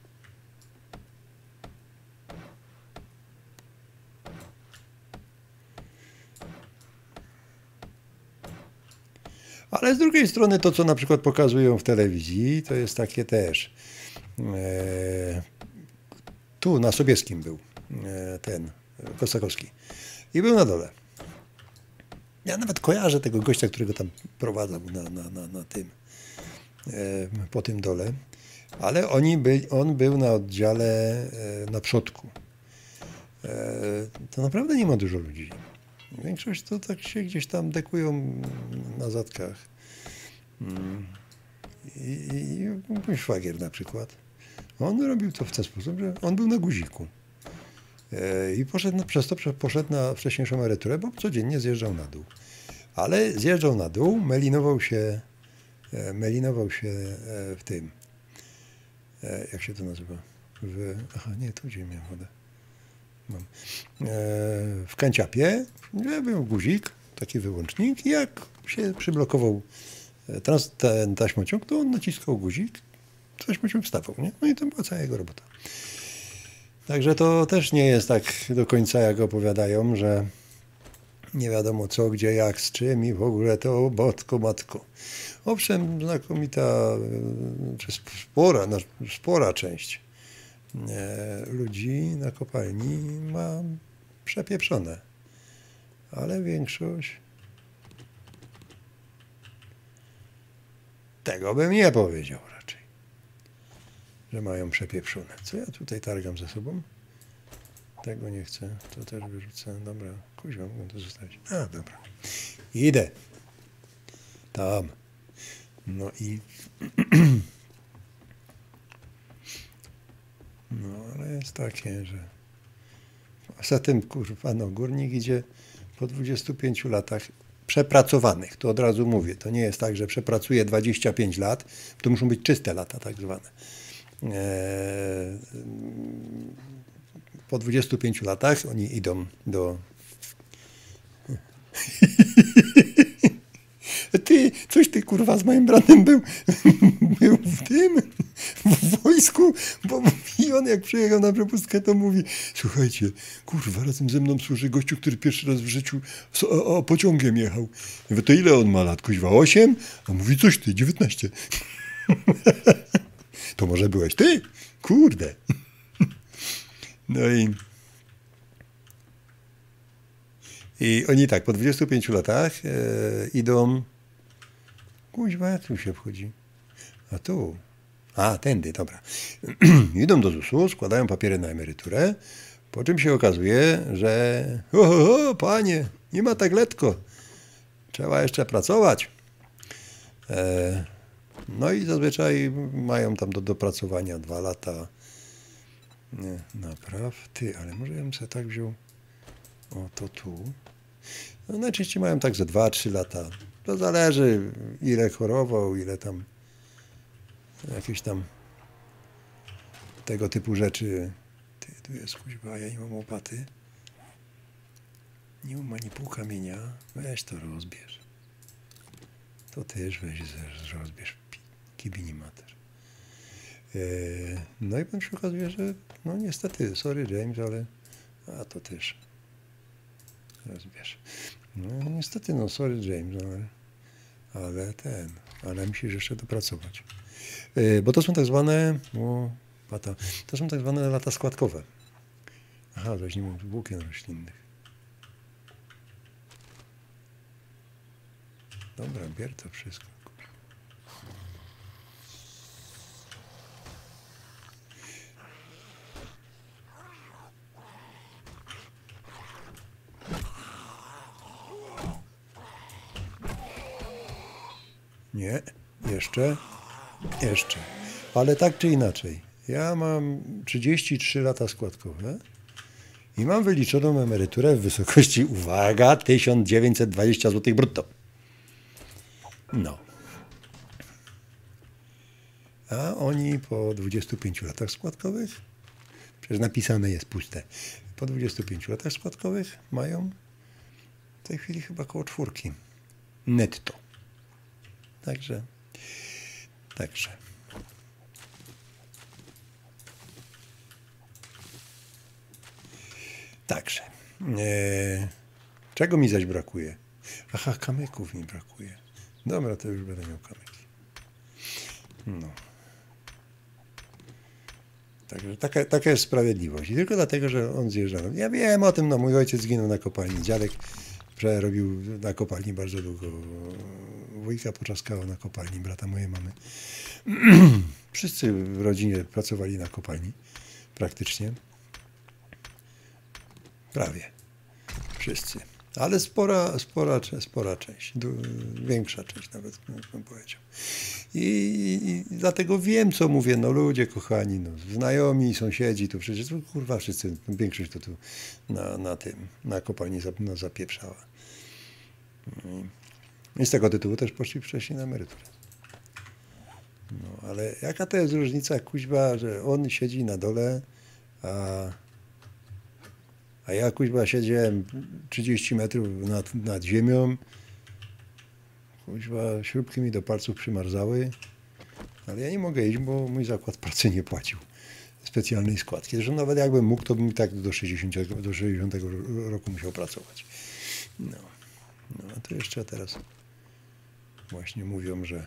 Ale z drugiej strony to, co na przykład pokazują w telewizji, to jest takie też. Tu na Sobieskim był ten Kosakowski i był na dole. Ja nawet kojarzę tego gościa, którego tam prowadzał na tym, po tym dole, ale on był na oddziale na przodku. To naprawdę nie ma dużo ludzi. Większość to tak się gdzieś tam dekują na zadkach. I mój szwagier na przykład. On robił to w ten sposób, że on był na guziku. I poszedł na wcześniejszą emeryturę, bo codziennie zjeżdżał na dół. Ale zjeżdżał na dół, melinował się w tym, jak się to nazywa? Aha, nie, tu gdzie miałem wodę. Mam. W kanciapie był guzik, taki wyłącznik i jak się przyblokował ten taśmociąg, to on naciskał guzik, taśmociąg wstawał, nie? No i to była cała jego robota. Także to też nie jest tak do końca, jak opowiadają, że nie wiadomo co, gdzie, jak, z czym i w ogóle to matko. Owszem, znakomita, czy spora część ludzi na kopalni ma przepieprzone, ale większość tego bym nie powiedział raczej, że mają przepieprzone. Co ja tutaj targam ze sobą? Tego nie chcę, to też wyrzucę. Dobra, kuźwa, mogę to zostawić. A, dobra. Idę. Tam. No i... No, ale jest takie, że A zatem, kurwa, no, górnik idzie po 25 latach przepracowanych, to od razu mówię. To nie jest tak, że przepracuje 25 lat, to muszą być czyste lata tak zwane. Po 25 latach oni idą do... Ty kurwa z moim bratem był w tym, w wojsku, bo i on jak przyjechał na przepustkę, to mówi, słuchajcie, kurwa, razem ze mną służy gościu, który pierwszy raz w życiu pociągiem jechał. Ja mówię, to ile on ma lat, kuźwa, 8? A mówi, coś ty, 19. To może byłeś ty? Kurde. No i oni tak, po 25 latach idą... Kuźwa, jak tu się wchodzi? A tu. A, tędy, dobra. Idą do ZUS-u, składają papiery na emeryturę, po czym się okazuje, że panie, nie ma tak letko. Trzeba jeszcze pracować. No i zazwyczaj mają tam do dopracowania 2 lata. Nie, naprawdę, ale może ja bym sobie tak wziął. O, to tu. No, najczęściej mają tak ze 2-3 lata. To zależy, ile chorował, ile tam jakieś tam tego typu rzeczy. Ty, tu jest kuźwa, ja nie mam łopaty. Nie mam ani pół kamienia. Weź to rozbierz. To też weź rozbierz. Kibini mater. No i potem się okazuje, że no niestety, sorry James, ale a to też rozbierz. No niestety, no sorry James, ale musisz jeszcze dopracować. Bo to są tak zwane, to są tak zwane lata składkowe. Aha, zaś nie mam włókien roślinnych. Dobra, bier to wszystko. Nie, jeszcze. Ale tak czy inaczej, ja mam 33 lata składkowe i mam wyliczoną emeryturę w wysokości, uwaga, 1920 zł brutto. No. A oni po 25 latach składkowych, przecież napisane jest puste, po 25 latach składkowych mają w tej chwili chyba koło 4 netto. Także. Czego mi zaś brakuje? Aha, kamyków mi brakuje. Dobra, to już będę miał kamyki. No. Także taka jest sprawiedliwość. I tylko dlatego, że on zjeżdżał. Ja wiem o tym, no mój ojciec zginął na kopalni. Dziadek przerobił na kopalni bardzo długo. Wujka poczaskało na kopalni, brata mojej mamy. Wszyscy w rodzinie pracowali na kopalni. Praktycznie. Prawie. Wszyscy. Ale spora część. Większa część nawet, bym powiedział. I dlatego wiem, co mówię. No ludzie kochani, no, znajomi, sąsiedzi, tu przecież kurwa wszyscy, większość to tu na kopalni zapieprzała. I z tego tytułu też poszli wcześniej na emeryturę. No, ale jaka to jest różnica, kuźba, że on siedzi na dole, a ja, kuźba, siedziałem 30 metrów nad ziemią, kuźba, śrubki mi do palców przymarzały, ale ja nie mogę iść, bo mój zakład pracy nie płacił specjalnej składki. Zresztą nawet jakbym mógł, to bym i tak do 60 roku musiał pracować. No, a to jeszcze teraz właśnie mówią, że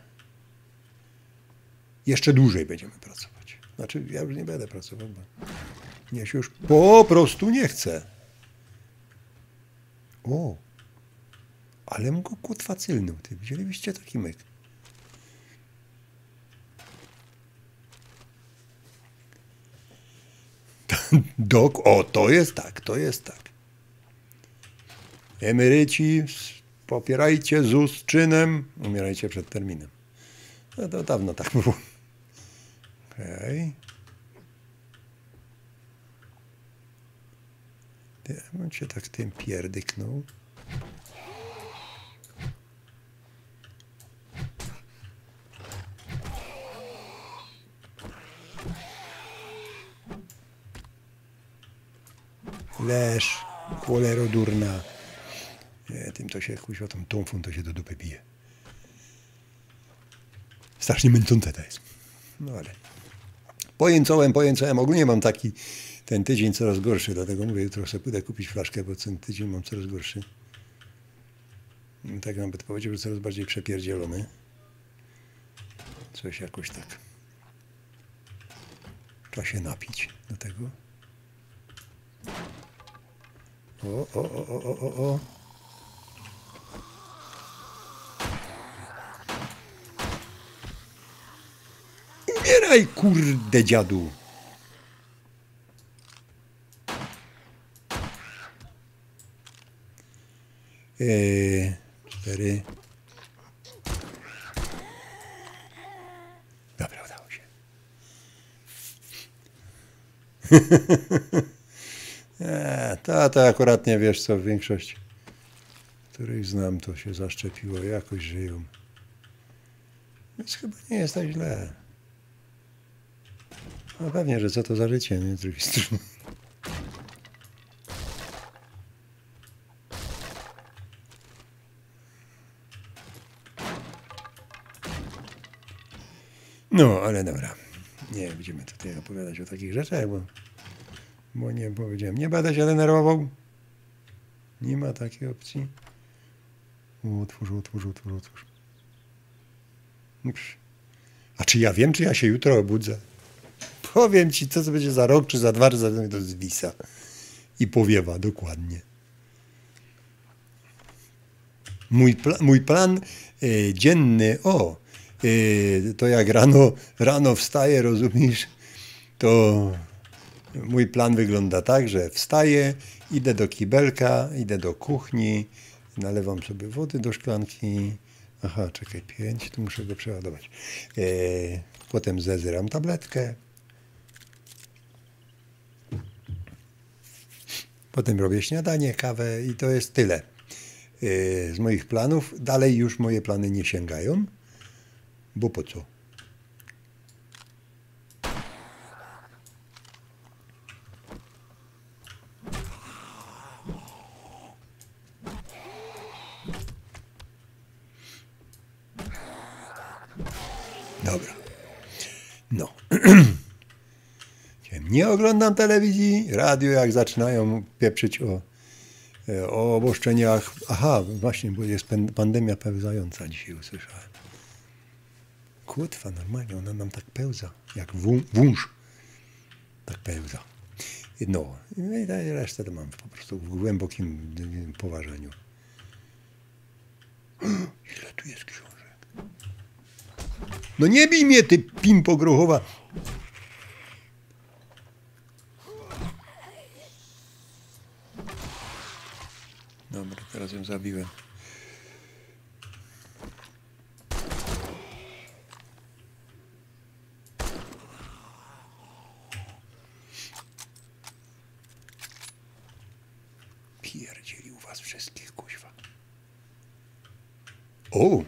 jeszcze dłużej będziemy pracować. Znaczy, ja już nie będę pracował, bo mnie się już po prostu nie chce. O, ale mu go kutwa cylnął, ty. Widzielibyście taki myk? To jest tak. Emeryci, popierajcie ZUS czynem, umierajcie przed terminem. No to dawno tak było. Okej. Ja bym cię tak tym pierdyknął. Leż, cholero durna. Tym to się, kuźwa, tą tąfą to się do dupy bije. Strasznie męczące to jest. No ale pojęcałem. Ogólnie mam taki ten tydzień coraz gorszy, dlatego mówię, jutro sobie pójdę kupić flaszkę, bo ten tydzień mam coraz gorszy. Tak nawet powiedział, że coraz bardziej przepierdzielony. Coś jakoś tak. Trzeba się napić do tego. O. Umieraj, kurde dziadu. Cztery. Dobra, udało się. To akurat nie wiesz co, większość, których znam, to się zaszczepiło, jakoś żyją. Więc chyba nie jest tak źle. No pewnie, że co to za życie, nie? Z drugiej strony. No, ale dobra. Nie będziemy tutaj opowiadać o takich rzeczach, bo nie powiedziałem. Nie będę się denerwował. Nie ma takiej opcji. Otwórz. A czy ja wiem, czy ja się jutro obudzę? Powiem ci, co to będzie za rok, czy za 2, czy za 1, to zwisa. I powiewa, dokładnie. Mój plan dzienny, to jak rano wstaję, rozumiesz, to mój plan wygląda tak, że wstaję, idę do kibelka, idę do kuchni, nalewam sobie wody do szklanki. Aha, czekaj, 5, tu muszę go przeładować. Potem zezyram tabletkę. Potem robię śniadanie, kawę i to jest tyle z moich planów. Dalej już moje plany nie sięgają, bo po co? Dobra. No. Nie oglądam telewizji, radio jak zaczynają pieprzyć o obostrzeniach. Aha, właśnie, bo jest pandemia pełzająca, dzisiaj usłyszałem. Kutwa, normalnie, ona nam tak pełza, jak wąż. Tak pełza. No, i resztę to mam po prostu w głębokim poważaniu. Ile tu jest książek? No nie bij mnie, ty pimpo grochowa. Dobra, teraz ją zabiłem. Pierdzielił was wszystkich, kuźwa. O!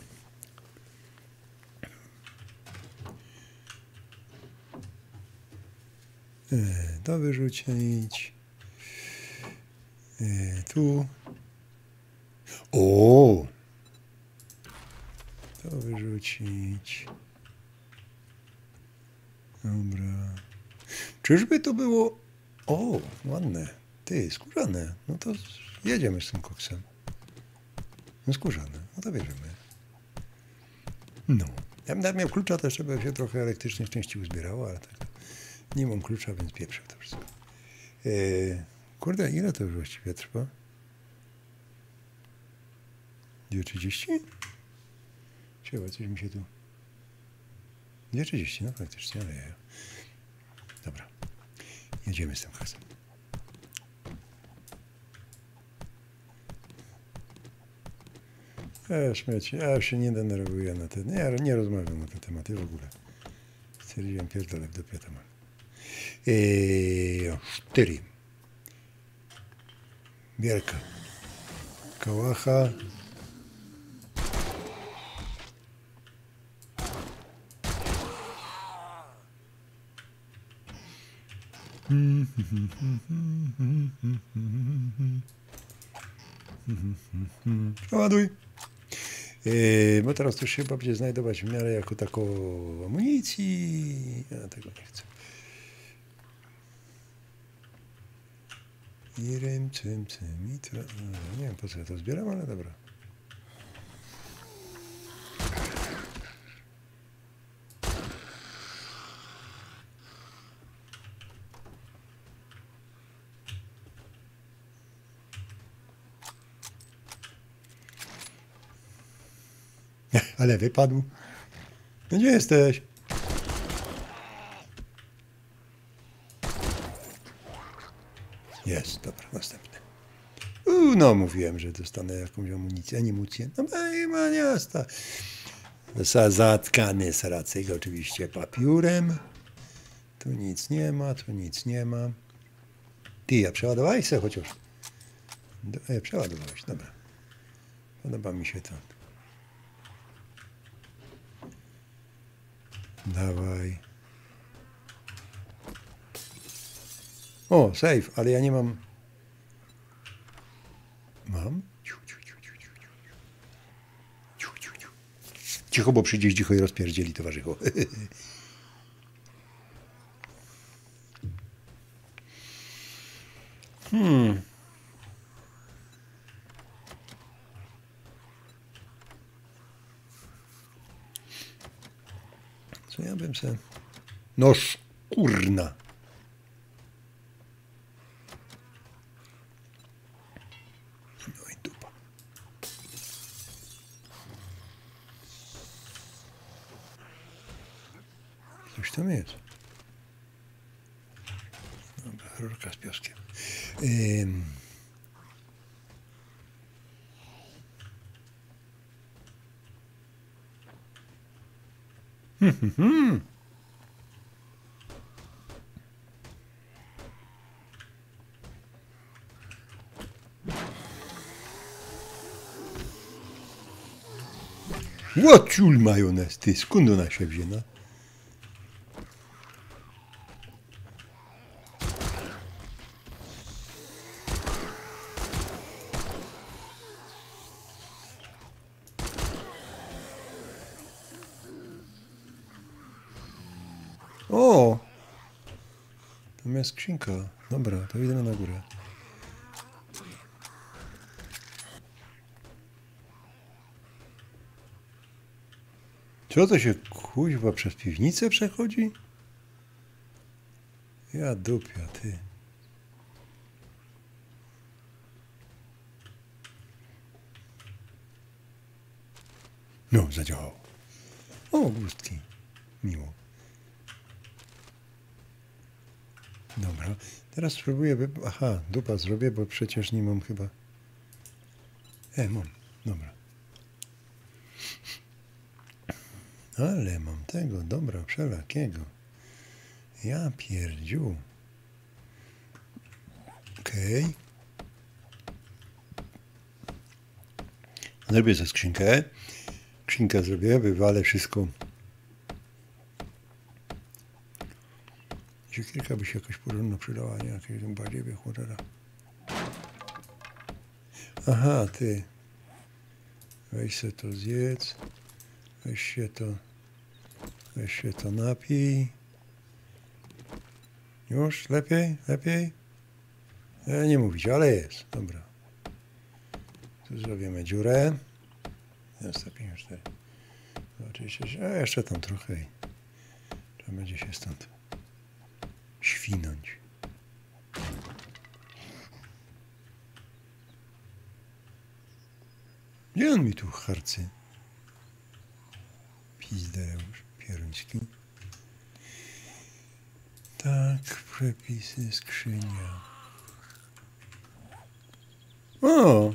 To wyrzucić. Tu. O! To wyrzucić. Dobra. Czyżby to było... O, ładne. Ty, skórzane. No to jedziemy z tym koksem. No skórzane. No to bierzemy. No. Ja bym nawet miał klucza też, żeby się trochę elektrycznie w części uzbierało, ale tak nie mam klucza, więc pieprzę to wszystko. Kurde, ile to już właściwie trwa? 2:30? Ciekawe, coś mi się tu... 2:30, no praktycznie, ale ja. Dobra. Jedziemy z tym hasem. Śmieci, ja się nie denerwuję na te... Nie rozmawiam na te tematy w ogóle. Stwierdziłem, pierdolę w dupie temat. 4. Bierka. Kałacha. Ładuj. Bo teraz to się chyba będzie znajdować w miarę jako taką amunicji. Ja tego nie chcę. I rym, cym, i nie wiem po co ja to zbieram, ale dobra. Ale wypadł. No gdzie jesteś? Jest, dobra, następny. No, mówiłem, że dostanę jakąś amunicję. No, ma miasta. Zatkany saracyk oczywiście papiurem. Tu nic nie ma, tu nic nie ma. Ty, a przeładowałeś se chociaż? Przeładowałeś, dobra. Podoba mi się to. Dawaj. O, save, ale ja nie mam. Mam? Cicho, bo przyjdzie cicho i rozpierdzieli towarzychu. Co ja bym se... No szkurna. No i dupa. Coś tam jest. Dobra, rurka z piaskiem. Łaciul majonez, ty, skąd ona się wzięła? O! Tam jest skrzynka. Dobra, to idę na górę. Co to się kuźwa przez piwnicę przechodzi? Ja dupia, ty. No, zadziałało. O, gustki. Miło. Dobra, teraz spróbuję... Aha, dupa zrobię, bo przecież nie mam chyba... Mam. Dobra. Ale mam tego, dobra, wszelakiego. Ja pierdziu. Okej. Zrobię za skrzynkę. Skrzynkę zrobię, wywalę wszystko. Siekierka by się jakoś porządno przydała, nie? Jakieś tam bardziej by cholera. Aha, ty. Weź se to zjedz. Weź się to napij. Już? Lepiej? Lepiej? Nie mówić, ale jest. Dobra. Tu zrobimy dziurę. 154. Oczywiście, a jeszcze tam trochę i trzeba będzie się stąd świnąć. Gdzie on mi tu harcy? Pizdereusz, pieruński. Tak, przepisy, skrzynia. O!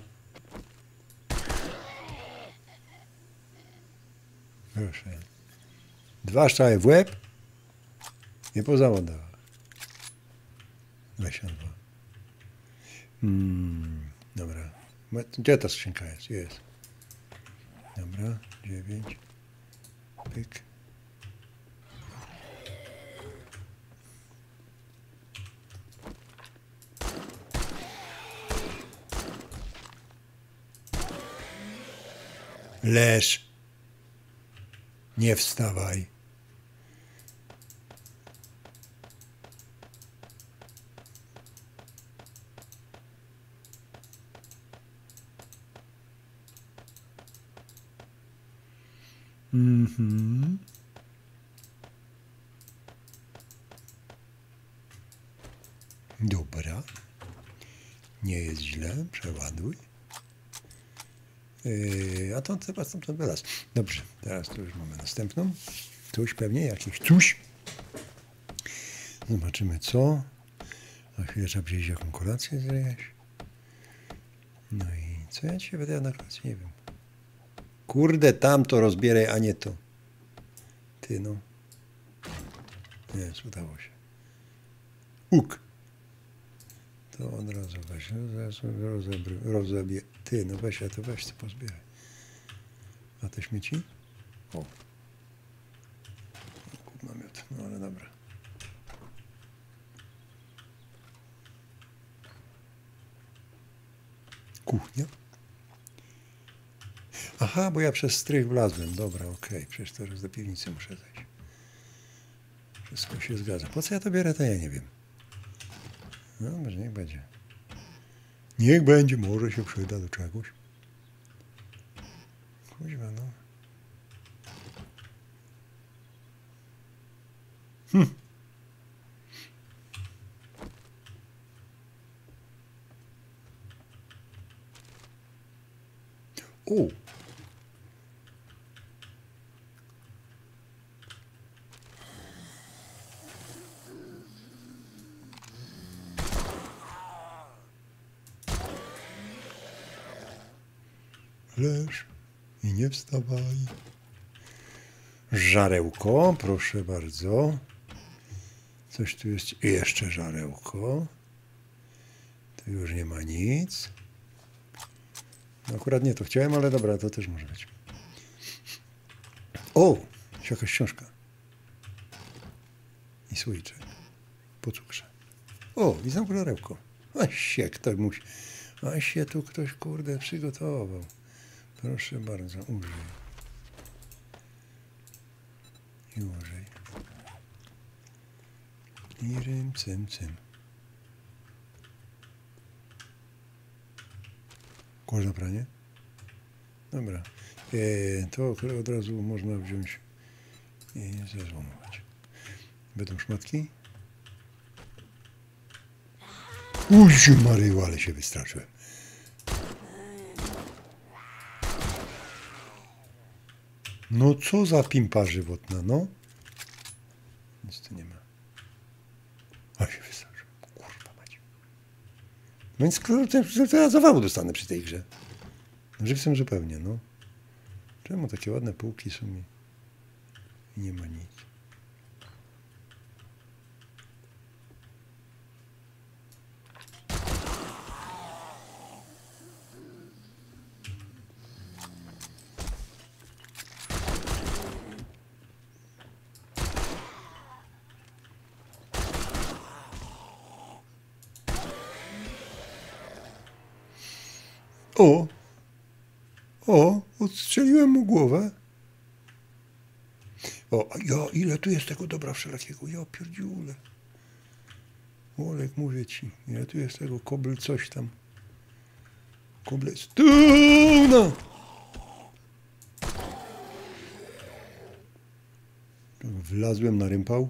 Proszę. 2 strzały w łeb i po zawodach. 22. Dobra. Gdzie ta skrzynka jest? Jest. Dobra, 9. Pyk. Leż. Nie wstawaj. Dobra. Nie jest źle. Przeładuj. A to trzeba stamtąd wylaz. Dobrze, teraz tu już mamy następną. Coś pewnie, jakieś coś. Zobaczymy co. Za chwilę trzeba przyjść jaką kolację zjeść. No i co ja dzisiaj będę na kolację? Nie wiem. Kurde, tam to rozbieraj, a nie to. Ty no. Jest, udało się. Łuk. To od razu weź, rozebie. Ty, no weź, to weź, co pozbieraj. A te śmieci? O. Kup namiot, no ale dobra. Kuchnia. Aha, bo ja przez strych wlazłem. Dobra, okej. Przecież teraz do piwnicy muszę zejść. Wszystko się zgadza. Po co ja to biorę, to ja nie wiem. No, może niech będzie. Niech będzie, może się przyda do czegoś. Kuźwa, no. O! Leż i nie wstawaj. Żarełko, proszę bardzo. Coś tu jest. Jeszcze żarełko. Tu już nie ma nic. No akurat nie to chciałem, ale dobra, to też może być. O! Jest jakaś książka. I słoiczek. Po cukrze. O! I znowu żarełko. A się tu ktoś, kurde, przygotował. Proszę bardzo, użyj. I użyj. I rym, cym, cym. Kosz na pranie? Dobra. To od razu można wziąć i zezłomować. Będą szmatki? Uj, Maryju, ale się wystraszyłem. No co za pimpa żywotna, no? Nic tu nie ma. A się wystraszyłem. Kurwa macie. No więc to ja zawału dostanę przy tej grze. Żywcem zupełnie, no. Czemu takie ładne półki są i nie ma nic? Odstrzeliłem mu głowę. Ile tu jest tego dobra wszelakiego. Ja pierdziule. Olek, mówię ci, ile tu jest tego kobl coś tam. Koblestuna! Wlazłem na rympał.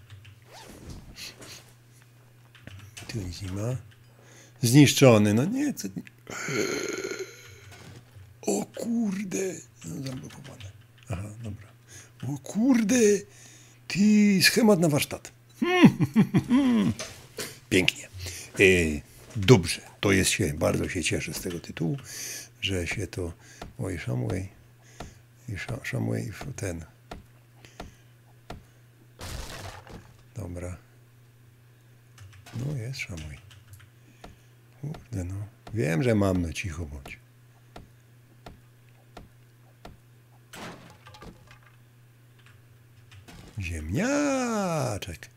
Tu nic nie ma. Zniszczony, no nie, co... O kurde! No, zablokowane. Aha, dobra. O kurde! Ty, schemat na warsztat. Pięknie. Dobrze. To jest się, bardzo się cieszę z tego tytułu, że się to... Oj, Shumway ten... Dobra. No jest Shumway. Kurde, no. Wiem, że mam, no cicho bądź. Ziemniaczek.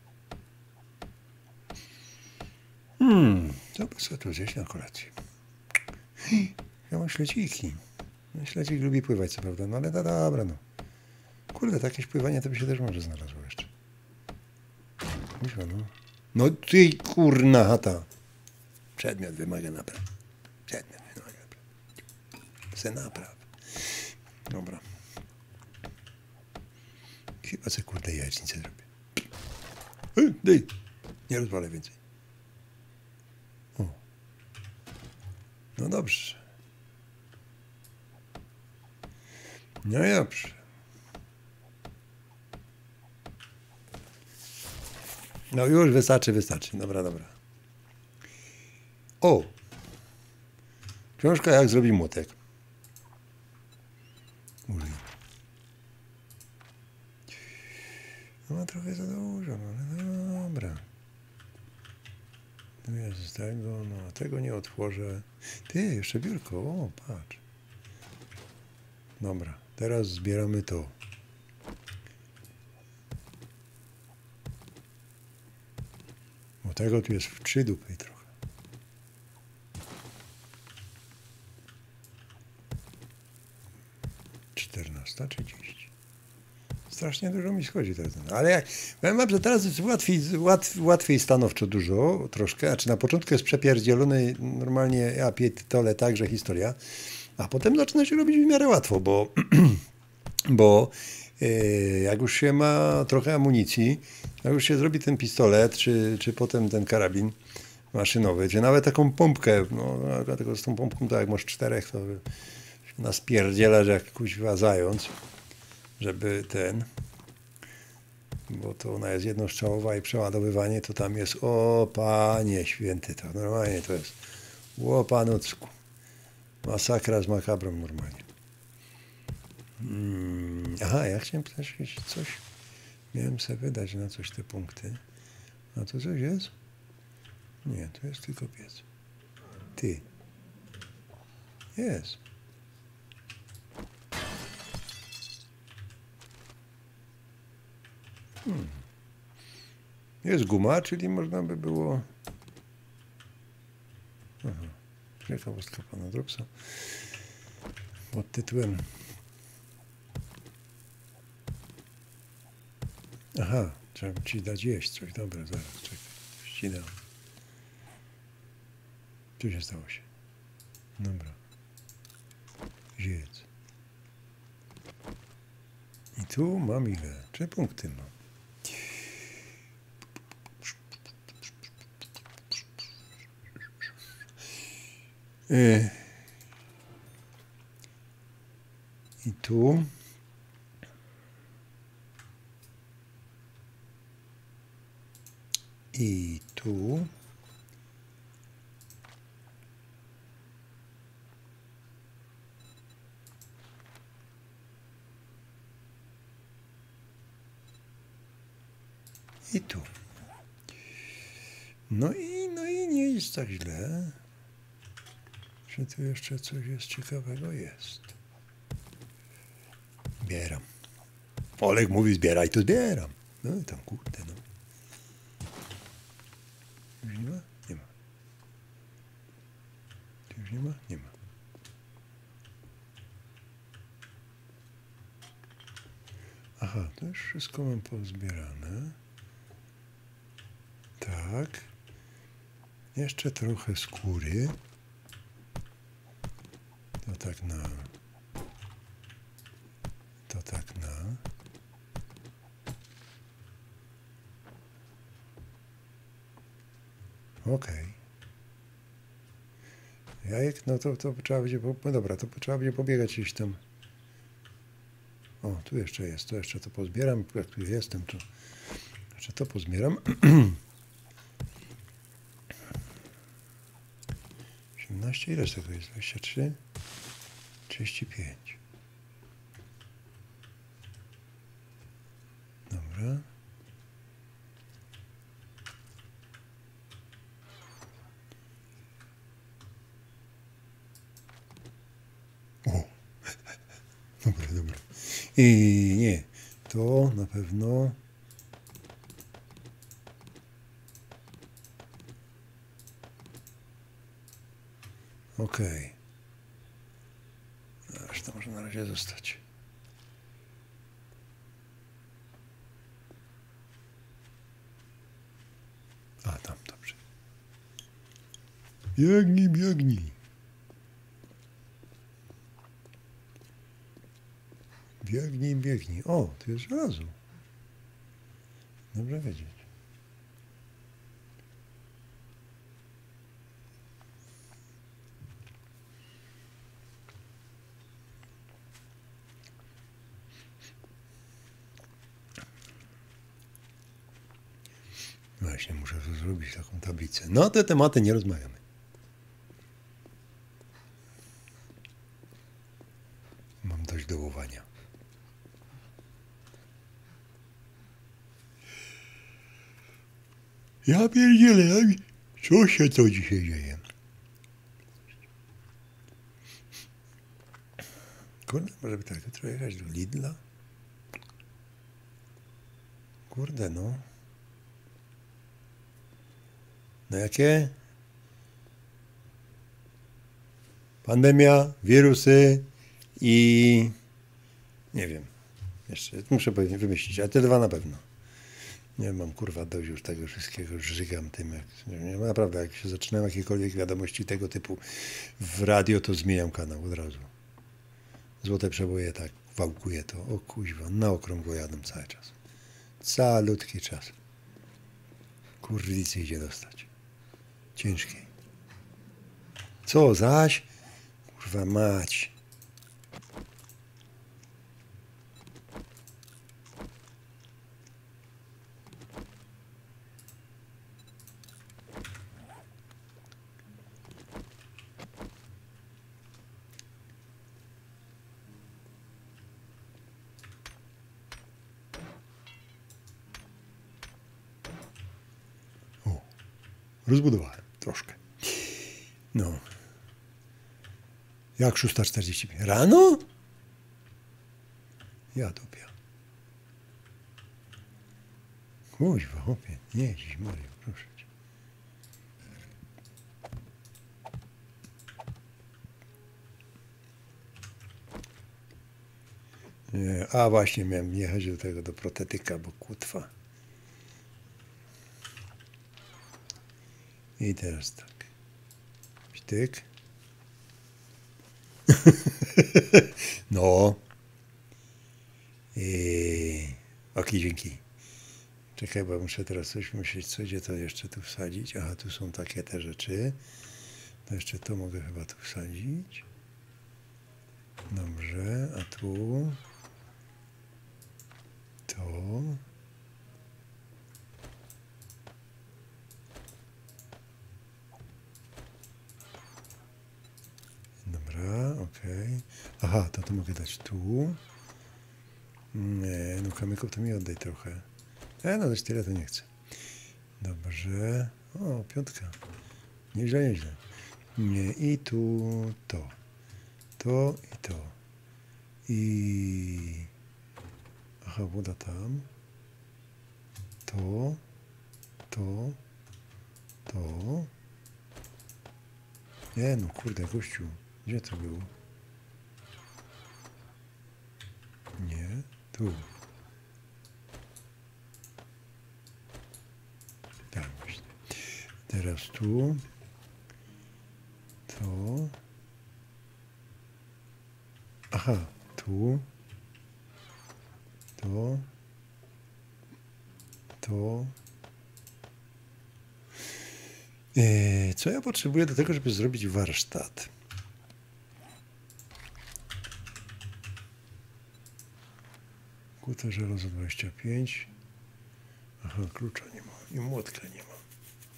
Co by sobie tu zjeść na kolację? Ja mam śledziki. No, śledzik lubi pływać, co prawda, no ale no dobra, no. Kurde, takie pływanie to by się też może znalazło jeszcze. Myślę, no. No ty kurna chata. Przedmiot wymaga napraw. Przedmiot wymaga napraw. Se napraw. Dobra. Chyba sobie kurde jajecznicę zrobię. Dej. Nie rozwalę więcej. O. No dobrze. No i dobrze. No już wystarczy. Dobra. O! Książka jak zrobić młotek. Użyj. No ma trochę za dużo, no ale dobra. Tu jest z tego, no tego nie otworzę. Ty, jeszcze biurko, o patrz. Dobra, teraz zbieramy to. Bo tego tu jest w 3 dupy i trochę. Czternasta 30. Strasznie dużo mi schodzi teraz. Ale jak powiem wam, że teraz jest łatwiej stanowczo dużo, troszkę. Znaczy na początku jest przepierdzielony, normalnie ja pierdolę także historia, a potem zaczyna się robić w miarę łatwo, bo jak już się ma trochę amunicji, jak już się zrobi ten pistolet, czy potem ten karabin maszynowy, czy nawet taką pompkę, no dlatego z tą pompką to jak masz 4, to nas pierdziela, że jak kuźwa zając, żeby bo to ona jest jednostrzałowa i przeładowywanie to tam jest, o panie święty, to normalnie to jest, o panucku, masakra z makabrą normalnie. Aha, ja chciałem też coś, miałem sobie wydać na coś te punkty, a to coś jest? Nie, to jest tylko piec. Ty. Jest. Jest guma, czyli można by było... Aha. Ciekawostka pana Dropsa. Pod tytułem... Aha, trzeba ci dać jeść coś. Dobra, zaraz, czekaj. Ścinam. Tu się stało się. Dobra. Zjedz. I tu mam ile? 3 punkty mam. I tu. I tu. I tu. No i nie jest tak źle. Czy tu jeszcze coś jest ciekawego? Jest. Zbieram. Olek mówi zbieraj, to zbieram. No i tam kurde, no. Już nie ma? Nie ma. Tu już nie ma? Nie ma. Aha, to już wszystko mam pozbierane. Tak. Jeszcze trochę skóry. To tak na... Okej. Jajek, no to trzeba będzie... No dobra, to trzeba będzie pobiegać gdzieś tam. O, tu jeszcze jest, to jeszcze to pozbieram. Jak tu jestem, to jeszcze to pozbieram. 18, ile z tego jest? 23? 35. Dobra. I nie, to na pewno. Okej. Aż to może na razie zostać. A, tam, dobrze. Biegnij, biegnij. Biegnij, biegnij. O, tu jest żelazo. Dobrze wiedzieć. Właśnie muszę to zrobić, taką tablicę. No, te tematy nie rozmawiamy. Mam dość dołowania. Ja pierdzielę, co się to dzisiaj dzieje? Kurde, może by tak jutro jechać do Lidla? Kurde, no. No jakie? Pandemia, wirusy i nie wiem. Jeszcze muszę pewnie wymyślić, ale te dwa na pewno. Nie mam kurwa dość już tego wszystkiego, żygam tym. Nie, naprawdę, jak się zaczynają jakiekolwiek wiadomości tego typu w radio, to zmieniam kanał od razu. Złote przeboje tak wałkuje to. O kuźwa, na okrągło jadę cały czas. Calutki czas. Kurwicy idzie dostać. Ciężkiej. Co zaś? Kurwa mać. Rozbudowałem troszkę. No. Jak 6:45? Rano? Ja dupia. Kuźwa, chłopie. Nie, dziś Mario, proszę cię. Nie, a właśnie miałem jechać do tego, do protetyka, bo kutwa. I teraz tak. Sztyk. No. Oki, dzięki. Czekaj, bo muszę teraz coś myśleć, co gdzie to jeszcze tu wsadzić. Aha, tu są takie te rzeczy. To jeszcze to mogę chyba tu wsadzić. Dobrze, a tu to. Dobra, okej. Aha, to mogę dać tu. Nie, no kamyków to mi oddaj trochę. No też tyle to nie chcę. Dobrze. O, 5. Nieźle, nieźle. Nie, i tu to. To i to. I... Aha, woda tam. To. To. To. Nie, no kurde, gościu. Gdzie to było? Nie, tu. Tak właśnie. Teraz tu. To. Aha, tu. To. To. Co ja potrzebuję do tego, żeby zrobić warsztat? Kute żelazo 25. Aha, klucza nie ma. I młotka nie ma.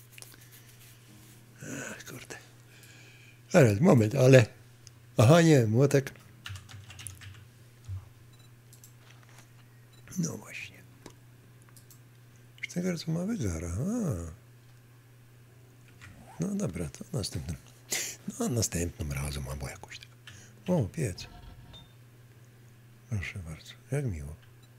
Ach, kurde. Zaraz, moment, ale... Aha, nie, młotek. No właśnie. Z tego razu ma wygar. Aha. No dobra, to następnym. No, następnym razem albo jakoś tak. O, piec. Proszę bardzo, jak miło.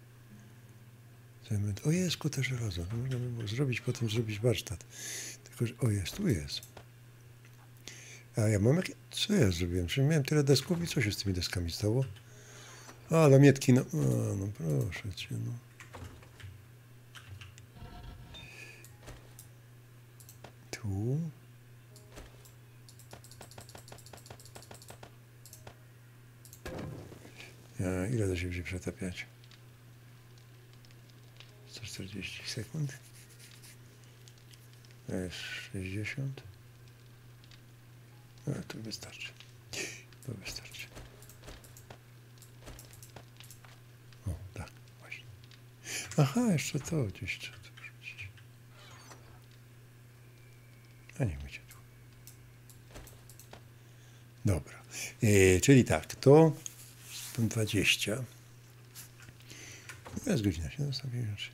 O, jest kute żelazo. To można by było zrobić, potem zrobić warsztat. Tylko, że o, jest, tu jest. A ja mam jakie... Co ja zrobiłem? Przecież miałem tyle desków i co się z tymi deskami stało? A, lamietki, no. A, no proszę cię, no. Tu. A, ile to się będzie przetapiać? 140 sekund. To jest 60. No, to wystarczy. To wystarczy. O, tak, właśnie. Aha, jeszcze to gdzieś trzeba tu wrzucić. A nie będzie tu. Dobra. Czyli tak, to 20. Jest godzina, się zostawię rzeczy.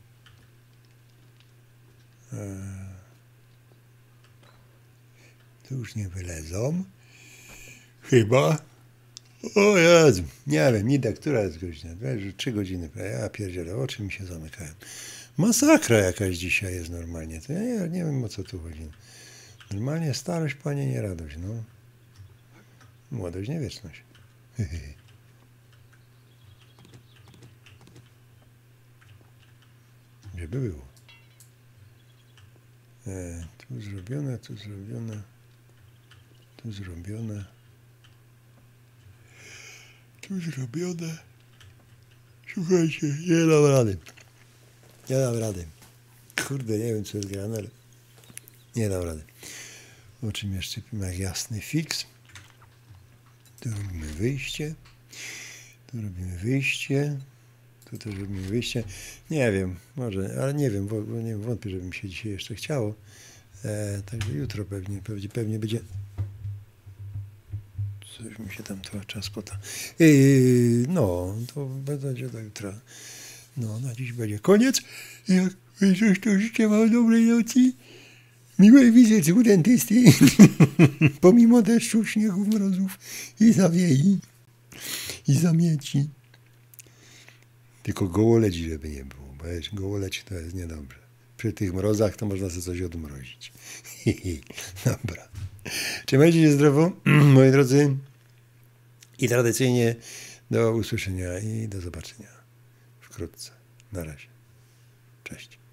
Tu już nie wylezą. Chyba. O Jezu, nie wiem, idę, która jest godzina? 3 godziny, ja pierdzielę, oczy mi się zamykają. Masakra jakaś dzisiaj jest normalnie. To ja nie wiem, o co tu chodzi. Normalnie starość, panie, nie radość, no. Młodość, nie wieczność. Żeby było. Tu zrobione, tu zrobione, tu zrobione, tu zrobione. Słuchajcie, nie dam rady. Nie dam rady. Kurde, nie wiem, co jest grane, ale nie dam rady. O czym jeszcze jak jasny fix. Tu robimy wyjście. Tu robimy wyjście. Tu też robimy wyjście. Nie wiem, może, ale nie wiem, bo nie wiem, wątpię, żeby mi się dzisiaj jeszcze chciało. Także jutro pewnie będzie. Coś mi się tam trochę czas kota. No, to będzie do jutra. No, na dziś będzie koniec. Jak coś, to życzę wam dobrej nocy. Miłej wizyty u dentysty. Pomimo deszczu, śniegu, mrozów i zawieji. I zamieci. Tylko gołoleci, żeby nie było. Bo gołoleci to jest niedobrze. Przy tych mrozach to można sobie coś odmrozić. Dobra. Trzymajcie się zdrowo, moi drodzy. I tradycyjnie do usłyszenia i do zobaczenia wkrótce. Na razie. Cześć.